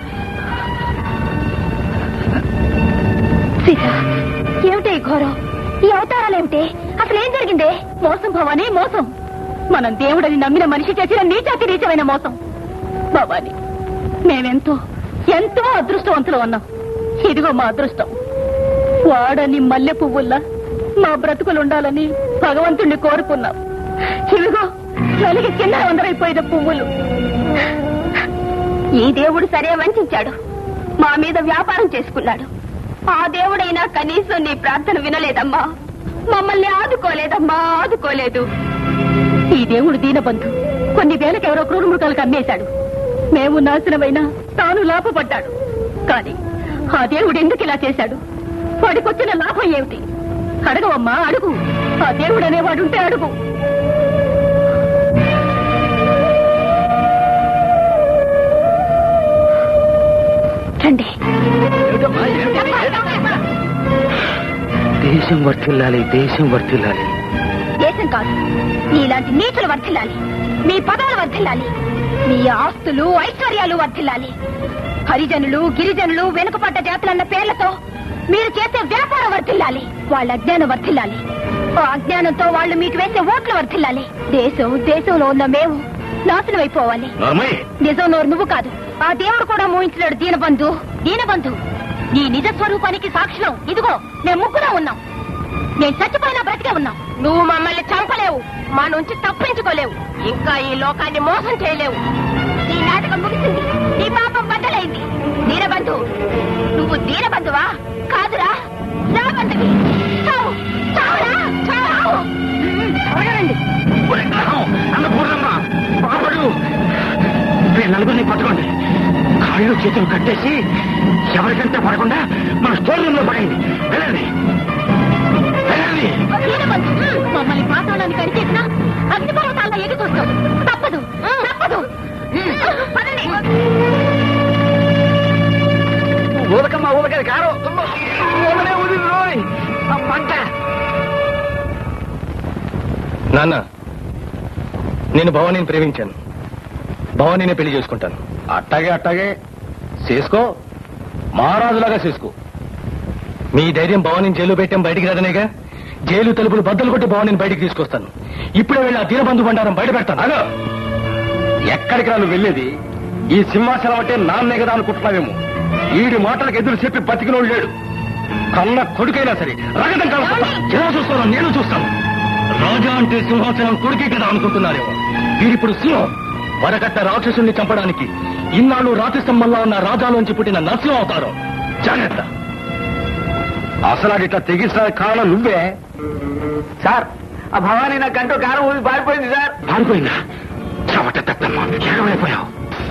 సీత, ఏమిటే ఈ ఘోరం? ఈ అవతారాలేమిటి? అసలు ఏం జరిగిందే? మోసం భవానీ, మోసం. మనం దేవుడని నమ్మిన మనిషి చేసిన నీచాతి నీచమైన మోసం. భవానీ, మేమెంతో ఎంతో అదృష్టవంతులు ఉన్నాం. ఇదిగో మా అదృష్టం. వాడని మల్లె పువ్వుల్లా మా బ్రతుకులుండాలని భగవంతుణ్ణి కోరుకున్నాం. ఇదిగో వెలిగి కింద వందరైపోయిన పువ్వులు. ఈ దేవుడు సరే వంచాడు, మా మీద వ్యాపారం చేసుకున్నాడు. ఆ దేవుడైనా కనీసం నీ ప్రార్థన వినలేదమ్మా, మమ్మల్ని ఆదుకోలేదమ్మా, ఆదుకోలేదు. ఈ దేవుడు దీనబంధు కొన్ని వేలకెవరో క్రూర మృగాలకు అమ్మేశాడు. మేము నాశనమైనా తాను లాభపడ్డాడు. కానీ ఆ దేవుడు ఎందుకు ఇలా చేశాడు? వాడికొచ్చిన లాభం ఏమిటి? అడగవమ్మా, అడుగు. ఆ దేవుడు అనేవాడుంటే అడుగు. రండి. దేశం వర్తిల్లాలి, దేశం వర్తిల్లాలి. దేశం కాదు, నీలాంటి నీచులు వర్తిల్లాలి. మీ పదవులు వర్తిల్లాలి, మీ ఆస్తులు ఐశ్వర్యాలు వర్తిల్లాలి. హరిజనులు, గిరిజనులు, వెనుకపడ్డ జాతులన్న పేర్లతో మీరు చేసే వ్యాపారం వర్తిల్లాలి. వాళ్ళ అజ్ఞానం వర్తిల్లాలి. ఆ అజ్ఞానంతో వాళ్ళు మీకు వేసే ఓట్లు వర్తిల్లాలి. దేశం, దేశంలో ఉన్న మేము నాశనం అయిపోవాలి. నిజం నోరు నువ్వు కాదు, ఆ దేవుడు కూడా మోహించినాడు. దీనబంధు, దీనబంధు, నీ నిజ స్వరూపానికి సాక్షులం. ఇదిగో మేము ముగ్గురా ఉన్నాం. నేను చచ్చిపోయినా బ్రతికే ఉన్నాం. నువ్వు మమ్మల్ని చంపలేవు, మా నుంచి తప్పించుకోలేవు, ఇంకా ఈ లోకాన్ని మోసం చేయలేవు. నీ నాటకం ముగిసింది, నీ పాపం బద్దలైంది. దీనబంధు, నువ్వు దీనబంధువా? కాదురా, రాబంధువి. చావు, చావురా, చావు. త్వరగానండి. నలుగురిని పట్టుకోండి, కాళ్ళు చేతులు కట్టేసి ఎవరికంటే పడకుండా మన స్టోర్ రూమ్ లో పడండి. వెళ్ళండి, వెళ్ళండి. మమ్మల్ని పాతాళానికి అడిచేసిన అగ్నిపర్వతాల్లో ఎదుకొస్తాం. తప్పదు, తప్పదు. పదండి. ఊదకమ్మా, ఊదకది కారు ఊదనే ఊది పంట. నాన్న, నేను భవానీని ప్రేమించాను, భవానీనే పెళ్లి చేసుకుంటాను. అట్టాగే అట్టాగే చేసుకో, మహారాజులాగా చేసుకో. మీ ధైర్యం భవానీ జైలు పెట్టాం బయటికి రాదనేగా. జైలు తలుపులు బద్దలు కొట్టి భవానీని బయటికి తీసుకొస్తాను. ఇప్పుడే వెళ్ళి ఆ దీనబంధు బండారం బయట పెడతాను. అలా ఎక్కడికి రాను వెళ్ళేది? ఈ సింహాసనం అంటే నాన్నే కదా అనుకుంటున్నావేమో. ఈడి మాటలకు ఎదురు చెప్పి బతికినోడు లేడు. కన్న కొడుకైనా సరే రగతం కలుస్తాను. ఎలా చూస్తాను? నేను చూస్తాను. రాజా అంటే సింహాసనం కొడుకే కదా అనుకుంటున్నారేమో. వీడిప్పుడు సింహం. వరకట్ట రాక్షసుని చంపడానికి ఇన్నాళ్ళు రాతి స్తంభంలో ఉన్న రాజాలోంచి పుట్టిన నర్సింహం అవుతారు. జాగ్రత్త. అసలు అది ఇట్లా తెగించడానికి కారణం నువ్వే. సార్, ఆ భవానీ నా కంటూ కారం ఊపి పారిపోయింది సార్. పారిపోయిందా? చవట తత్తమ్మా, కేవలైపోయావు.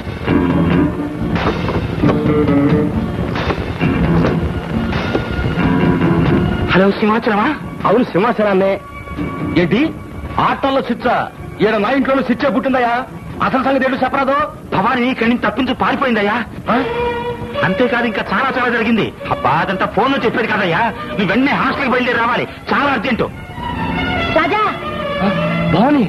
హలో, సింహాచలమా? అవును, సింహాసనాన్నే. ఏంటి ఆటల్లో శిక్ష? ఈడ నా ఇంట్లో శిక్ష పుట్టిందయ్యా. అసలు సంగతి ఏంటో చెప్పరాదు. భవానీ ఇక్కడి నుంచి తప్పించి పారిపోయిందయ్యా. అంతేకాదు, ఇంకా చాలా చాలా జరిగింది. అబ్బా, అదంతా ఫోన్ లో చెప్పేది కదయ్యా. నువ్వు వెంటనే హాస్టల్కి బయలుదేరి రావాలి, చాలా అర్జెంటు. రాజా, భవానీ,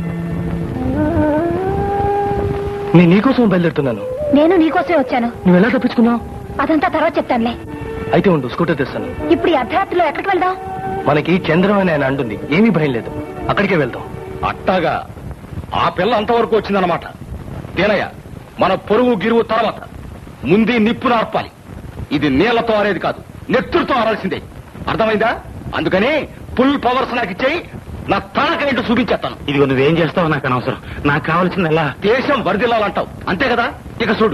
నేను నీకోసం బయలుదేరుతున్నాను. నేను నీకోసమే వచ్చాను. నువ్వు ఎలా తప్పించుకున్నావు? అదంతా తర్వాత చెప్తానులే. అయితే ఉండు, స్కూటర్ తెస్తాను. ఇప్పుడు ఈ అర్ధరాత్రిలో ఎక్కడికి వెళ్దాం? మనకి చంద్రం అని ఆయన అంటుంది, ఏమీ భయం లేదు. అక్కడికే వెళ్దాం. అట్టాగా ఆ పిల్ల అంతవరకు వచ్చిందన్నమాట. తేనయ్య, మన పొరుగు గిరువు తర్వాత ముందు నిప్పు నార్పాలి. ఇది నీళ్లతో ఆరేది కాదు, నెత్తులతో ఆరాల్సిందే. అర్థమైందా? అందుకని ఫుల్ పవర్స్ నాకు ఇచ్చేయి. నా తనకేంటో చూపించేస్తాను. ఇదిగో నువ్వేం చేస్తావో నాకు అనవసరం. నాకు కావాల్సింది ఎలా దేశం వరదిల్లాలంటావు, అంతే కదా? ఇక చూడు.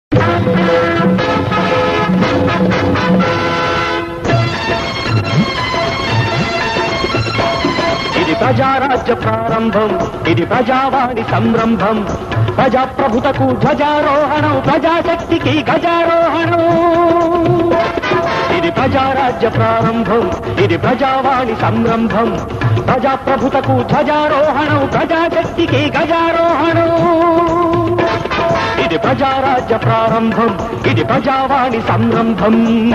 ఇది ప్రజారాజ్య ప్రారంభం, ఇది ప్రజావాణి సంరంభం. ప్రజాప్రభుతకు ధ్వజారోహణం, ప్రజాశక్తికి గజారోహణం. ఇది ప్రజారాజ్య ప్రారంభం, ఇది ప్రజావాణి సంరంభం. ప్రజాప్రభుతకు ధ్వజారోహణం, ప్రజాశక్తికి గజారోహణం. ఇది ప్రజారాజ్య ప్రారంభం, ఇది ప్రజావాణి సంరంభం.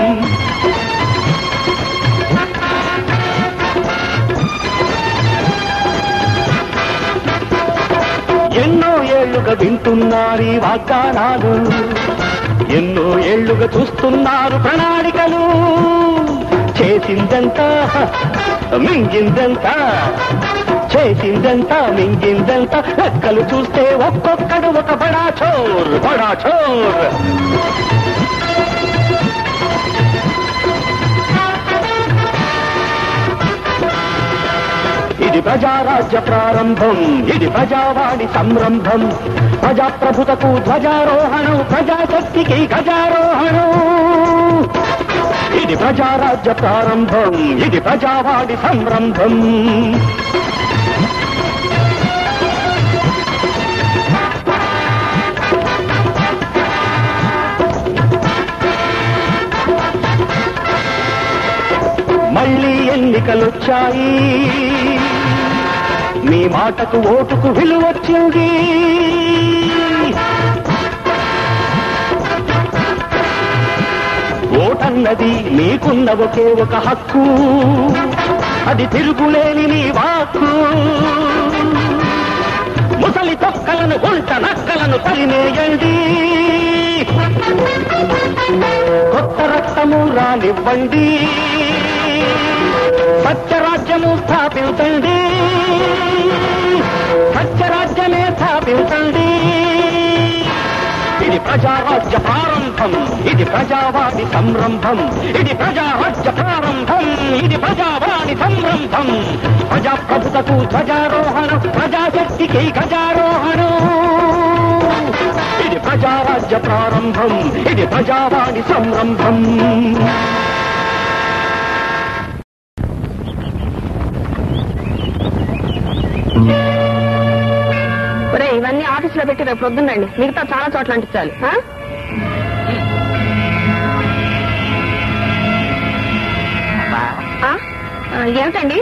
ఎన్నో ఏళ్లుగా వింటున్నారు ఈ వాగ్దానాలు, ఎన్నో ఏళ్లుగా చూస్తున్నారు ప్రణాళికలు. చేసిందంతా మింగిందంతా, చేసిందంతా మింగిందంతా. లెక్కలు చూస్తే ఒక్కొక్కడు ఒక బడా చోర్, బడా చోర్. ఇది ప్రజారాజ్య ప్రారంభం, ఇది ప్రజావాణి సంరంభం. ప్రజాప్రభుతకు ధ్వజారోహణం, ప్రజాశక్తికి గజారోహణం. ఇది ప్రజారాజ్య ప్రారంభం, ఇది ప్రజావాణి సంరంభం. మళ్ళీ ఎన్నికలొచ్చాయి, మీ మాటకు ఓటుకు విలువొచ్చింది. ఓటన్నది మీకున్న ఒకే ఒక హక్కు, అది తిరుగులేని మీ వాక్కు. ముసలి తొక్కలను గుంట నక్కలను తరిమేయండి, కొత్త రక్తము రానివ్వండి. సత్యరాజ్యము స్థాపించండి, సత్యరాజ్యమే స్థాపించండి. ఇది ప్రజారాజ్య ప్రారంభం, ఇది ప్రజావాణి సంరంభం. ఇది ప్రజారాజ్య ప్రారంభం, ఇది ప్రజావాణి సంరంభం. ప్రజాప్రభుతకు ధ్వజారోహణం, ప్రజాశక్తికి గజారోహణం. ఇది ప్రజారాజ్య ప్రారంభం, ఇది ప్రజావాణి సంరంభం. ఇవన్నీ ఆఫీసులో పెట్టి రేపు పొద్దున్నండి, మిగతా చాలా చోట్ల అంటించాలి. ఏమిటండి?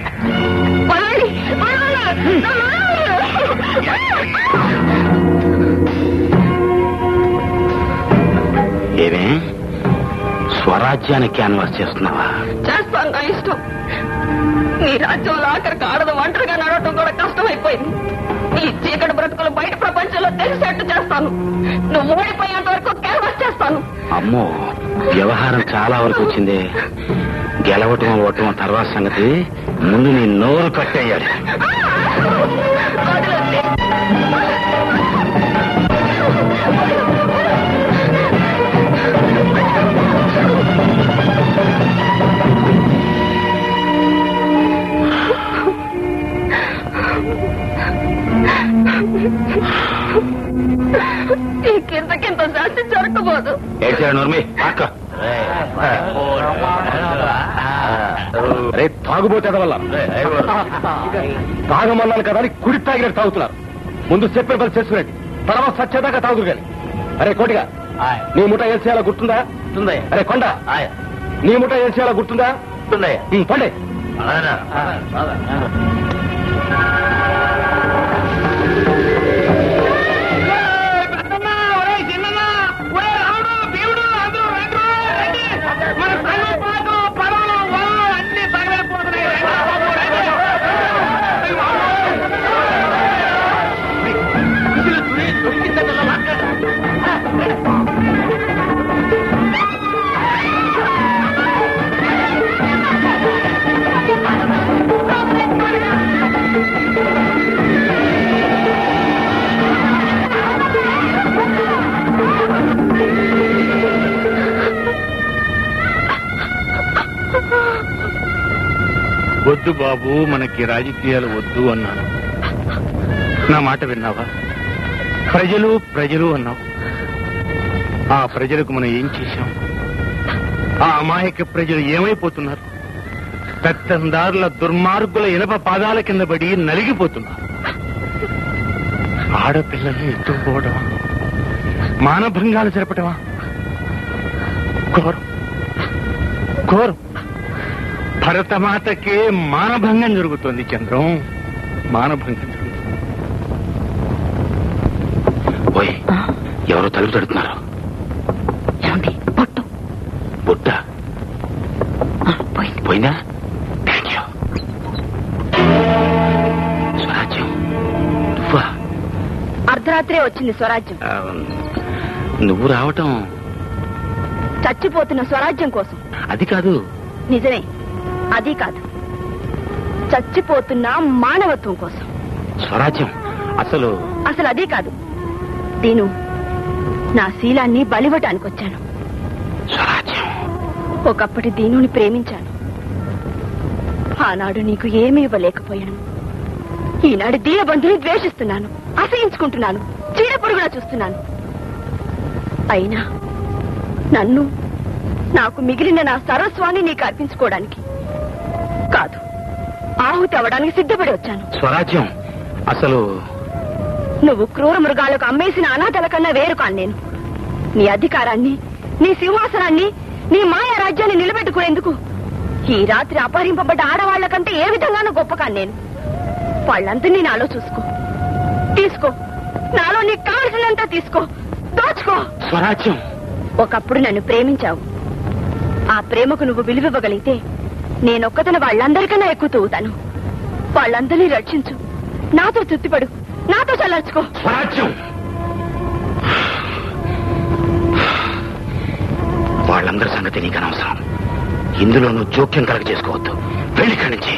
ఏమే స్వరాజ్యాన్ని క్యాన్వాస్ చేస్తున్నావా? చేస్తాను, నా ఇష్టం. నీ రాజ్యంలో ఆఖరికి ఆడదు ఒంటరిగా నడవటం కూడా కష్టమైపోయింది. ఈ చీకటి బ్రతుకులు బయట ప్రపంచంలో తెలిసేట్టు చేస్తాను. నువ్వు ఓడిపోయేంత వరకు క్యాన్వాస్ చేస్తాను. అమ్మో, వ్యవహారం చాలా వరకు వచ్చింది. గెలవటం ఓటం తర్వాత సంగతి, ముందు నీ నోరు కట్టేయాలి. ఈ కిందకింత జాస్తి జరగబోదు. రే తాగుబోతే వల్ల తాగమన్నాను కదా అని కుడి తాగినట్టు తాగుతున్నారు. ముందు చెప్పిన పని చేసుకునేది, తర్వాత సచ్చేదాకా తాగుతురు కానీ. అరే కోటిగా, నీ ముఠ ఏం చేయాలో గుర్తుందా? అరే కొండ, నీ ముఠ ఏం చేయాలో గుర్తుందా? పండే వద్దు బాబు, మనకి రాజకీయాలు వద్దు అన్నాను. నా మాట విన్నావా? ప్రజలు ప్రజలు అన్నావు. ఆ ప్రజలకు మనం ఏం చేశాం? ఆ అమాయక ప్రజలు ఏమైపోతున్నారు? పెత్తందారుల దుర్మార్గుల ఇనప పాదాల కింద పడి నలిగిపోతున్నారు. ఆడపిల్లల్ని ఎత్తుకుపోవడమా, మానభంగాలు జరపటమా? ఘోరం ఘోరం. భరతమాతకే మానభంగం జరుగుతోంది చంద్రం, మానభంగం జరుగుతుంది. ఓయ్, ఎవరో తలుపు తడుతున్నారు. బొట్టు బుట్ట పోయిందా? Thank you. స్వరాజ్యం నువ్వా? అర్ధరాత్రే వచ్చింది స్వరాజ్యం. నువ్వు రావటం చచ్చిపోతున్న స్వరాజ్యం కోసం. అది కాదు. నిజమే, అది కాదు. చచ్చిపోతున్న మానవత్వం కోసం. స్వరాజ్యం అసలు అసలు అదే కాదు. నేను నా శీలాన్ని బలివ్వటానికి వచ్చాను. స్వరాజ్యం. ఒకప్పటి దీనుని ప్రేమించాను. ఆనాడు నీకు ఏమీ ఇవ్వలేకపోయాను. ఈనాడు దీనబంధుని ద్వేషిస్తున్నాను, అసహించుకుంటున్నాను, చీడ పొరుగునా చూస్తున్నాను. అయినా నన్ను, నాకు మిగిలిన నా సర్వస్వాన్ని నీకు అర్పించుకోవడానికి కాదు, ఆహుతి అవ్వడానికి సిద్ధపడి వచ్చాను. స్వరాజ్యం అసలు నువ్వు క్రూర మృగాలకు అమ్మేసిన అనాథల కన్నా వేరు కాను నేను. నీ అధికారాన్ని, నీ సింహాసనాన్ని, నీ మాయా రాజ్యాన్ని నిలబెట్టుకునేందుకు ఈ రాత్రి అపహరింపబడ్డ ఆడవాళ్ల కంటే ఏ విధంగానూ గొప్ప కాను నేను. వాళ్ళందరినీ నాలో చూసుకో, తీసుకో, నాలో నీకు కావలసినంత తీసుకో, దోచుకో. స్వరాజ్యం. ఒకప్పుడు నన్ను ప్రేమించావు. ఆ ప్రేమకు నువ్వు విలువివ్వగలిగితే నేనొక్కతన వాళ్ళందరికన్నా ఎక్కువ తూగుతాను. వాళ్ళందరినీ రక్షించు, నాతో తృప్తిపడు, నాతో చల్లార్చుకో. స్వరాజ్యం. వాళ్ళందరి సంగతి నీకు అనవసరం. ఇందులో నువ్వు జోక్యం కలగ చేసుకోవద్దు. వెళ్ళి ఇక్కడి నుంచి.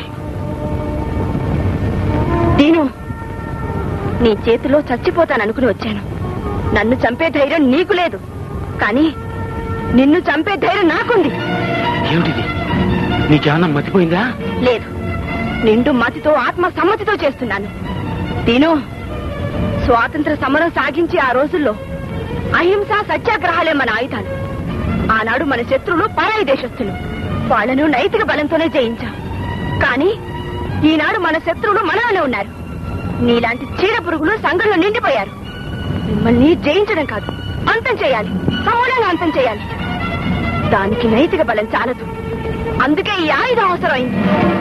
దీను, నీ చేతిలో చచ్చిపోతాననుకుని వచ్చాను. నన్ను చంపే ధైర్యం నీకు లేదు, కానీ నిన్ను చంపే ధైర్యం నాకుంది. ఏమిటిది? నీకేమన్నా మతిపోయిందా? లేదు, నిండు మతితో ఆత్మ సమ్మతితో చేస్తున్నాను. దీను, స్వాతంత్ర సమరం సాగించి ఆ రోజుల్లో అహింస సత్యాగ్రహాలే మన ఆయుధాలు. ఆనాడు మన శత్రువులు పరాయి దేశస్తులు. వాళ్లను నైతిక బలంతోనే జయించాం. కానీ ఈనాడు మన శత్రువులు మనలోనే ఉన్నారు. నీలాంటి చీడ పురుగులు సంఘంలో నిండిపోయారు. మిమ్మల్ని జయించడం కాదు, అంతం చేయాలి, సమూలంగా అంతం చేయాలి. దానికి నైతిక బలం చాలదు. అందుకే ఈ ఆయుధం అవసరమైంది.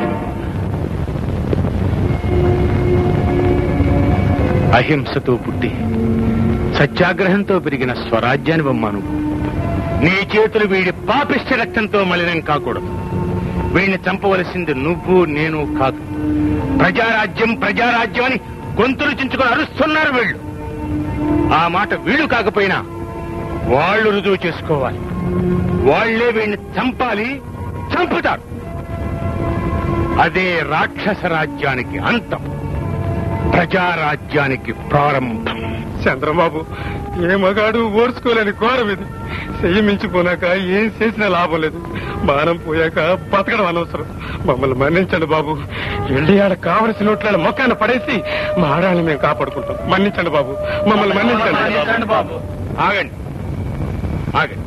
అహింసతో పుట్టి సత్యాగ్రహంతో పెరిగిన స్వరాజ్యాన్ని బొమ్మను నీ చేతులు వీడి పాపిష్ట రక్తంతో మలినం కాకూడదు. వీడిని చంపవలసింది నువ్వు నేను కాదు. ప్రజారాజ్యం ప్రజారాజ్యం అని గొంతులు చించుకొని అరుస్తున్నారు వీళ్ళు. ఆ మాట వీళ్ళు కాకపోయినా వాళ్ళు రుజువు చేసుకోవాలి. వాళ్లే వీడిని చంపాలి, చంపుతారు. అదే రాక్షస రాజ్యానికి అంతం, ప్రజారాజ్యానికి ప్రారంభం. చంద్రబాబు, ఏ మగాడు ఓర్చుకోలేని ఘోరం ఇది. చెయ్యి మించిపోనాక ఏం చేసినా లాభం లేదు. మానం పోయాక బతకడం అనవసరం. మమ్మల్ని మన్నించండి బాబు. వెళ్ళి ఆడ కావలసిన నోట్ల మొక్కాన పడేసి మా ఆడాన్ని మేము కాపాడుకుంటాం. మన్నించండి బాబు, మమ్మల్ని మన్నించండి బాబు. ఆగండి ఆగండి.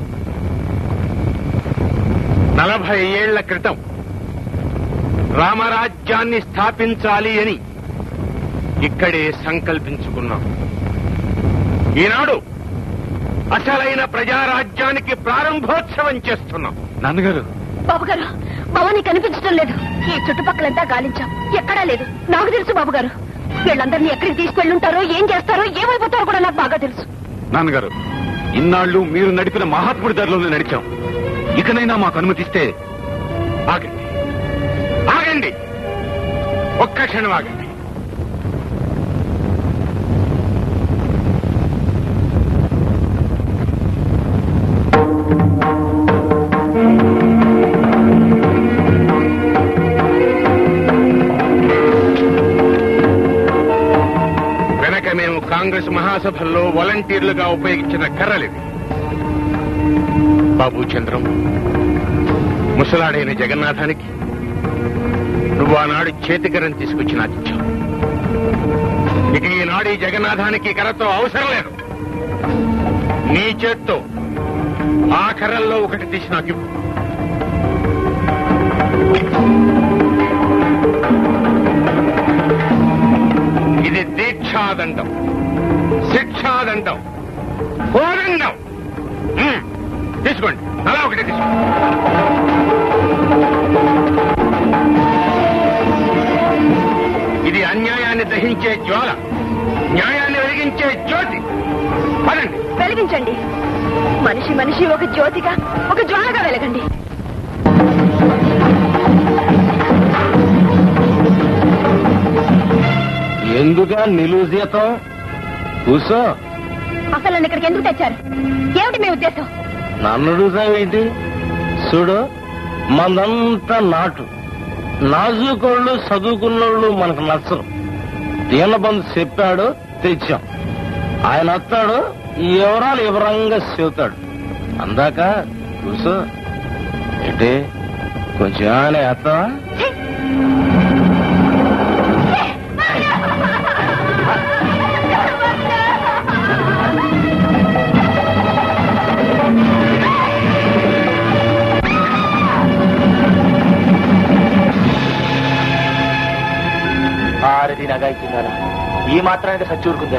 నలభై ఏళ్ల క్రితం రామరాజ్యాన్ని స్థాపించాలి అని ఇక్కడే సంకల్పించుకున్నాం. ఈనాడు అసలైన ప్రజారాజ్యానికి ప్రారంభోత్సవం చేస్తున్నాం. నాన్నగారు, బాబు గారు, భవానీ కనిపించడం లేదు. ఈ చుట్టుపక్కలంతా గాలించాం, ఎక్కడా లేదు. నాకు తెలుసు బాబు గారు, వీళ్ళందరినీ ఎక్కడికి తీసుకెళ్ళుంటారో, ఏం చేస్తారో, ఏమైపోతారో కూడా నాకు బాగా తెలుసు. నాన్నగారు, ఇన్నాళ్లు మీరు నడిపిన మహాత్ముడి దారిలోనే నడిచాం. ఇకనైనా మాకు అనుమతిస్తే. ఆగండి ఆగండి, ఒక్క క్షణం ఆగండి. వెనక మేము కాంగ్రెస్ మహాసభల్లో వాలంటీర్లుగా ఉపయోగించిన కర్రలివి. బాబు చంద్రం, ముసలాడైన జగన్నాథానికి నువ్వు ఆనాడు చేతికరం తీసుకొచ్చి నాకు ఇచ్చావు. ఇక ఈనాడు ఈ జగన్నాథానికి కర్రతో అవసరం లేదు. నీ చేత్తో ఆ కర్రల్లో ఒకటి తీసి నాకు ఇవ్వు. ఇది దీక్షాదండం, శిక్షాదండం, కోదండం. తీసుకోండి, అలా ఒకటి తీసుకోండి. ఇది అన్యాయాన్ని దహించే జ్వాల, న్యాయాన్ని వెలిగించే జ్యోతి. పదండి, వెలిగించండి. మనిషి మనిషి ఒక జ్యోతిగా, ఒక జ్వాలగా వెలగండి. ఎందుగా నిలువు జీతం? కూసో. అసలు నన్ను ఇక్కడికి ఎందుకు తెచ్చారు? ఏమిటి మీ ఉద్దేశం? నన్ను అడుగుతావేంటి? చూడు, మందంతా నాటు. నాజుకోళ్ళు చదువుకున్నోళ్ళు మనకు నచ్చరు. దీనబంధు చెప్పాడు, తెచ్చాం. ఆయన వస్తాడు, ఈ వివరాలు వివరంగా చెబుతాడు. అందాక కూసో. ఏంటి కొంచెం ఏమైనా వేస్తావా? ఆరది నగాయితున్నారా? ఈ మాత్రానికి సచ్చూరుకుందా?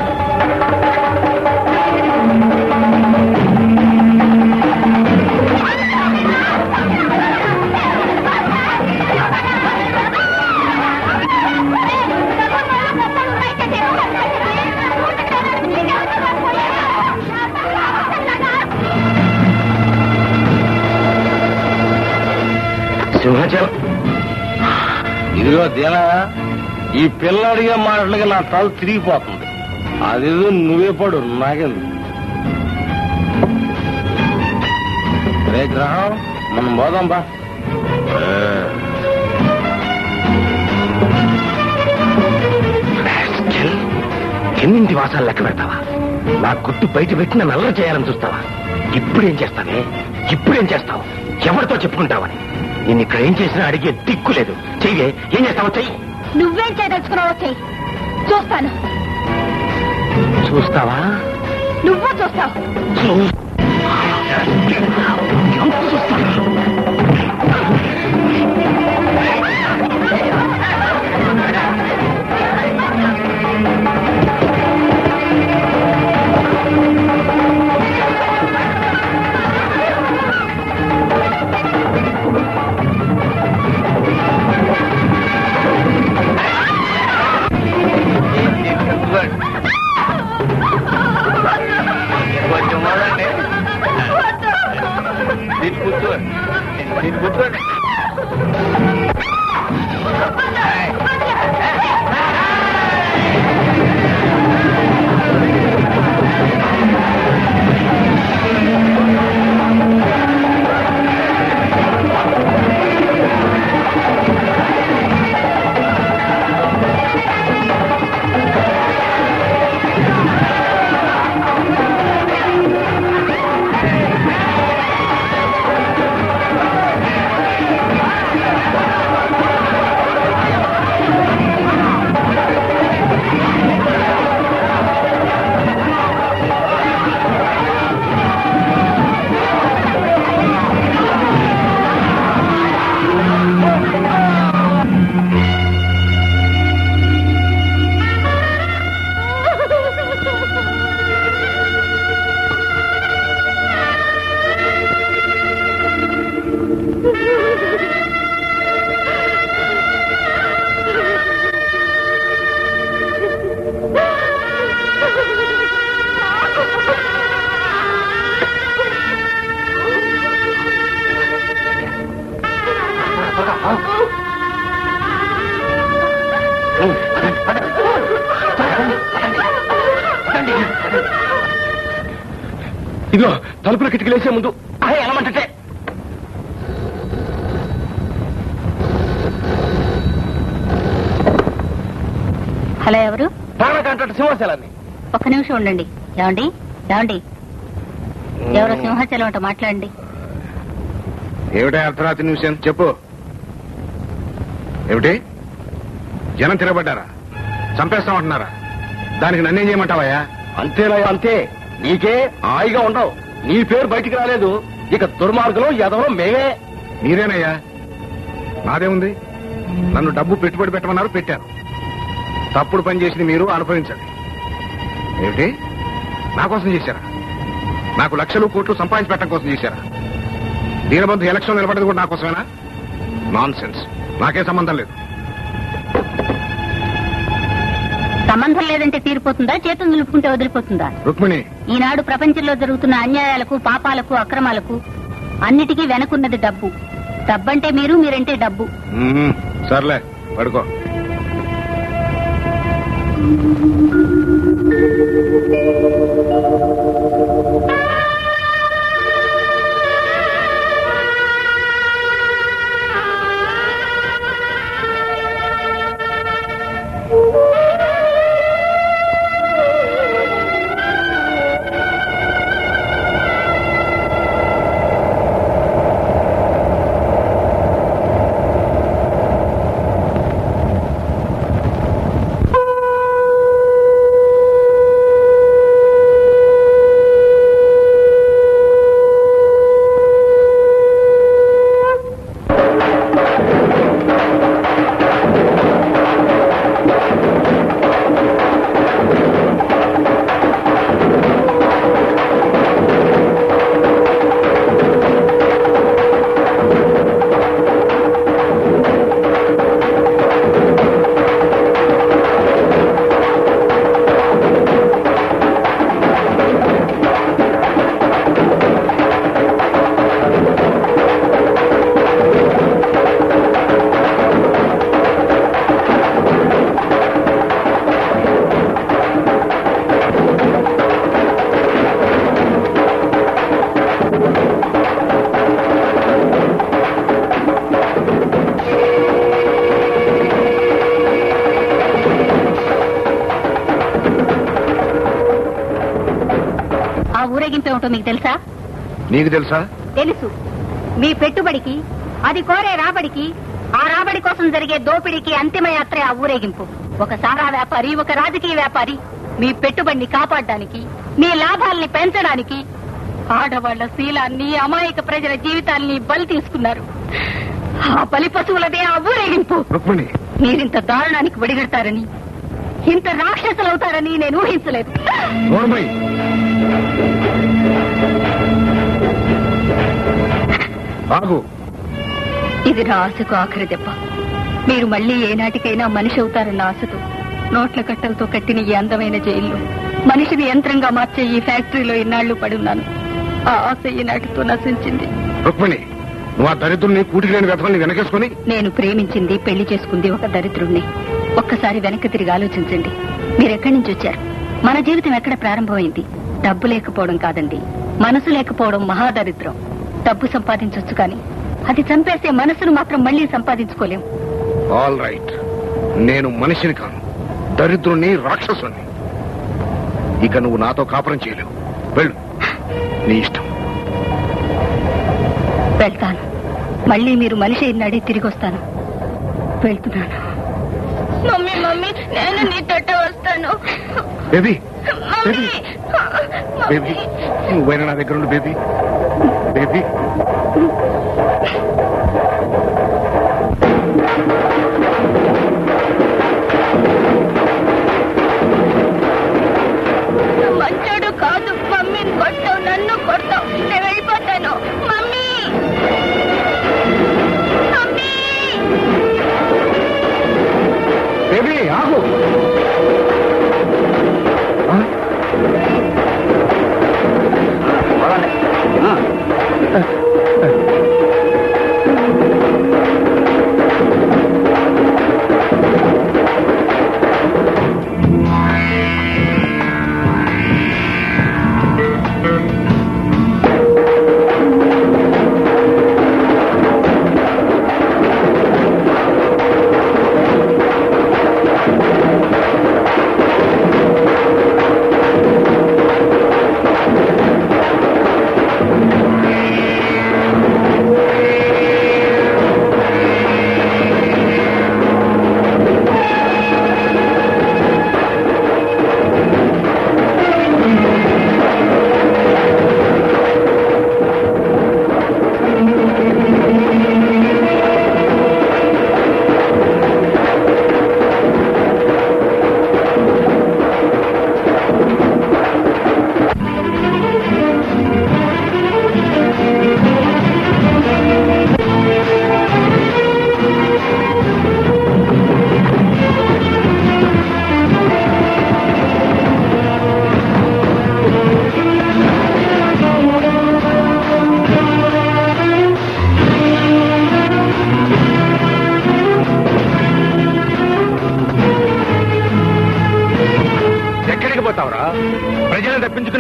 సింహాచలం, ఇదిగో దీనా, ఈ పిల్లడిగా మాటలుగా నా తల తిరిగిపోతుంది. అదేదో నువ్వే పడు, నాకెందుకు. రే గ్రహం, మనం పోదాం బా. ఎన్నింటి వాసాలు లెక్క పెడతావా? నా గుట్టు బయట పెట్టి నన్ను అల్లరి చేయాలని చూస్తావా? ఇప్పుడేం చేస్తానే? ఇప్పుడేం చేస్తావు? ఎవరితో చెప్పుకుంటావని? నేను ఇక్కడ ఏం చేసినా అడిగే దిక్కు లేదు. చెయ్యే, ఏం చేస్తావో చెయ్యి. నువ్వేం చేయదలుచుకున్నావో చెయ్యి, చూస్తాను. చూస్తావా? నువ్వు చూస్తావు. కొంచెం కూర్చోండి. ఇదిగో తలుపుల కిటికీలేసే ముందు ఎలమంటే హలో, ఎవరు? కాంట్రాక్టర్ సింహాచలాన్ని. ఒక్క నిమిషం ఉండండి. ఏమండి ఏమండి ఎవరో సింహాచలం అంట, మాట్లాడండి. ఏమిటా అర్ధరాత్రి న్యూస్ చెప్పు. ఏమిటి జనం తిరగబడ్డారా? చంపేస్తామంటున్నారా? దానికి నన్నేం చేయమంటావయ్యా? అంతేనా? అంతే. నీకే హాయిగా ఉండవు. నీ పేరు బయటికి రాలేదు. ఇక దుర్మార్గంలో ఎదవలో మేమే. మీరేనయ్యా. నాదేముంది? నన్ను డబ్బు పెట్టుబడి పెట్టమన్నారు, పెట్టాను. తప్పుడు పని చేసింది మీరు, అనుభవించండి. ఏమిటి నా కోసం చేశారా? నాకు లక్షలు కోట్లు సంపాదించి పెట్టడం కోసం చేశారా? దీనబంధు ఎలక్షన్ నిలబడేది కూడా నా కోసమేనా? Non sense. నాకే సంబంధం లేదు. సంబంధం లేదంటే తీరిపోతుందా? చేతులు నిలుపుకుంటే వదిలిపోతుందా? రుక్మిణి, ఈనాడు ప్రపంచంలో జరుగుతున్న అన్యాయాలకు, పాపాలకు, అక్రమాలకు అన్నిటికీ వెనకున్నది డబ్బు. డబ్బంటే మీరు, మీరంటే డబ్బు. సర్లే పడుకో. మీకు తెలుసా? నీకు తెలుసా? తెలుసు. మీ పెట్టుబడికి, అది కోరే రాబడికి, ఆ రాబడి కోసం జరిగే దోపిడీకి అంతిమ యాత్రే ఆ ఊరేగింపు. ఒక సారా వ్యాపారి, ఒక రాజకీయ వ్యాపారి మీ పెట్టుబడిని కాపాడడానికి, మీ లాభాల్ని పెంచడానికి ఆడవాళ్ల శీలాన్ని, అమాయక ప్రజల జీవితాల్ని బలి తీసుకున్నారు. ఆ బలి పశువులదే ఆ ఊరేగింపు. మీరింత దారుణానికి ఒడిగడతారని, ఇంత రాక్షసులవుతారని నేను ఊహించలేదు. ఇది నా ఆశకు ఆఖరి దెబ్బ. మీరు మళ్లీ ఏనాటికైనా మనిషి అవుతారన్న ఆశతో నోట్ల కట్టలతో కట్టిన ఈ అందమైన జైల్లో మనిషిని యంత్రంగా మార్చే ఈ ఫ్యాక్టరీలో ఇన్నాళ్లు పడున్నాను. ఆ ఆశ ఈనాటితో నశించింది. వెనకేసుకుని నేను ప్రేమించింది, పెళ్లి చేసుకుంది ఒక దరిద్రుణ్ణి. ఒక్కసారి వెనక్కి తిరిగి ఆలోచించండి. మీరెక్కడి నుంచి వచ్చారు? మన జీవితం ఎక్కడ ప్రారంభమైంది? డబ్బు లేకపోవడం కాదండి, మనసు లేకపోవడం మహాదరిద్రం. డబ్బు సంపాదించొచ్చు కానీ అది చంపేసే మనసును మాత్రం మళ్లీ సంపాదించుకోలేం. ఆల్ రైట్, నేను మనిషిని కాను, దరిద్రుణ్ణి, రాక్షసుని. ఇక నువ్వు నాతో కాపురం చేయలేవు. వెళ్ళు, నీ ఇష్టం. వెళ్తాను. మళ్ళీ మీరు మనిషి అయినాడే తిరిగి వస్తాను. వెళ్తున్నాను. మమ్మీ మమ్మీ నేను నీతోట వస్తాను. బేబీ బేబీ బేబీ నువ్వైనా నా దగ్గర ఉండు బేబీ. బేబీ మంచోడు కాదు. మమ్మీని కొట్టావు, నన్ను కొడతావు, నేను వెళ్ళిపోతాను. మమ్మీ మమ్మీ బేబీ ఆగు.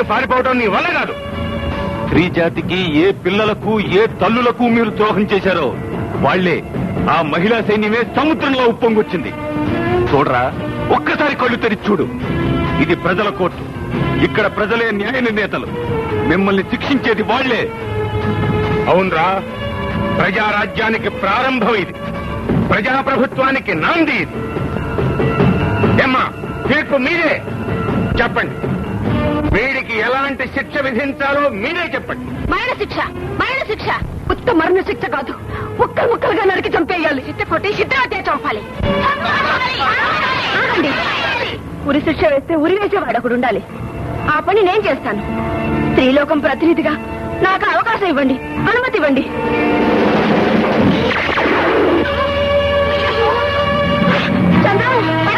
వదిలి పారిపోవడం నీ వల్ల కాదు. స్త్రీ జాతికి ఏ పిల్లలకు ఏ తల్లులకు మీరు ద్రోహం చేశారో వాళ్లే ఆ మహిళా సైన్యమే సముద్రంలో ఉప్పొంగొచ్చింది. చూడరా, ఒక్కసారి కళ్ళు తెరిచి చూడు. ఇది ప్రజల కోర్టు. ఇక్కడ ప్రజలే న్యాయ నిర్ణేతలు. మిమ్మల్ని శిక్షించేది వాళ్లే. అవునరా, ప్రజారాజ్యానికి ప్రారంభం ఇది. ప్రజాప్రభుత్వానికి నాంది ఇది. ఏమ్మా, తీర్పు మీరే చెప్పండి. వీడికి ఎలాంటి శిక్ష విధించాలో మీరే చెప్పండి. మరణ శిక్ష, మరణ శిక్ష. ఉత్త మరణ శిక్ష కాదు, ముక్కలు ముక్కలుగా నరికి చంపేయాలి. చిత్త కొట్టి చిత్రవతే చంపాలి. ఆగండి. ఉరి శిక్ష వేస్తే ఉరి వేసేవాడు ఒకడు ఉండాలి. ఆ పని నేను చేస్తాను. స్త్రీలోకం ప్రతినిధిగా నాకు అవకాశం ఇవ్వండి, అనుమతి ఇవ్వండి. చంద్రం,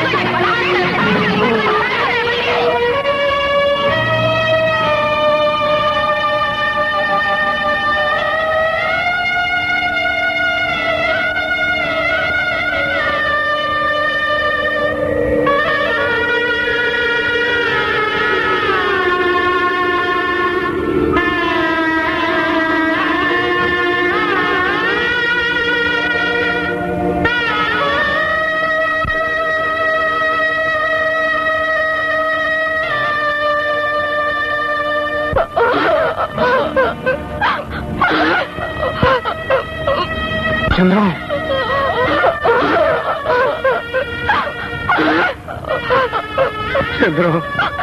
చంద్రం, చంద్రం,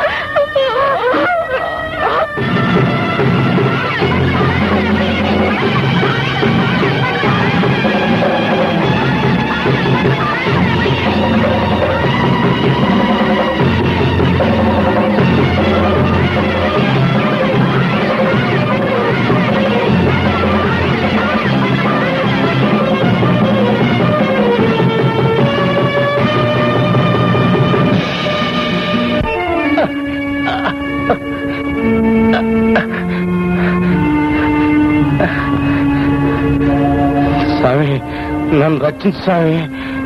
స్వామి, నన్ను రక్షించు స్వామి.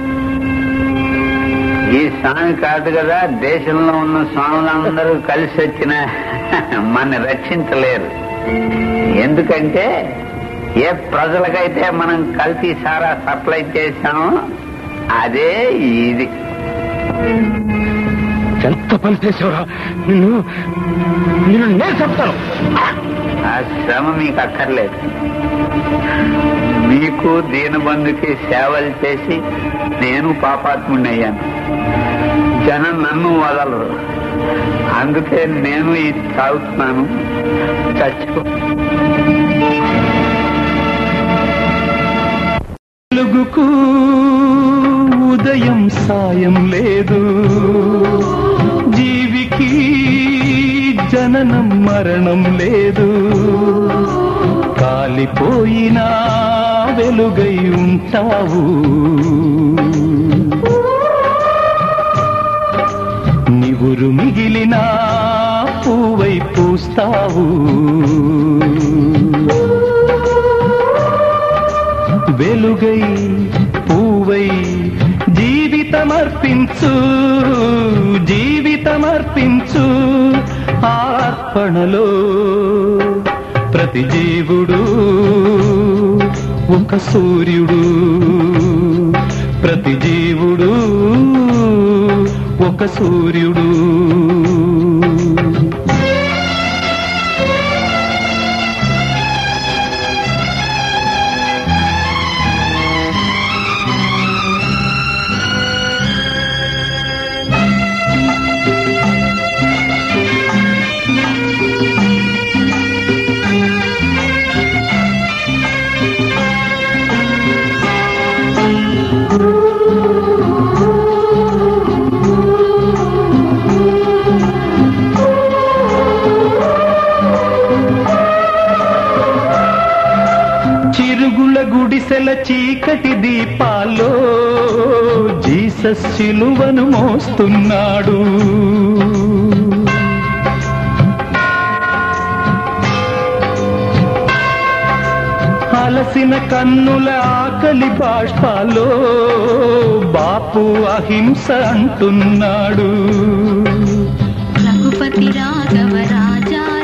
ఈ స్వామి కాదు కదా, దేశంలో ఉన్న స్వాములందరూ కలిసి వచ్చిన మన రక్షించలేరు. ఎందుకంటే ఏ ప్రజలకైతే మనం కల్తీ సారా సప్లై చేశామో అదే ఇది. ఎంత పని చేసేవరా నిన్ను, నిన్ను నేను చెప్తాను. ఆ శ్రమ మీకు అక్కర్లేదు. మీకు దీనబంధుకి సేవలు చేసి నేను పాపాత్ముడిని అయ్యాను. జనం నన్ను వదలరు. అందుకే నేను ఇది తాగుతున్నాను. చచ్చిపో. వెలుగుకు ఉదయం సాయం లేదు, జీవికి జననం మరణం లేదు. కాలిపోయినా వెలుగై ఉంటావు, నివురు మిగిలినా పూవై పూస్తావు. వెలుగై పూవై జీవితమర్పించు, జీవితమర్పించు. అర్పణలో ప్రతి జీవుడు ఒక సూర్యుడు, ప్రతి జీవుడు ఒక సూర్యుడు. గుడిసెల చీకటి దీపాల్లో జీసస్ శిలువను మోస్తున్నాడు. అలసిన కన్నుల ఆకలి బాష్పాల్లో బాపు అహింస అంటున్నాడు. రఘుపతి రాఘవ రాజా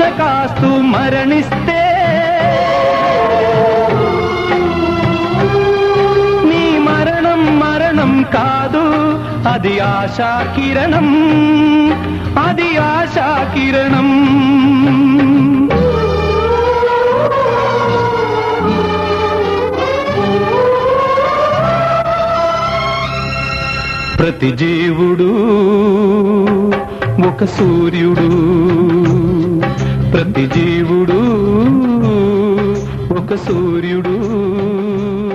కాస్తూ మరణిస్తే నీ మరణం మరణం కాదు, అది ఆశా కిరణం, అది ఆశా కిరణం. ప్రతి జీవుడు ఒక సూర్యుడు, ప్రతి జీవుడు ఒక సూర్యుడు.